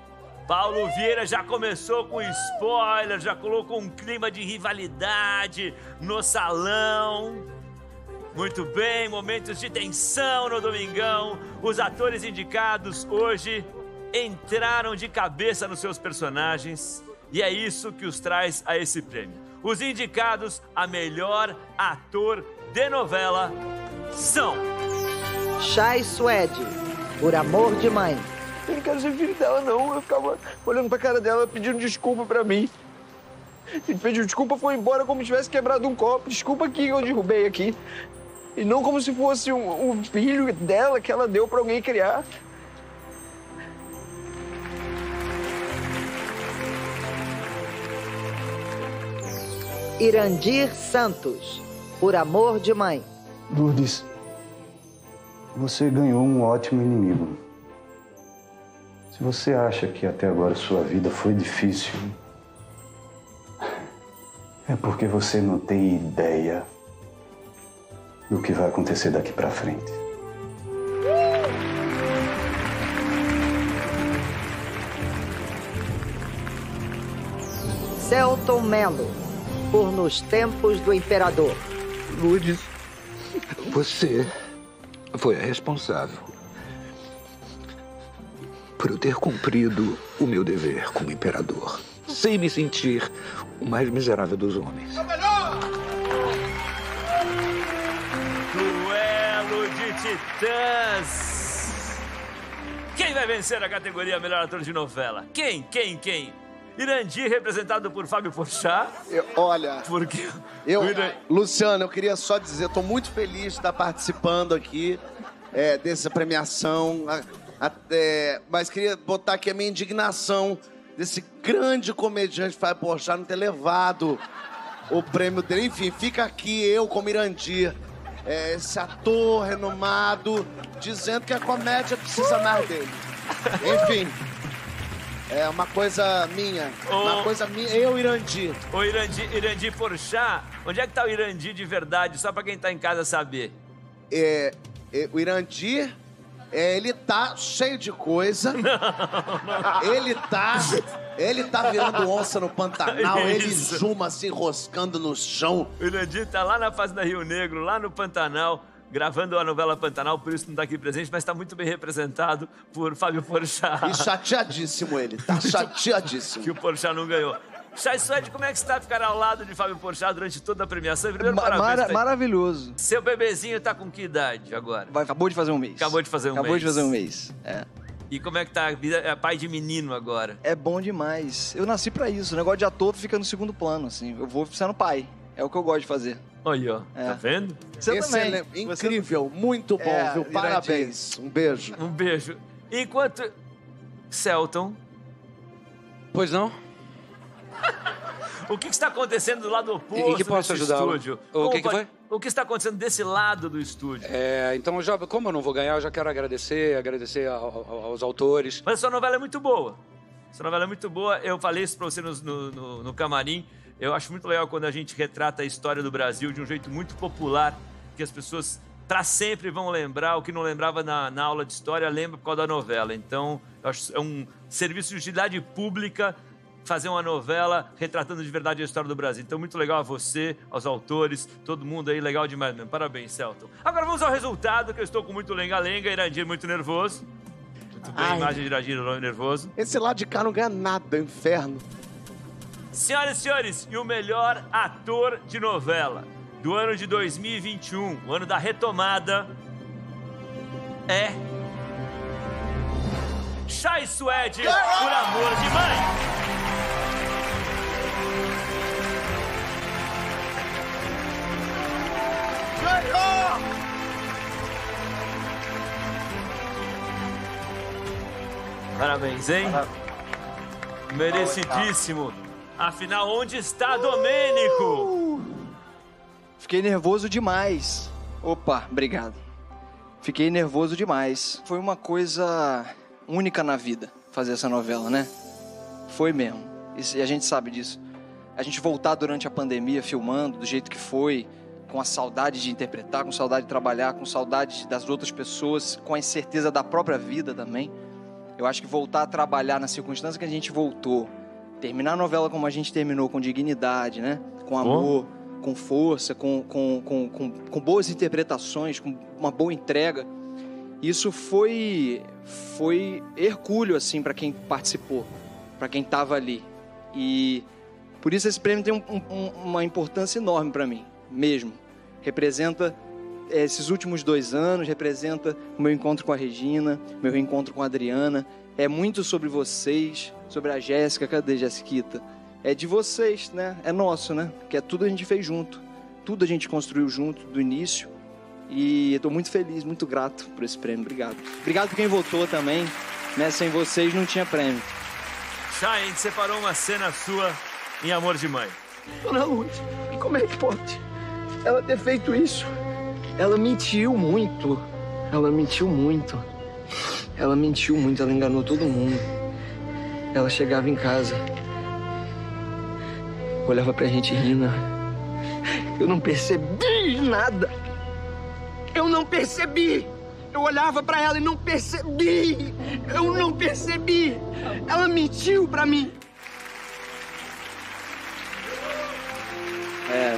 Paulo Vieira já começou com spoiler, já colocou um clima de rivalidade no salão. Muito bem, momentos de tensão no Domingão. Os atores indicados hoje entraram de cabeça nos seus personagens e é isso que os traz a esse prêmio. Os indicados a melhor ator de novela são... Chay Suede, Por Amor de Mãe. Eu não quero ser filho dela, não. Eu ficava olhando pra cara dela, pedindo desculpa pra mim. Ele pediu desculpa, foi embora como se tivesse quebrado um copo. Desculpa aqui que eu derrubei aqui. E não como se fosse um, um filho dela que ela deu pra alguém criar. Irandir Santos, Por Amor de Mãe. Lourdes, você ganhou um ótimo inimigo. Se você acha que até agora sua vida foi difícil, é porque você não tem ideia do que vai acontecer daqui pra frente. Celton Mello, Por Nos Tempos do Imperador. Lourdes, você foi a responsável por eu ter cumprido o meu dever como imperador, sem me sentir o mais miserável dos homens. Duelo de titãs. Quem vai vencer a categoria Melhor Ator de Novela? Quem? Quem? Quem? Irandir, representado por Fábio Porchat. Eu, olha... Porque... Eu, Luciano, eu queria só dizer, estou muito feliz de estar participando aqui é, dessa premiação, a, a, é, mas queria botar aqui a minha indignação desse grande comediante Fábio Porchat não ter levado o prêmio dele. Enfim, fica aqui eu como Irandir, é, esse ator renomado, dizendo que a comédia precisa mais dele. Enfim... É uma coisa minha, Ô, uma coisa minha, eu, Irandir. Ô, Irandir, Irandir Porchat, onde é que tá o Irandir de verdade, só pra quem tá em casa saber? É, é, o Irandir, é, ele tá cheio de coisa. Não, não. Ele tá, ele tá virando onça no Pantanal, ele zuma se enroscando no chão. O Irandir tá lá na Fazenda Rio Negro, lá no Pantanal, gravando a novela Pantanal, por isso não tá aqui presente, mas tá muito bem representado por Fábio Porchat. E chateadíssimo ele, tá chateadíssimo. Que o Porchat não ganhou. Chay Suede, como é que está ficar ao lado de Fábio Porchat durante toda a premiação? Primeiro, Ma mara maravilhoso. Seu bebezinho tá com que idade agora? Vai, acabou de fazer um mês. Acabou de fazer um acabou mês. Acabou de fazer um mês, é. E como é que tá a vida? É pai de menino agora? É bom demais. Eu nasci pra isso. O negócio de ator fica no segundo plano, assim. Eu vou sendo pai. É o que eu gosto de fazer. Olha, ó. É. Tá vendo? Você Excelente, também. Incrível, Você... muito bom, é, viu? Parabéns. Um beijo. Um beijo. Enquanto... Celton. Pois não? O que, que está acontecendo do lado oposto em que posso desse ajudá-lo? estúdio? O que, que foi? O que está acontecendo desse lado do estúdio? É, então, já, como eu não vou ganhar, eu já quero agradecer, agradecer ao, ao, aos autores. Mas a sua novela é muito boa. Essa novela é muito boa. Eu falei isso para você no, no, no camarim. Eu acho muito legal quando a gente retrata a história do Brasil de um jeito muito popular, que as pessoas para sempre vão lembrar. O que não lembrava na, na aula de história, lembra por causa da novela. Então, eu acho é um serviço de utilidade pública fazer uma novela retratando de verdade a história do Brasil. Então, muito legal a você, aos autores, todo mundo aí, legal demais mesmo. Parabéns, Celton. Agora vamos ao resultado, que eu estou com muito lenga-lenga, Irandir muito nervoso. Muito bem, Ai. imagem de Irandir nervoso. Esse lado de cá não ganha nada, inferno. Senhoras e senhores, e o melhor ator de novela do ano de dois mil e vinte e um, o ano da retomada, é... Chay Suede, Por Amor de Mãe. Ganhou! Parabéns, hein? Merecidíssimo. Afinal, onde está Domênico? Fiquei nervoso demais. Opa, obrigado. Fiquei nervoso demais. Foi uma coisa única na vida fazer essa novela, né? Foi mesmo. E a gente sabe disso. A gente voltar durante a pandemia filmando do jeito que foi, com a saudade de interpretar, com saudade de trabalhar, com saudade das outras pessoas, com a incerteza da própria vida também. Eu acho que voltar a trabalhar na circunstância que a gente voltou, terminar a novela como a gente terminou, com dignidade, né? Com amor, oh. com força, com, com, com, com, com boas interpretações, com uma boa entrega. Isso foi, foi hercúleo, assim, para quem participou, para quem estava ali. E por isso esse prêmio tem um, um, uma importância enorme para mim, mesmo. Representa esses últimos dois anos, representa o meu encontro com a Regina, meu reencontro com a Adriana. É muito sobre vocês, sobre a Jéssica. Cadê Jéssiquita? É de vocês, né? É nosso, né? Que é tudo a gente fez junto. Tudo a gente construiu junto, do início. E eu tô muito feliz, muito grato por esse prêmio. Obrigado. Obrigado por quem votou também, né? Sem vocês não tinha prêmio. Chay, a gente separou uma cena sua em Amor de Mãe. Dona Lourdes, e como é que pode ela ter feito isso? Ela mentiu muito. Ela mentiu muito. Ela mentiu muito, ela enganou todo mundo. Ela chegava em casa, olhava pra gente rindo. Eu não percebi nada. Eu não percebi. Eu olhava pra ela e não percebi. Eu não percebi. Ela mentiu pra mim. É,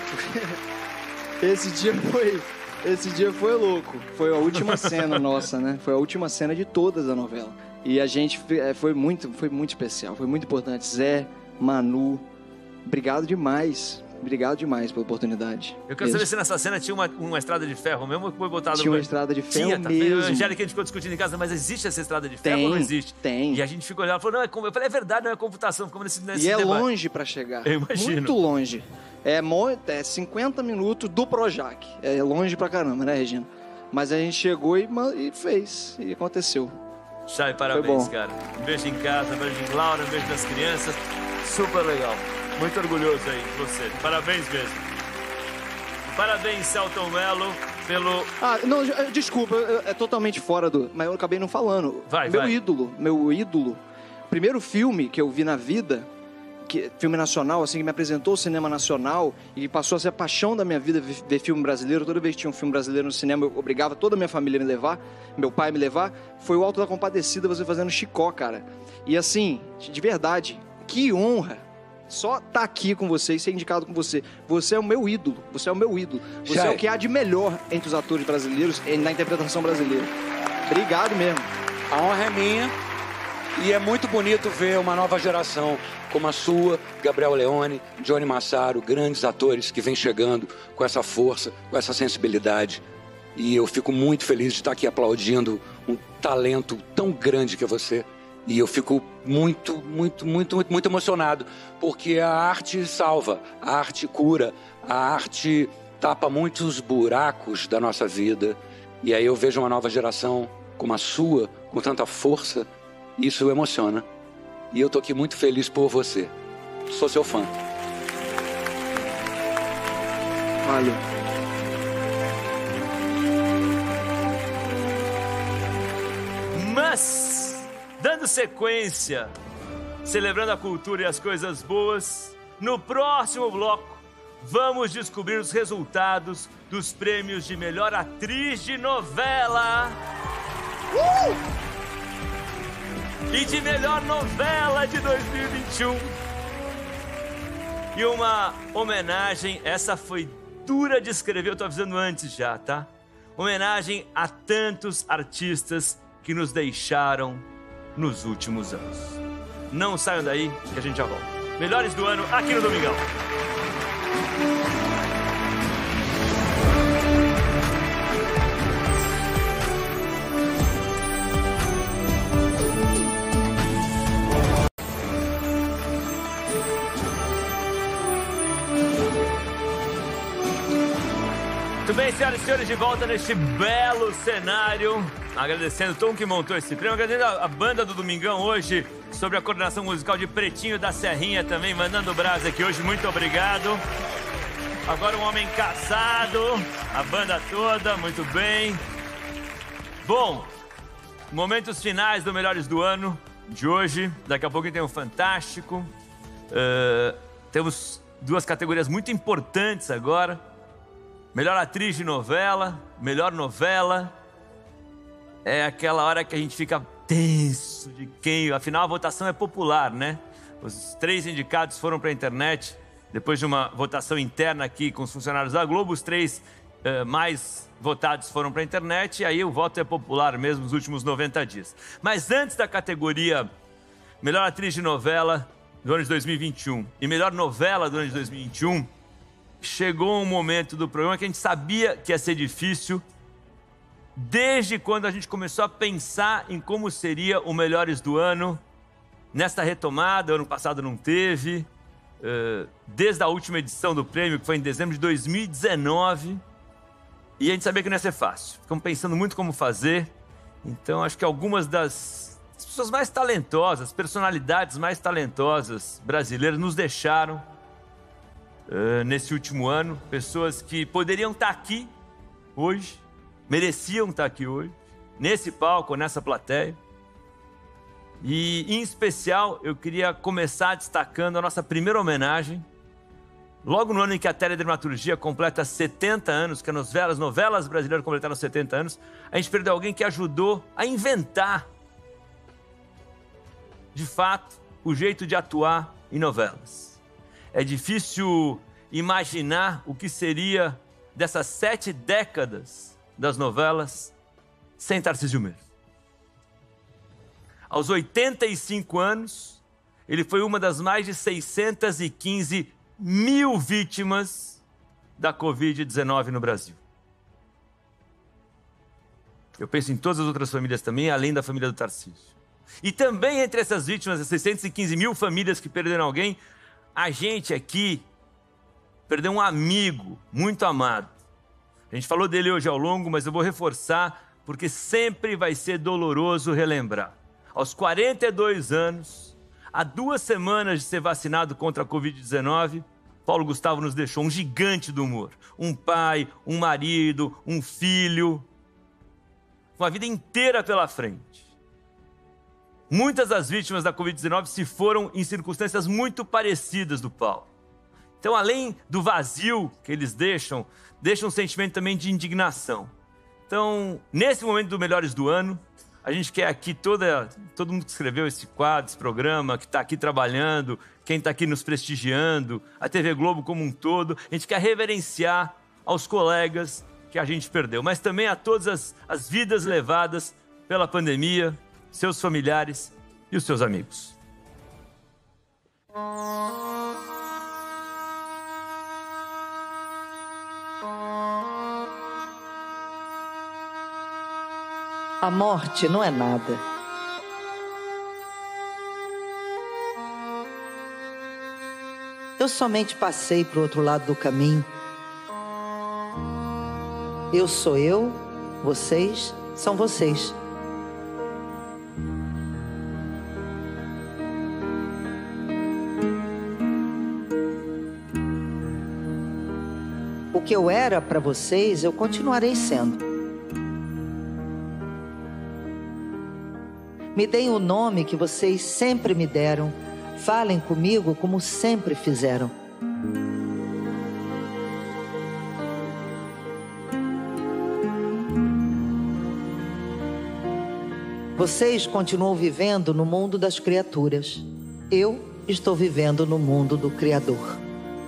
esse dia foi... Esse dia foi louco. Foi a última cena nossa, né? Foi a última cena de todas da novela. E a gente foi muito, foi muito especial, foi muito importante. Zé, Manu, obrigado demais. Obrigado demais pela oportunidade. Eu quero saber se nessa cena tinha uma, uma estrada de ferro mesmo ou foi botado... Tinha uma estrada de ferro tinha, tá mesmo. A Angélica, a gente ficou discutindo em casa, mas existe essa estrada de ferro tem, ou não existe? Tem. E a gente ficou olhando e falou, não, é, eu falei, é verdade, não é computação. Ficamos nesse, nesse e é debate. longe pra chegar. Eu imagino. Muito longe. É, é cinquenta minutos do Projac. É longe pra caramba, né, Regina? Mas a gente chegou e, e fez. E aconteceu. Chay, parabéns, cara. Um beijo em casa, um beijo em Laura, um beijo das crianças. Super legal. Muito orgulhoso aí de você. Parabéns mesmo. Parabéns, Selton Mello, pelo... Ah, não, desculpa, é totalmente fora do... Mas eu acabei não falando. Vai, meu vai. ídolo, meu ídolo. O primeiro filme que eu vi na vida, que, filme nacional, assim, que me apresentou o cinema nacional e passou a ser a paixão da minha vida ver, ver filme brasileiro. Toda vez que tinha um filme brasileiro no cinema, eu obrigava toda a minha família a me levar, meu pai a me levar. Foi o Alto da Compadecida, você fazendo Chicó, cara. E assim, de verdade, que honra. Só tá aqui com você e ser indicado com você. Você é o meu ídolo. Você é o meu ídolo. Você Chay. é o que há de melhor entre os atores brasileiros na interpretação brasileira. Obrigado mesmo. A honra é minha. E é muito bonito ver uma nova geração como a sua, Gabriel Leone, Johnny Massaro, grandes atores que vêm chegando com essa força, com essa sensibilidade. E eu fico muito feliz de estar aqui aplaudindo um talento tão grande que é você. E eu fico muito, muito, muito, muito, muito emocionado, porque a arte salva, a arte cura, a arte tapa muitos buracos da nossa vida. E aí eu vejo uma nova geração como a sua, com tanta força, e isso emociona. E eu tô aqui muito feliz por você. Sou seu fã. Valeu. Mas, dando sequência, celebrando a cultura e as coisas boas, no próximo bloco, vamos descobrir os resultados dos prêmios de melhor atriz de novela. Uh! E de melhor novela de dois mil e vinte e um. E uma homenagem, essa foi dura de escrever, eu tô avisando antes já, tá? Homenagem a tantos artistas que nos deixaram nos últimos anos. Não saiam daí, que a gente já volta. Melhores do ano aqui no Domingão. Muito bem, senhoras e senhores, de volta neste belo cenário. Agradecendo o Tom que montou esse prêmio. Agradecendo a, a banda do Domingão hoje, sobre a coordenação musical de Pretinho da Serrinha também, mandando brasa aqui hoje. Muito obrigado. Agora um homem casado, a banda toda, muito bem. Bom, momentos finais do Melhores do Ano de hoje. Daqui a pouco tem um Fantástico. Uh, temos duas categorias muito importantes agora. Melhor atriz de novela, melhor novela. É aquela hora que a gente fica tenso. orgulhoso de quem... Afinal, a votação é popular, né? Os três indicados foram para a internet, depois de uma votação interna aqui com os funcionários da Globo, os três uh, mais votados foram para a internet, e aí o voto é popular mesmo nos últimos noventa dias. Mas antes da categoria Melhor Atriz de Novela do ano de dois mil e vinte e um e Melhor Novela do ano de dois mil e vinte e um, chegou um momento do programa que a gente sabia que ia ser difícil, desde quando a gente começou a pensar em como seria o Melhores do Ano, nesta retomada, ano passado não teve, uh, desde a última edição do prêmio, que foi em dezembro de dois mil e dezenove, e a gente sabia que não ia ser fácil. Ficamos pensando muito como fazer, então acho que algumas das pessoas mais talentosas, personalidades mais talentosas brasileiras nos deixaram uh, nesse último ano, pessoas que poderiam estar aqui hoje, mereciam estar aqui hoje, nesse palco, nessa plateia. E, em especial, eu queria começar destacando a nossa primeira homenagem. Logo no ano em que a teledramaturgia completa setenta anos, que as novelas, novelas brasileiras completaram setenta anos, a gente perdeu alguém que ajudou a inventar, de fato, o jeito de atuar em novelas. É difícil imaginar o que seria dessas sete décadas das novelas sem Tarcísio Meira. Aos oitenta e cinco anos, ele foi uma das mais de seiscentas e quinze mil vítimas da covid dezenove no Brasil. Eu penso em todas as outras famílias também, além da família do Tarcísio. E também entre essas vítimas, as seiscentas e quinze mil famílias que perderam alguém, a gente aqui perdeu um amigo muito amado. A gente falou dele hoje ao longo, mas eu vou reforçar, porque sempre vai ser doloroso relembrar. Aos quarenta e dois anos, há duas semanas de ser vacinado contra a covid dezenove, Paulo Gustavo nos deixou um gigante do humor. Um pai, um marido, um filho, uma vida inteira pela frente. Muitas das vítimas da covid dezenove se foram em circunstâncias muito parecidas do Paulo. Então, além do vazio que eles deixam, deixa um sentimento também de indignação. Então, nesse momento do Melhores do Ano, a gente quer aqui, toda, todo mundo que escreveu esse quadro, esse programa, que está aqui trabalhando, quem está aqui nos prestigiando, a T V Globo como um todo, a gente quer reverenciar aos colegas que a gente perdeu, mas também a todas as, as vidas levadas pela pandemia, seus familiares e os seus amigos. A morte não é nada. Eu somente passei para o outro lado do caminho. Eu sou eu, vocês são vocês. O que eu era para vocês, eu continuarei sendo. Me deem o nome que vocês sempre me deram. Falem comigo como sempre fizeram. Vocês continuam vivendo no mundo das criaturas. Eu estou vivendo no mundo do Criador.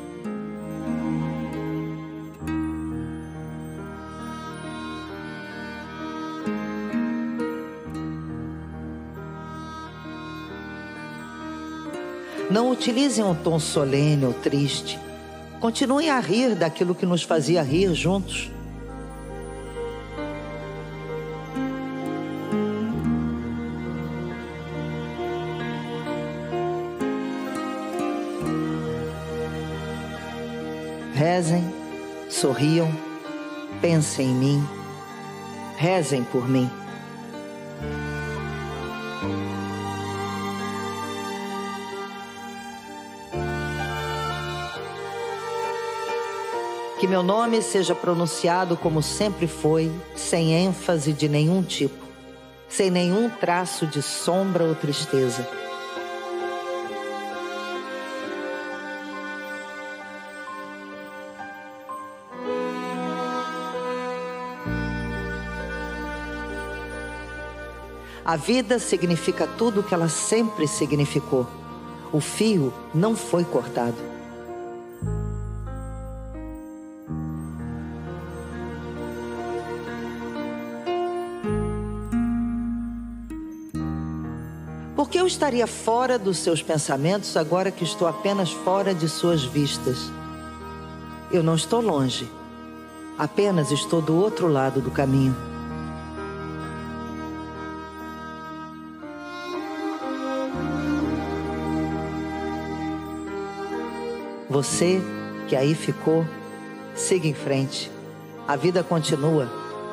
Não utilizem um tom solene ou triste. Continuem a rir daquilo que nos fazia rir juntos. Rezem, sorriam, pensem em mim, rezem por mim. Que meu nome seja pronunciado como sempre foi, sem ênfase de nenhum tipo, sem nenhum traço de sombra ou tristeza. A vida significa tudo o que ela sempre significou. O fio não foi cortado. Por que eu estaria fora dos seus pensamentos agora que estou apenas fora de suas vistas? Eu não estou longe. Apenas estou do outro lado do caminho. Você que aí ficou, siga em frente. A vida continua.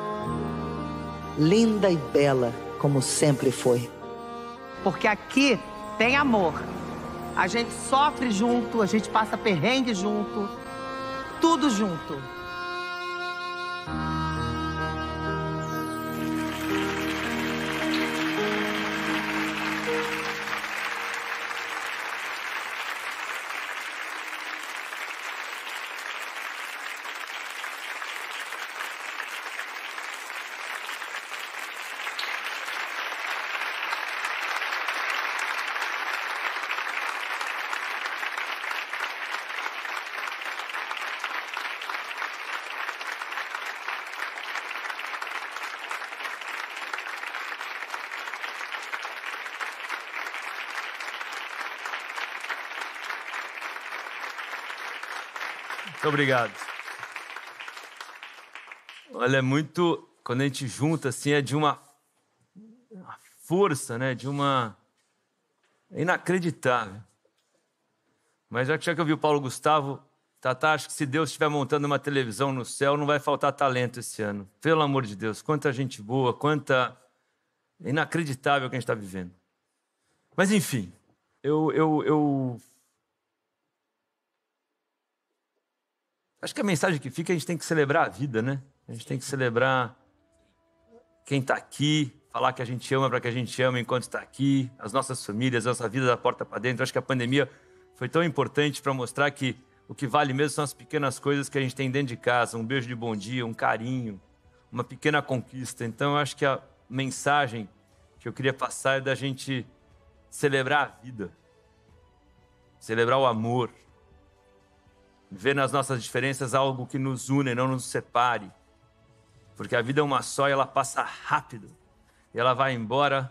Linda e bela como sempre foi. Porque aqui tem amor. A gente sofre junto, a gente passa perrengue junto. Tudo junto. Muito obrigado. Olha, é muito... Quando a gente junta, assim, é de uma, uma força, né? De uma... É inacreditável. Mas já que, já que eu vi o Paulo Gustavo, Tatá, acho que se Deus estiver montando uma televisão no céu, não vai faltar talento esse ano. Pelo amor de Deus, quanta gente boa, quanta... É inacreditável o que a gente está vivendo. Mas, enfim, eu... eu, eu... Acho que a mensagem que fica é a gente tem que celebrar a vida, né? A gente tem que celebrar quem está aqui, falar que a gente ama para que a gente ama enquanto está aqui, as nossas famílias, a nossa vida da porta para dentro. Acho que a pandemia foi tão importante para mostrar que o que vale mesmo são as pequenas coisas que a gente tem dentro de casa, um beijo de bom dia, um carinho, uma pequena conquista. Então, eu acho que a mensagem que eu queria passar é da gente celebrar a vida, celebrar o amor, ver nas nossas diferenças algo que nos une, não nos separe. Porque a vida é uma só e ela passa rápido. E ela vai embora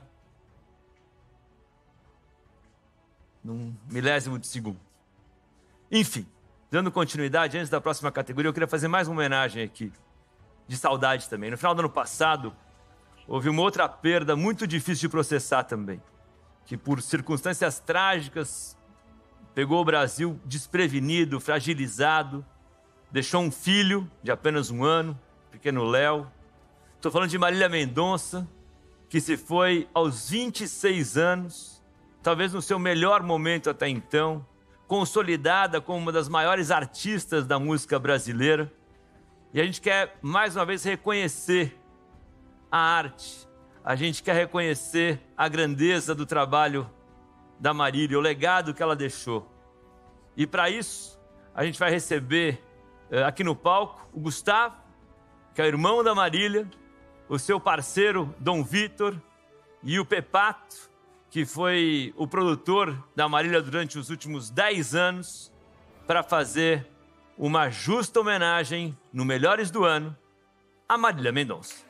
num milésimo de segundo. Enfim, dando continuidade, antes da próxima categoria, eu queria fazer mais uma homenagem aqui, de saudade também. No final do ano passado, houve uma outra perda muito difícil de processar também, que por circunstâncias trágicas pegou o Brasil desprevenido, fragilizado, deixou um filho de apenas um ano, pequeno Léo. Estou falando de Marília Mendonça, que se foi aos vinte e seis anos, talvez no seu melhor momento até então, consolidada como uma das maiores artistas da música brasileira. E a gente quer, mais uma vez, reconhecer a arte. A gente quer reconhecer a grandeza do trabalho da Marília, o legado que ela deixou. E para isso, a gente vai receber eh, aqui no palco o Gustavo, que é o irmão da Marília, o seu parceiro Dom Vitor e o Pepato, que foi o produtor da Marília durante os últimos dez anos, para fazer uma justa homenagem no Melhores do Ano a Marília Mendonça.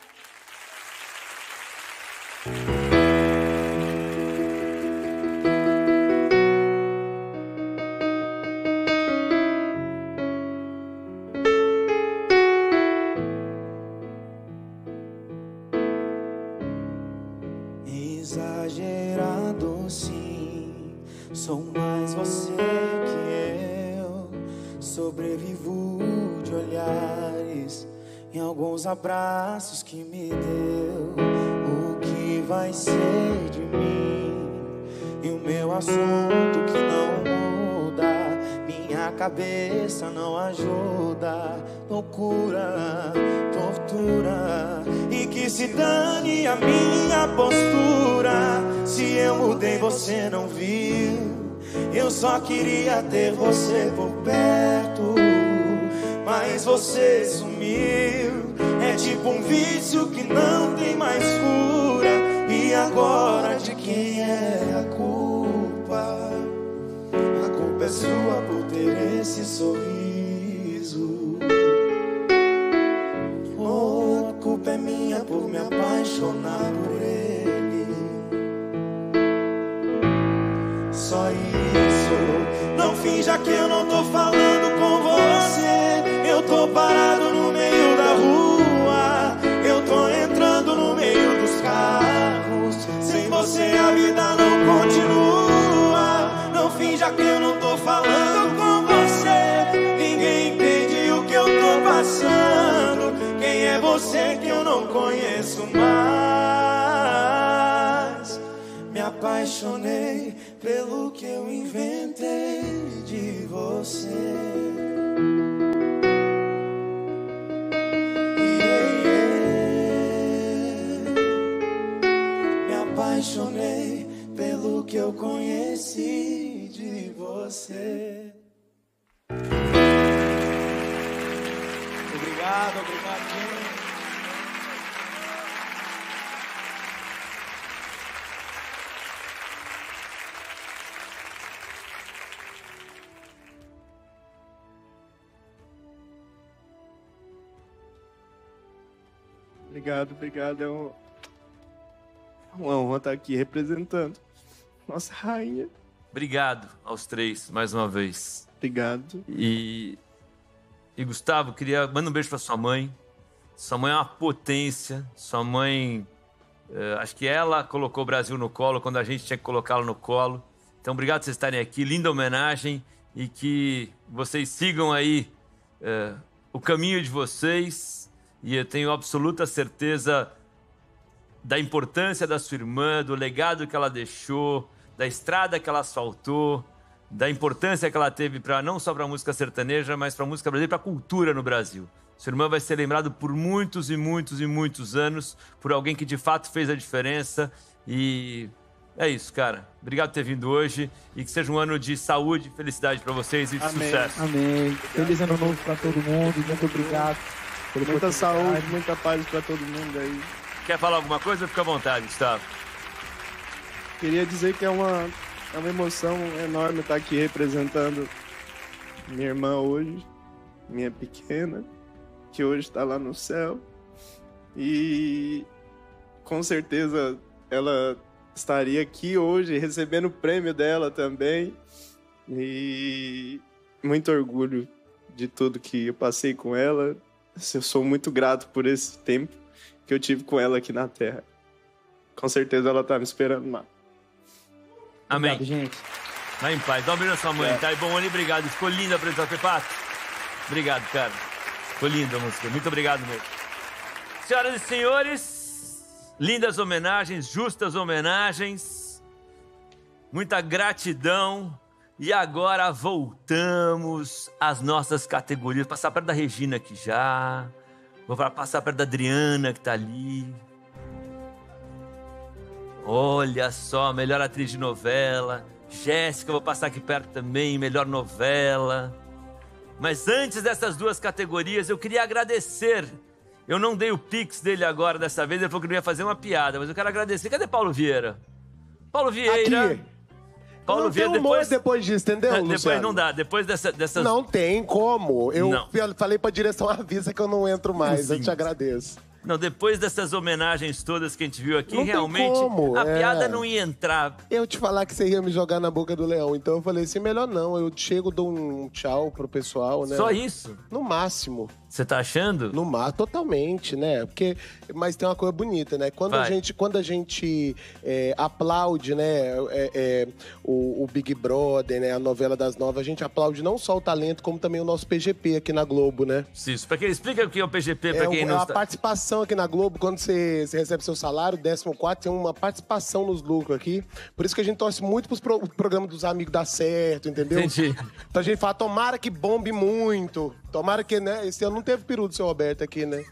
Exagerado, sim, sou mais você que eu. Sobrevivo de olhares em alguns abraços que me deu. O que vai ser de mim e o meu assunto que não muda. Minha cabeça não ajuda. Loucura, tortura, e que se dane a minha postura. Se eu mudei, você não viu. Eu só queria ter você por perto, mas você sumiu. É tipo um vício que não tem mais cura. E agora finja que eu não tô falando com você. Eu tô parado no meio da rua, eu tô entrando no meio dos carros. Sem você a vida não continua. Não finja que eu não tô falando com você. Ninguém entende o que eu tô passando. Quem é você que eu não conheço mais? Me apaixonei pelo que eu inventei de você. Yeah, yeah. Me apaixonei pelo que eu conheci de você. Obrigado, obrigado, gente. Obrigado, obrigado. É um- uma honra estar aqui representando nossa rainha. Obrigado aos três, mais uma vez. Obrigado. E, e Gustavo, queria mandar um beijo para sua mãe. Sua mãe é uma potência. Sua mãe, eh, acho que ela colocou o Brasil no colo quando a gente tinha que colocá-lo no colo. Então, obrigado por vocês estarem aqui. Linda homenagem e que vocês sigam aí eh, o caminho de vocês. E eu tenho absoluta certeza da importância da sua irmã, do legado que ela deixou, da estrada que ela asfaltou, da importância que ela teve pra, não só para a música sertaneja, mas para a música brasileira e para a cultura no Brasil. Sua irmã vai ser lembrado por muitos e muitos e muitos anos, por alguém que de fato fez a diferença. E é isso, cara. Obrigado por ter vindo hoje e que seja um ano de saúde e felicidade para vocês e de Amém. sucesso. Amém. Feliz ano novo para todo mundo. Muito obrigado. pela Muita oportunidade. saúde, muita paz para todo mundo aí. Quer falar alguma coisa? Fica à vontade, Gustavo. Queria dizer que é uma, é uma emoção enorme estar aqui representando minha irmã hoje, minha pequena, que hoje está lá no céu. E com certeza ela estaria aqui hoje recebendo o prêmio dela também. E muito orgulho de tudo que eu passei com ela. Eu sou muito grato por esse tempo que eu tive com ela aqui na Terra. Com certeza ela tá me esperando lá. Amém. Obrigado, gente. Vai em paz. Dá um beijo na sua mãe, É. tá? E bom ano, obrigado. Ficou linda a apresentação, Pepato. Obrigado, cara. Ficou linda a música. Muito obrigado mesmo. Senhoras e senhores, lindas homenagens, justas homenagens. Muita gratidão. E agora voltamos às nossas categorias. Passar perto da Regina aqui já. Vou passar perto da Adriana, que tá ali. Olha só, melhor atriz de novela. Jéssica, vou passar aqui perto também, melhor novela. Mas antes dessas duas categorias, eu queria agradecer. Eu não dei o pix dele agora dessa vez, ele falou que não ia fazer uma piada, mas eu quero agradecer. Cadê Paulo Vieira? Paulo Vieira. Aqui. Paulo não Vieira, tem humor depois... depois disso, entendeu, Depois Luciano? não dá, depois dessa, dessas... Não tem como. Eu Não. falei pra direção, avisa que eu não entro mais. Eu te agradeço. Não, depois dessas homenagens todas que a gente viu aqui, Não tem realmente como, a é. piada não ia entrar. Eu te falar que você ia me jogar na boca do leão, então eu falei assim, melhor não. Eu chego, dou um tchau pro pessoal, né? Só isso? No máximo. Você tá achando? No máximo, totalmente, né? Porque, mas tem uma coisa bonita, né? Quando a Vai. gente, quando a gente é, aplaude, né, é, é, o, o Big Brother, né, a novela das nove, a gente aplaude não só o talento, como também o nosso P G P aqui na Globo, né? Isso, pra quem explica o que é o P G P, pra É, quem o- não a está... participação aqui na Globo, quando você, você recebe seu salário, décimo quarto, tem uma participação nos lucros aqui. Por isso que a gente torce muito pros pro, programas dos amigos dar certo, entendeu? Entendi. Então a gente fala, tomara que bombe muito. Tomara que, né? Esse ano não teve peru do seu Roberto aqui, né?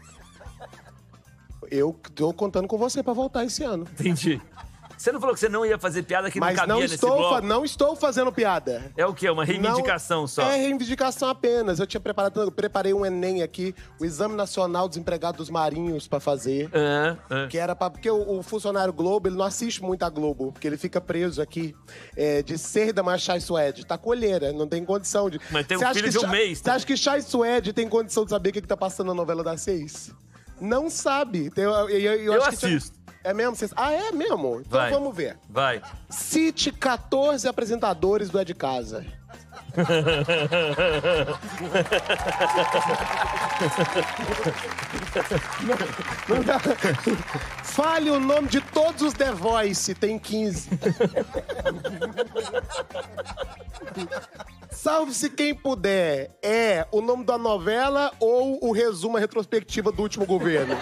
Eu tô contando com você pra voltar esse ano. Entendi. Você não falou que você não ia fazer piada que Mas não cabia não nesse estou, bloco? fa- não estou fazendo piada. É o quê? Uma reivindicação Não, só? É reivindicação apenas. Eu tinha preparado, eu preparei um Enem aqui, o Exame Nacional dos Empregados dos Marinhos pra fazer. É, é. Que era pra, porque o, o funcionário Globo, ele não assiste muito a Globo, porque ele fica preso aqui é, de ser da mais Chai Suede. Tá colheira, não tem condição de. Mas tem um Você acha filho que de um Cha- mês, Você acha que Chai Suede tem condição de saber o que, que tá passando na novela das seis? Não sabe. Tem- eu, eu, eu, Eu acho que tinha- assisto. É mesmo? Vocês- Ah, é mesmo? Então Vai. vamos ver. Vai. Cite quatorze apresentadores do É de Casa. Não, não dá. Fale o nome de todos os The Voice, tem quinze. Salve-se quem puder. É o nome da novela ou o resumo, a retrospectiva do último governo?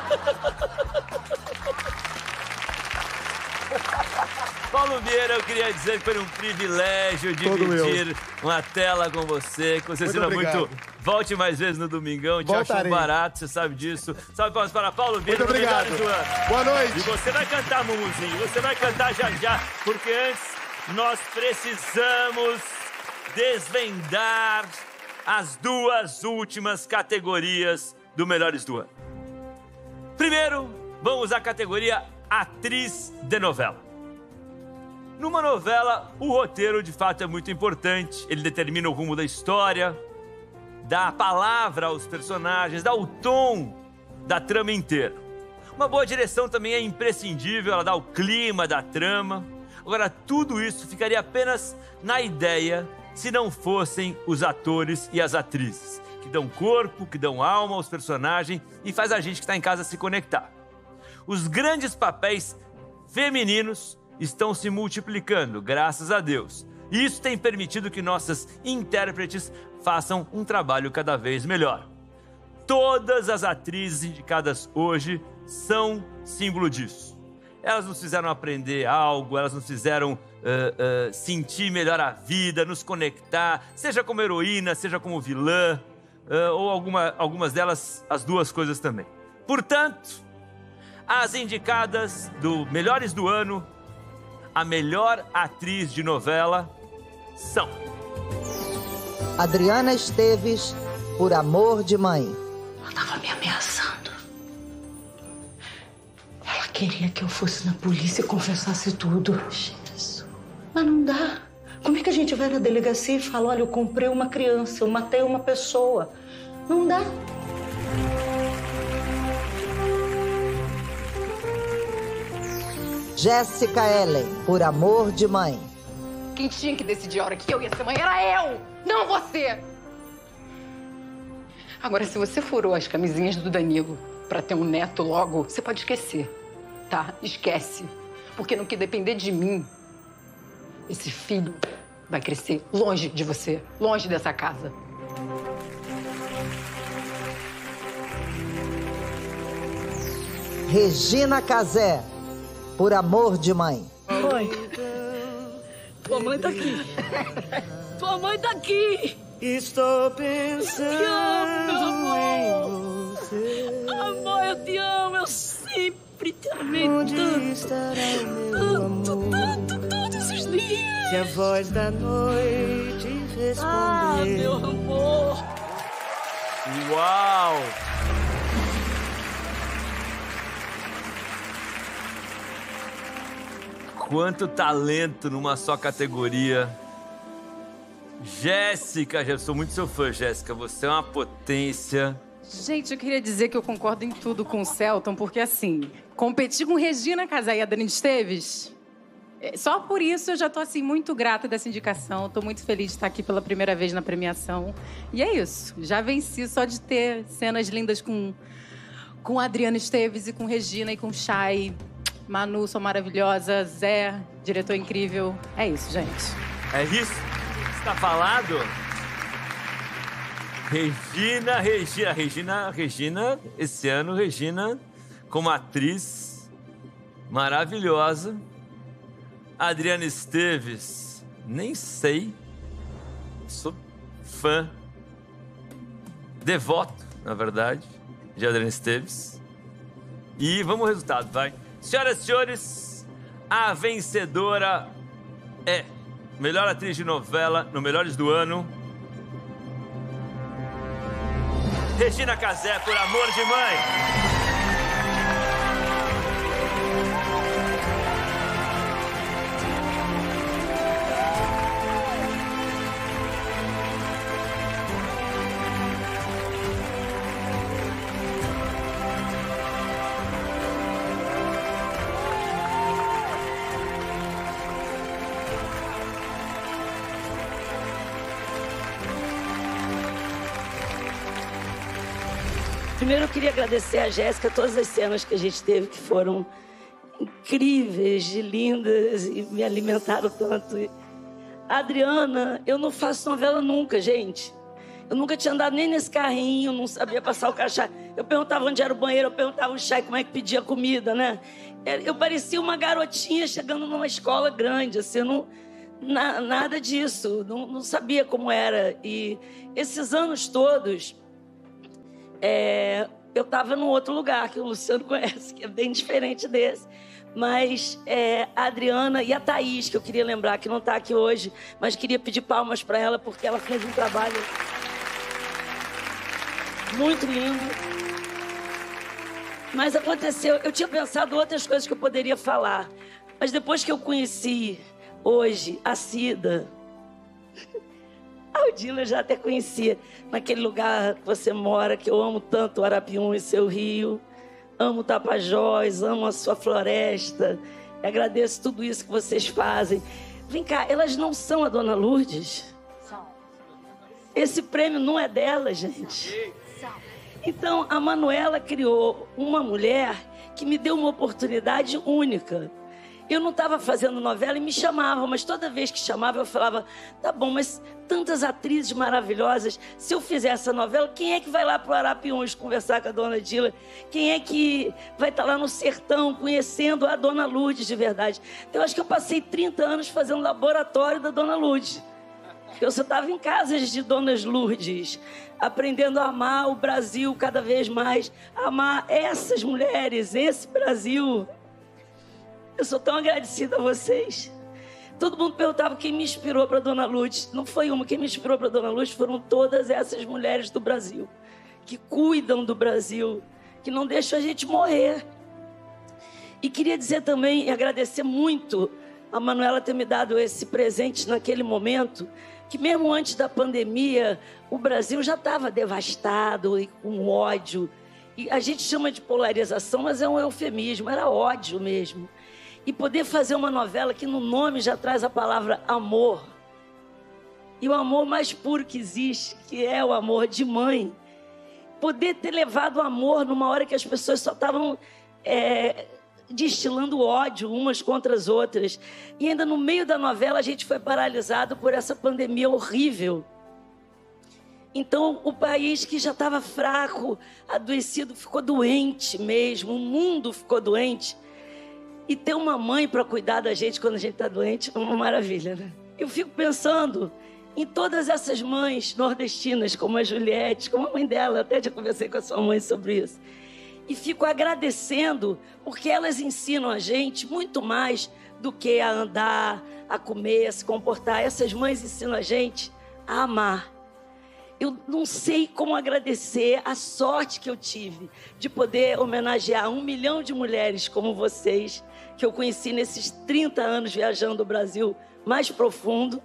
Paulo Vieira, eu queria dizer que foi um privilégio dividir uma tela com você, que você muito ensina obrigado. muito. Volte mais vezes no Domingão, te acho um barato, você sabe disso. Salve palmas para Paulo Vieira. Muito obrigado. Boa noite. E você vai cantar, Mumuzinho, você vai cantar já já, porque antes nós precisamos desvendar as duas últimas categorias do Melhores do Ano. Primeiro, vamos à categoria Atriz de Novela. Numa novela, o roteiro de fato é muito importante. Ele determina o rumo da história, dá a palavra aos personagens, dá o tom da trama inteira. Uma boa direção também é imprescindível, ela dá o clima da trama. Agora, tudo isso ficaria apenas na ideia se não fossem os atores e as atrizes, que dão corpo, que dão alma aos personagens e faz a gente que está em casa se conectar. Os grandes papéis femininos estão se multiplicando, graças a Deus. E isso tem permitido que nossas intérpretes façam um trabalho cada vez melhor. Todas as atrizes indicadas hoje são símbolo disso. Elas nos fizeram aprender algo, elas nos fizeram uh, uh, sentir melhor a vida, nos conectar, seja como heroína, seja como vilã, uh, ou alguma, algumas delas, as duas coisas também. Portanto, as indicadas do Melhores do Ano, a melhor atriz de novela são... Adriana Esteves, Por Amor de Mãe. Ela estava me ameaçando. Ela queria que eu fosse na polícia e confessasse tudo. Jesus. Mas não dá. Como é que a gente vai na delegacia e fala, olha, eu comprei uma criança, eu matei uma pessoa? Não dá. Jéssica Ellen, Por Amor de Mãe. Quem tinha que decidir a hora que eu ia ser mãe era eu, não você! Agora, se você furou as camisinhas do Danilo pra ter um neto logo, você pode esquecer, tá? Esquece. Porque no que depender de mim, esse filho vai crescer longe de você, longe dessa casa. Regina Casé, Por Amor de Mãe. Mãe, tua mãe tá aqui. Tua mãe tá aqui. Estou pensando te amo, meu amor. em você. Amor, eu te amo. Eu sempre te amei Onde tanto. estará o meu Tanto, amor? tanto, todos os dias. Se a voz da noite responder. Ah, meu amor. Uau! Quanto talento numa só categoria. Jéssica, eu sou muito seu fã, Jéssica. Você é uma potência. Gente, eu queria dizer que eu concordo em tudo com o Celton, porque assim, competir com Regina Casé e Adriana Esteves, é, só por isso eu já tô assim muito grata dessa indicação. Tô muito feliz de estar aqui pela primeira vez na premiação. E é isso, já venci só de ter cenas lindas com com Adriana Esteves e com Regina e com Chay. Manu, sou maravilhosa. Zé, diretor incrível. É isso, gente. É isso? Está falado? Regina, Regina, Regina, Regina, esse ano, Regina, como atriz maravilhosa. Adriana Esteves, nem sei. Sou fã, devoto, na verdade, de Adriana Esteves. E vamos ao resultado, vai. Senhoras e senhores, a vencedora é melhor atriz de novela no Melhores do Ano, Regina Casé, Por Amor de Mãe. Primeiro eu queria agradecer a Jéssica todas as cenas que a gente teve, que foram incríveis, de lindas e me alimentaram tanto. A Adriana, eu não faço novela nunca, gente. Eu nunca tinha andado nem nesse carrinho, não sabia passar o cachá. Eu perguntava onde era o banheiro, eu perguntava o chá, como é que pedia comida, né? Eu parecia uma garotinha chegando numa escola grande, assim, não, na, nada disso, não, não sabia como era. E esses anos todos, é, eu estava num outro lugar, que o Luciano conhece, que é bem diferente desse. Mas é, a Adriana e a Thaís, que eu queria lembrar, que não está aqui hoje, mas queria pedir palmas para ela, porque ela fez um trabalho muito lindo. Mas aconteceu, eu tinha pensado outras coisas que eu poderia falar, mas depois que eu conheci hoje a Cida, a Odila eu já até conhecia, naquele lugar que você mora, que eu amo tanto, o Arapiuns e seu rio, amo Tapajós, amo a sua floresta, agradeço tudo isso que vocês fazem. Vem cá, elas não são a Dona Lourdes? Esse prêmio não é dela, gente. Então, a Manuela criou uma mulher que me deu uma oportunidade única. Eu não estava fazendo novela e me chamavam, mas toda vez que chamava eu falava, tá bom, mas tantas atrizes maravilhosas, se eu fizer essa novela, quem é que vai lá para o Arapiuns conversar com a Dona Dila? Quem é que vai estar lá no sertão conhecendo a Dona Lourdes de verdade? Então, eu acho que eu passei trinta anos fazendo laboratório da Dona Lourdes. Eu só estava em casas de Donas Lourdes, aprendendo a amar o Brasil cada vez mais, amar essas mulheres, esse Brasil. Eu sou tão agradecida a vocês. Todo mundo perguntava quem me inspirou para Dona Lourdes. Não foi uma, quem me inspirou para Dona Lourdes foram todas essas mulheres do Brasil, que cuidam do Brasil, que não deixam a gente morrer. E queria dizer também, e agradecer muito a Manuela ter me dado esse presente naquele momento, que mesmo antes da pandemia, o Brasil já estava devastado e com ódio. E a gente chama de polarização, mas é um eufemismo, era ódio mesmo. E poder fazer uma novela que no nome já traz a palavra amor. E o amor mais puro que existe, que é o amor de mãe. Poder ter levado o amor numa hora que as pessoas só estavam é, destilando ódio umas contra as outras. E ainda no meio da novela a gente foi paralisado por essa pandemia horrível. Então o país que já estava fraco, adoecido, ficou doente mesmo. O mundo ficou doente. E ter uma mãe para cuidar da gente quando a gente está doente é uma maravilha, né? Eu fico pensando em todas essas mães nordestinas, como a Juliette, como a mãe dela. Eu até já conversei com a sua mãe sobre isso. E fico agradecendo, porque elas ensinam a gente muito mais do que a andar, a comer, a se comportar. Essas mães ensinam a gente a amar. Eu não sei como agradecer a sorte que eu tive de poder homenagear um milhão de mulheres como vocês, que eu conheci nesses trinta anos viajando o Brasil mais profundo.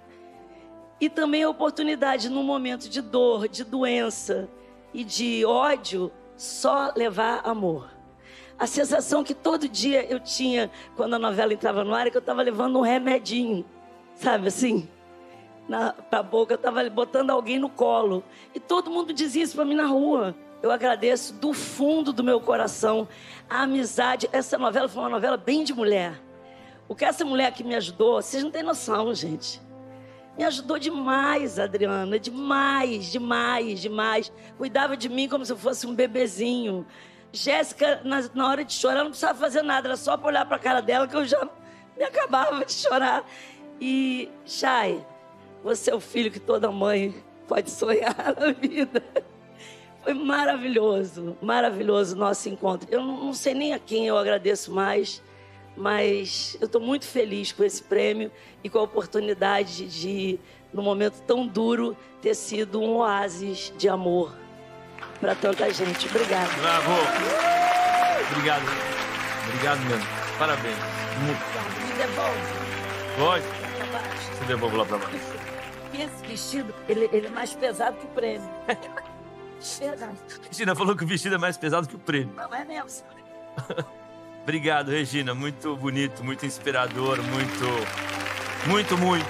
E também a oportunidade, num momento de dor, de doença e de ódio, só levar amor. A sensação que todo dia eu tinha quando a novela entrava no ar é que eu estava levando um remedinho, sabe assim? Na, pra boca, eu estava botando alguém no colo. E todo mundo dizia isso para mim na rua. Eu agradeço do fundo do meu coração a amizade. Essa novela foi uma novela bem de mulher. O que essa mulher aqui me ajudou, vocês não têm noção, gente. Me ajudou demais, Adriana, demais, demais, demais. Cuidava de mim como se eu fosse um bebezinho. Jéssica, na, na hora de chorar, não precisava fazer nada, era só para olhar para a cara dela que eu já me acabava de chorar. E, Chay, você é o filho que toda mãe pode sonhar na vida. Foi maravilhoso, maravilhoso o nosso encontro. Eu não, não sei nem a quem eu agradeço mais, mas eu estou muito feliz com esse prêmio e com a oportunidade de, num momento tão duro, ter sido um oásis de amor para tanta gente. Obrigada. Bravo! Obrigado. Obrigado mesmo. Parabéns. Me devolve. Pode? Você devolve lá para baixo. E esse vestido, ele, ele é mais pesado que o prêmio. Verdade. Regina falou que o vestido é mais pesado que o prêmio. Não é mesmo? Obrigado, Regina. Muito bonito, muito inspirador, muito, muito, muito.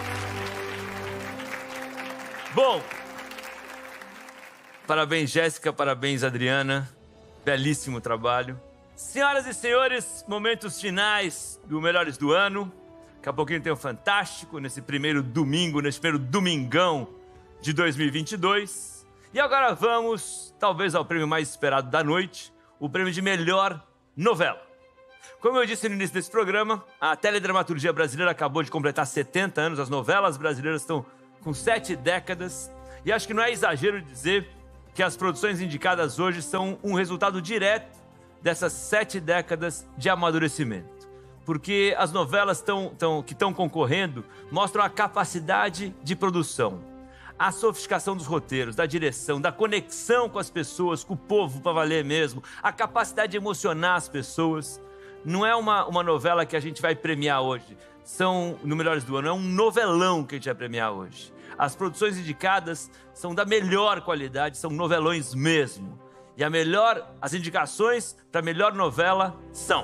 Bom, parabéns, Jéssica, parabéns, Adriana. Belíssimo trabalho. Senhoras e senhores, momentos finais do Melhores do Ano. Daqui a pouquinho tem o Fantástico, nesse primeiro domingo, nesse primeiro domingão de dois mil e vinte e dois. E agora vamos, talvez, ao prêmio mais esperado da noite, o prêmio de melhor novela. Como eu disse no início desse programa, a teledramaturgia brasileira acabou de completar setenta anos, as novelas brasileiras estão com sete décadas, e acho que não é exagero dizer que as produções indicadas hoje são um resultado direto dessas sete décadas de amadurecimento. Porque as novelas tão, tão, que estão concorrendo mostram a capacidade de produção, a sofisticação dos roteiros, da direção, da conexão com as pessoas, com o povo para valer mesmo, a capacidade de emocionar as pessoas. Não é uma, uma novela que a gente vai premiar hoje, são, no Melhores do Ano, é um novelão que a gente vai premiar hoje. As produções indicadas são da melhor qualidade, são novelões mesmo. E a melhor, as indicações para melhor novela são...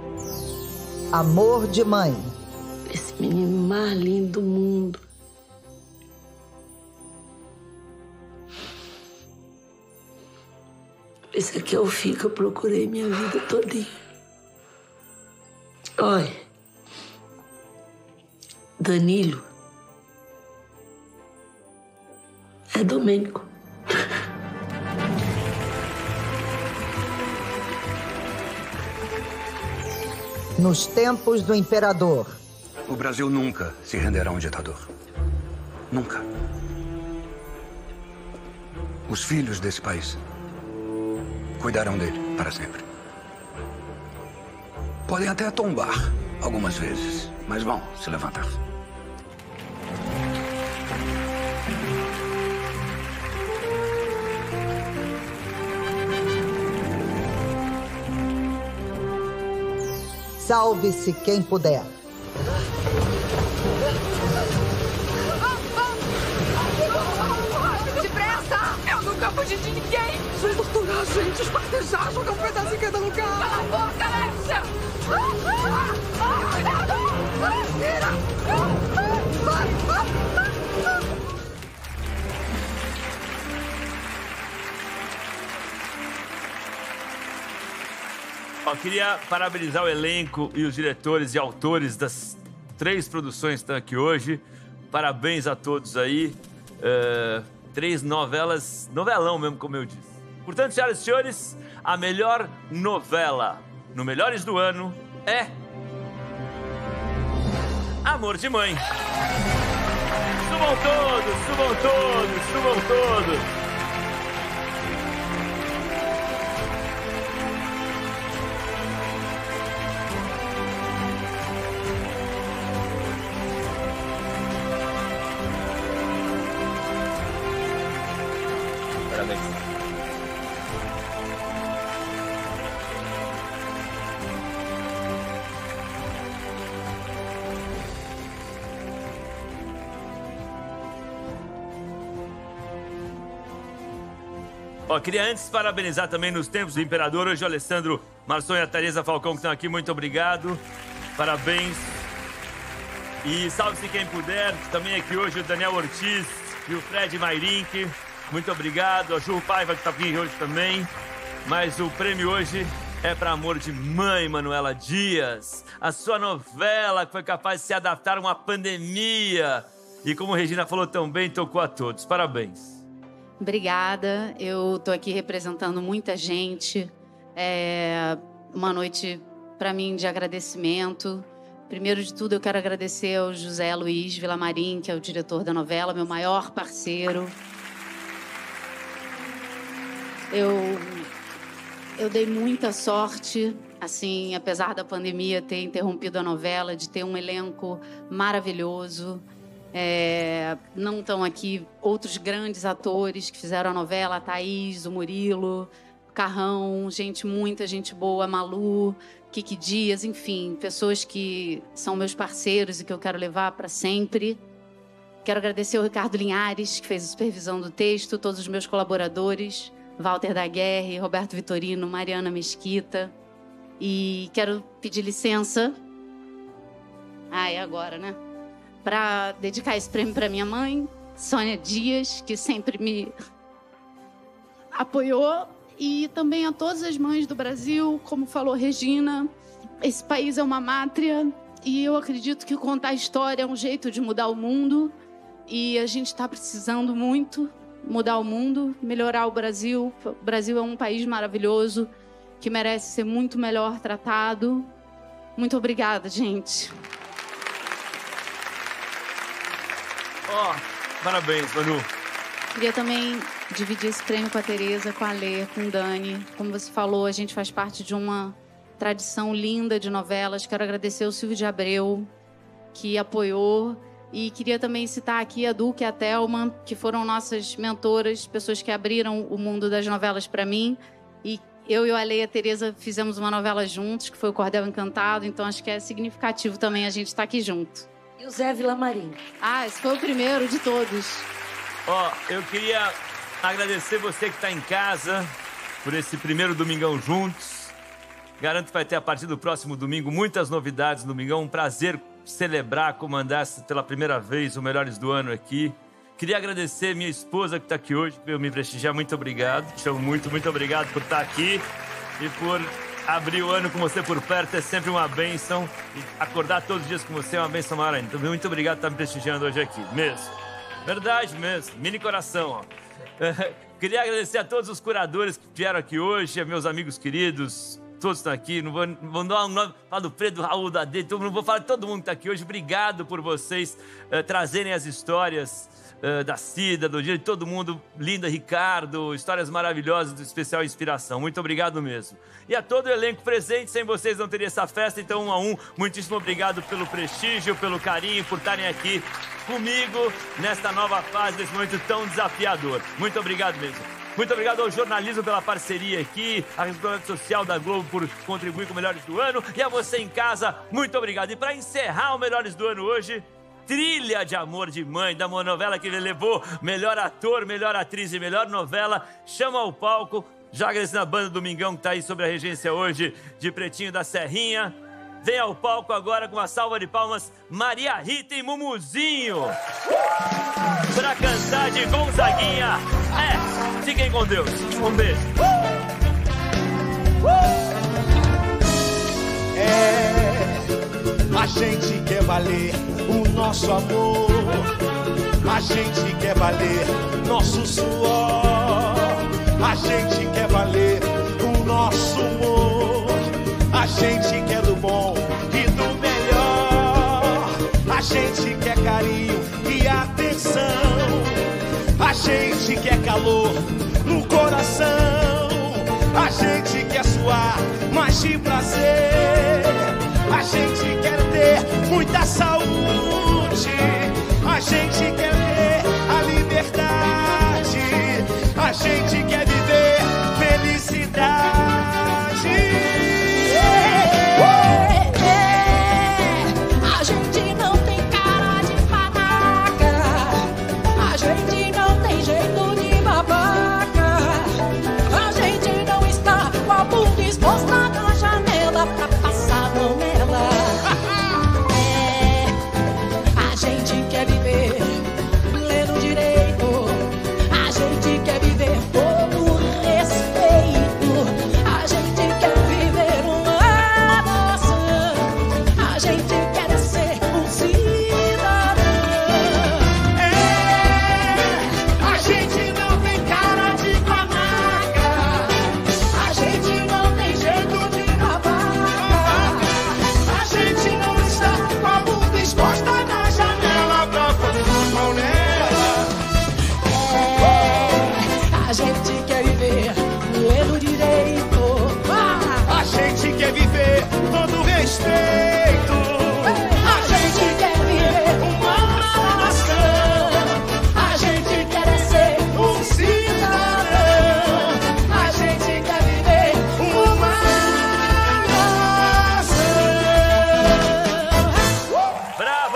Amor de Mãe. Esse menino mais lindo do mundo. Esse aqui é o filho que eu procurei minha vida todinha. Olha, Danilo é Domênico. Nos tempos do imperador. O Brasil nunca se renderá a um ditador. Nunca. Os filhos desse país cuidarão dele para sempre. Podem até tombar algumas vezes, mas vão se levantar. Salve-se quem puder. Depressa! Eu nunca fugi de ninguém! Vou torturar a gente, espartejar, jogar um pedaço em cada lugar! Cala a boca, Alexia! Ó, queria parabenizar o elenco e os diretores e autores das três produções que estão aqui hoje. Parabéns a todos aí. Uh, três novelas, novelão mesmo, como eu disse. Portanto, senhoras e senhores, a melhor novela no Melhores do Ano é... Amor de Mãe. Subam todos, subam todos, subam todos. Ó, queria antes parabenizar também nos tempos do Imperador. Hoje o Alessandro Marçom e a Tereza Falcão que estão aqui. Muito obrigado. Parabéns. E salve-se quem puder. Também aqui hoje o Daniel Ortiz e o Fred Mairink. Muito obrigado. A Ju Paiva que está aqui hoje também. Mas o prêmio hoje é para Amor de Mãe, Manuela Dias. A sua novela que foi capaz de se adaptar a uma pandemia. E como a Regina falou tão bem, tocou a todos. Parabéns. Obrigada, eu tô aqui representando muita gente. É uma noite, para mim, de agradecimento. Primeiro de tudo, eu quero agradecer ao José Luiz Vilamarim, que é o diretor da novela, meu maior parceiro. Eu, eu dei muita sorte, assim, apesar da pandemia ter interrompido a novela, de ter um elenco maravilhoso. É, não estão aqui outros grandes atores que fizeram a novela, a Thaís, o Murilo, o Carrão, gente, muita gente boa, Malu, Kiki Dias, enfim, pessoas que são meus parceiros e que eu quero levar para sempre. Quero agradecer ao Ricardo Linhares, que fez a supervisão do texto, todos os meus colaboradores, Walter Daguerre, Roberto Vitorino, Mariana Mesquita. E quero pedir licença. Ah, é agora, né? Para dedicar esse prêmio para minha mãe, Sônia Dias, que sempre me apoiou e também a todas as mães do Brasil, como falou Regina. Esse país é uma mátria e eu acredito que contar história é um jeito de mudar o mundo. E a gente está precisando muito mudar o mundo, melhorar o Brasil. O Brasil é um país maravilhoso que merece ser muito melhor tratado. Muito obrigada, gente. Ó, oh, parabéns, Manu. Queria também dividir esse prêmio com a Tereza, com a Lê, com o Dani. Como você falou, a gente faz parte de uma tradição linda de novelas. Quero agradecer ao Silvio de Abreu, que apoiou. E queria também citar aqui a Duque e a Thelma, que foram nossas mentoras, pessoas que abriram o mundo das novelas para mim. E eu e a Lê e a Tereza fizemos uma novela juntos, que foi o Cordel Encantado. Então acho que é significativo também a gente estar aqui junto. E o Zé Vilamarim. Ah, esse foi o primeiro de todos. Ó, oh, eu queria agradecer você que está em casa por esse primeiro Domingão juntos. Garanto que vai ter a partir do próximo domingo muitas novidades no Domingão. Um prazer celebrar, comandar pela primeira vez o Melhores do Ano aqui. Queria agradecer minha esposa que está aqui hoje, por me prestigiar. Muito obrigado. Te amo muito, muito obrigado por estar aqui e por abrir o ano com você por perto. É sempre uma bênção. E acordar todos os dias com você é uma bênção maior ainda. Então, muito obrigado por estar me prestigiando hoje aqui, mesmo. Verdade mesmo, mini coração, ó. Queria agradecer a todos os curadores que vieram aqui hoje, a meus amigos queridos, todos estão aqui. Não vou, não vou dar um nome, falar do Fredo, do Raul, da Dê, não vou falar de todo mundo que está aqui hoje. Obrigado por vocês uh, trazerem as histórias uh, da Cida, do dia de todo mundo. Linda, Ricardo, histórias maravilhosas do Especial Inspiração. Muito obrigado mesmo. E a todo o elenco presente, sem vocês não teria essa festa, então um a um, muitíssimo obrigado pelo prestígio, pelo carinho, por estarem aqui comigo nesta nova fase, nesse momento tão desafiador. Muito obrigado mesmo. Muito obrigado ao jornalismo pela parceria aqui, à responsabilidade social da Globo por contribuir com o Melhores do Ano e a você em casa, muito obrigado. E para encerrar o Melhores do Ano hoje, Trilha de Amor de Mãe, da novela que ele levou melhor ator, melhor atriz e melhor novela, chama ao palco, já agradecendo a banda Domingão que está aí sobre a regência hoje de Pretinho da Serrinha. Vem ao palco agora com uma salva de palmas, Maria Rita e Mumuzinho. Pra cantar de Gonzaguinha. É, fiquem com Deus. Um beijo. É, a gente quer valer o nosso amor. A gente quer valer nosso suor. A gente quer valer o nosso humor. A gente quer do bom e do melhor. A gente quer carinho e atenção. A gente quer calor no coração. A gente quer suar, mas de prazer. A gente quer ter muita saúde. A gente quer ter a liberdade. A gente quer viver felicidade. A gente não tem cara de panaca. A gente não tem jeito de babaca. A gente não está com a bunda exposta na janela pra passar a mão nela. É, a gente quer viver pleno direito. A gente quer viver todo respeito. A gente quer viver uma nação. A gente quer ser um cidadão. É, a gente não tem cara de panaca. A gente não tem jeito de babaca. A gente não está com a bunda exposta na janela pra passar a mão nela. É, a gente quer viver pleno direito. Ah, A gente quer viver todo respeito. a gente quer viver Uma nação. A gente quer ser Um cidadão. A gente quer viver Uma nação. Bravo!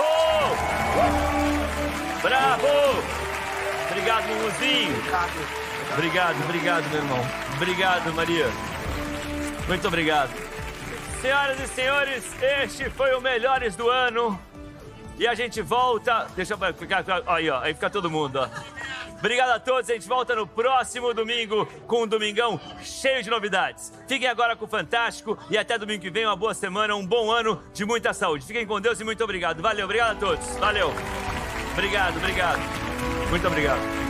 Bravo! Obrigado, Mumuzinho. Obrigado, obrigado, meu irmão. Obrigado, Maria. Muito obrigado. Senhoras e senhores, este foi o Melhores do Ano. E a gente volta... Deixa eu ficar... Aí, ó. Aí fica todo mundo, ó. Obrigado a todos. A gente volta no próximo domingo com um domingão cheio de novidades. Fiquem agora com o Fantástico e até domingo que vem. Uma boa semana, um bom ano de muita saúde. Fiquem com Deus e muito obrigado. Valeu, obrigado a todos. Valeu. Obrigado, obrigado. Muito obrigado.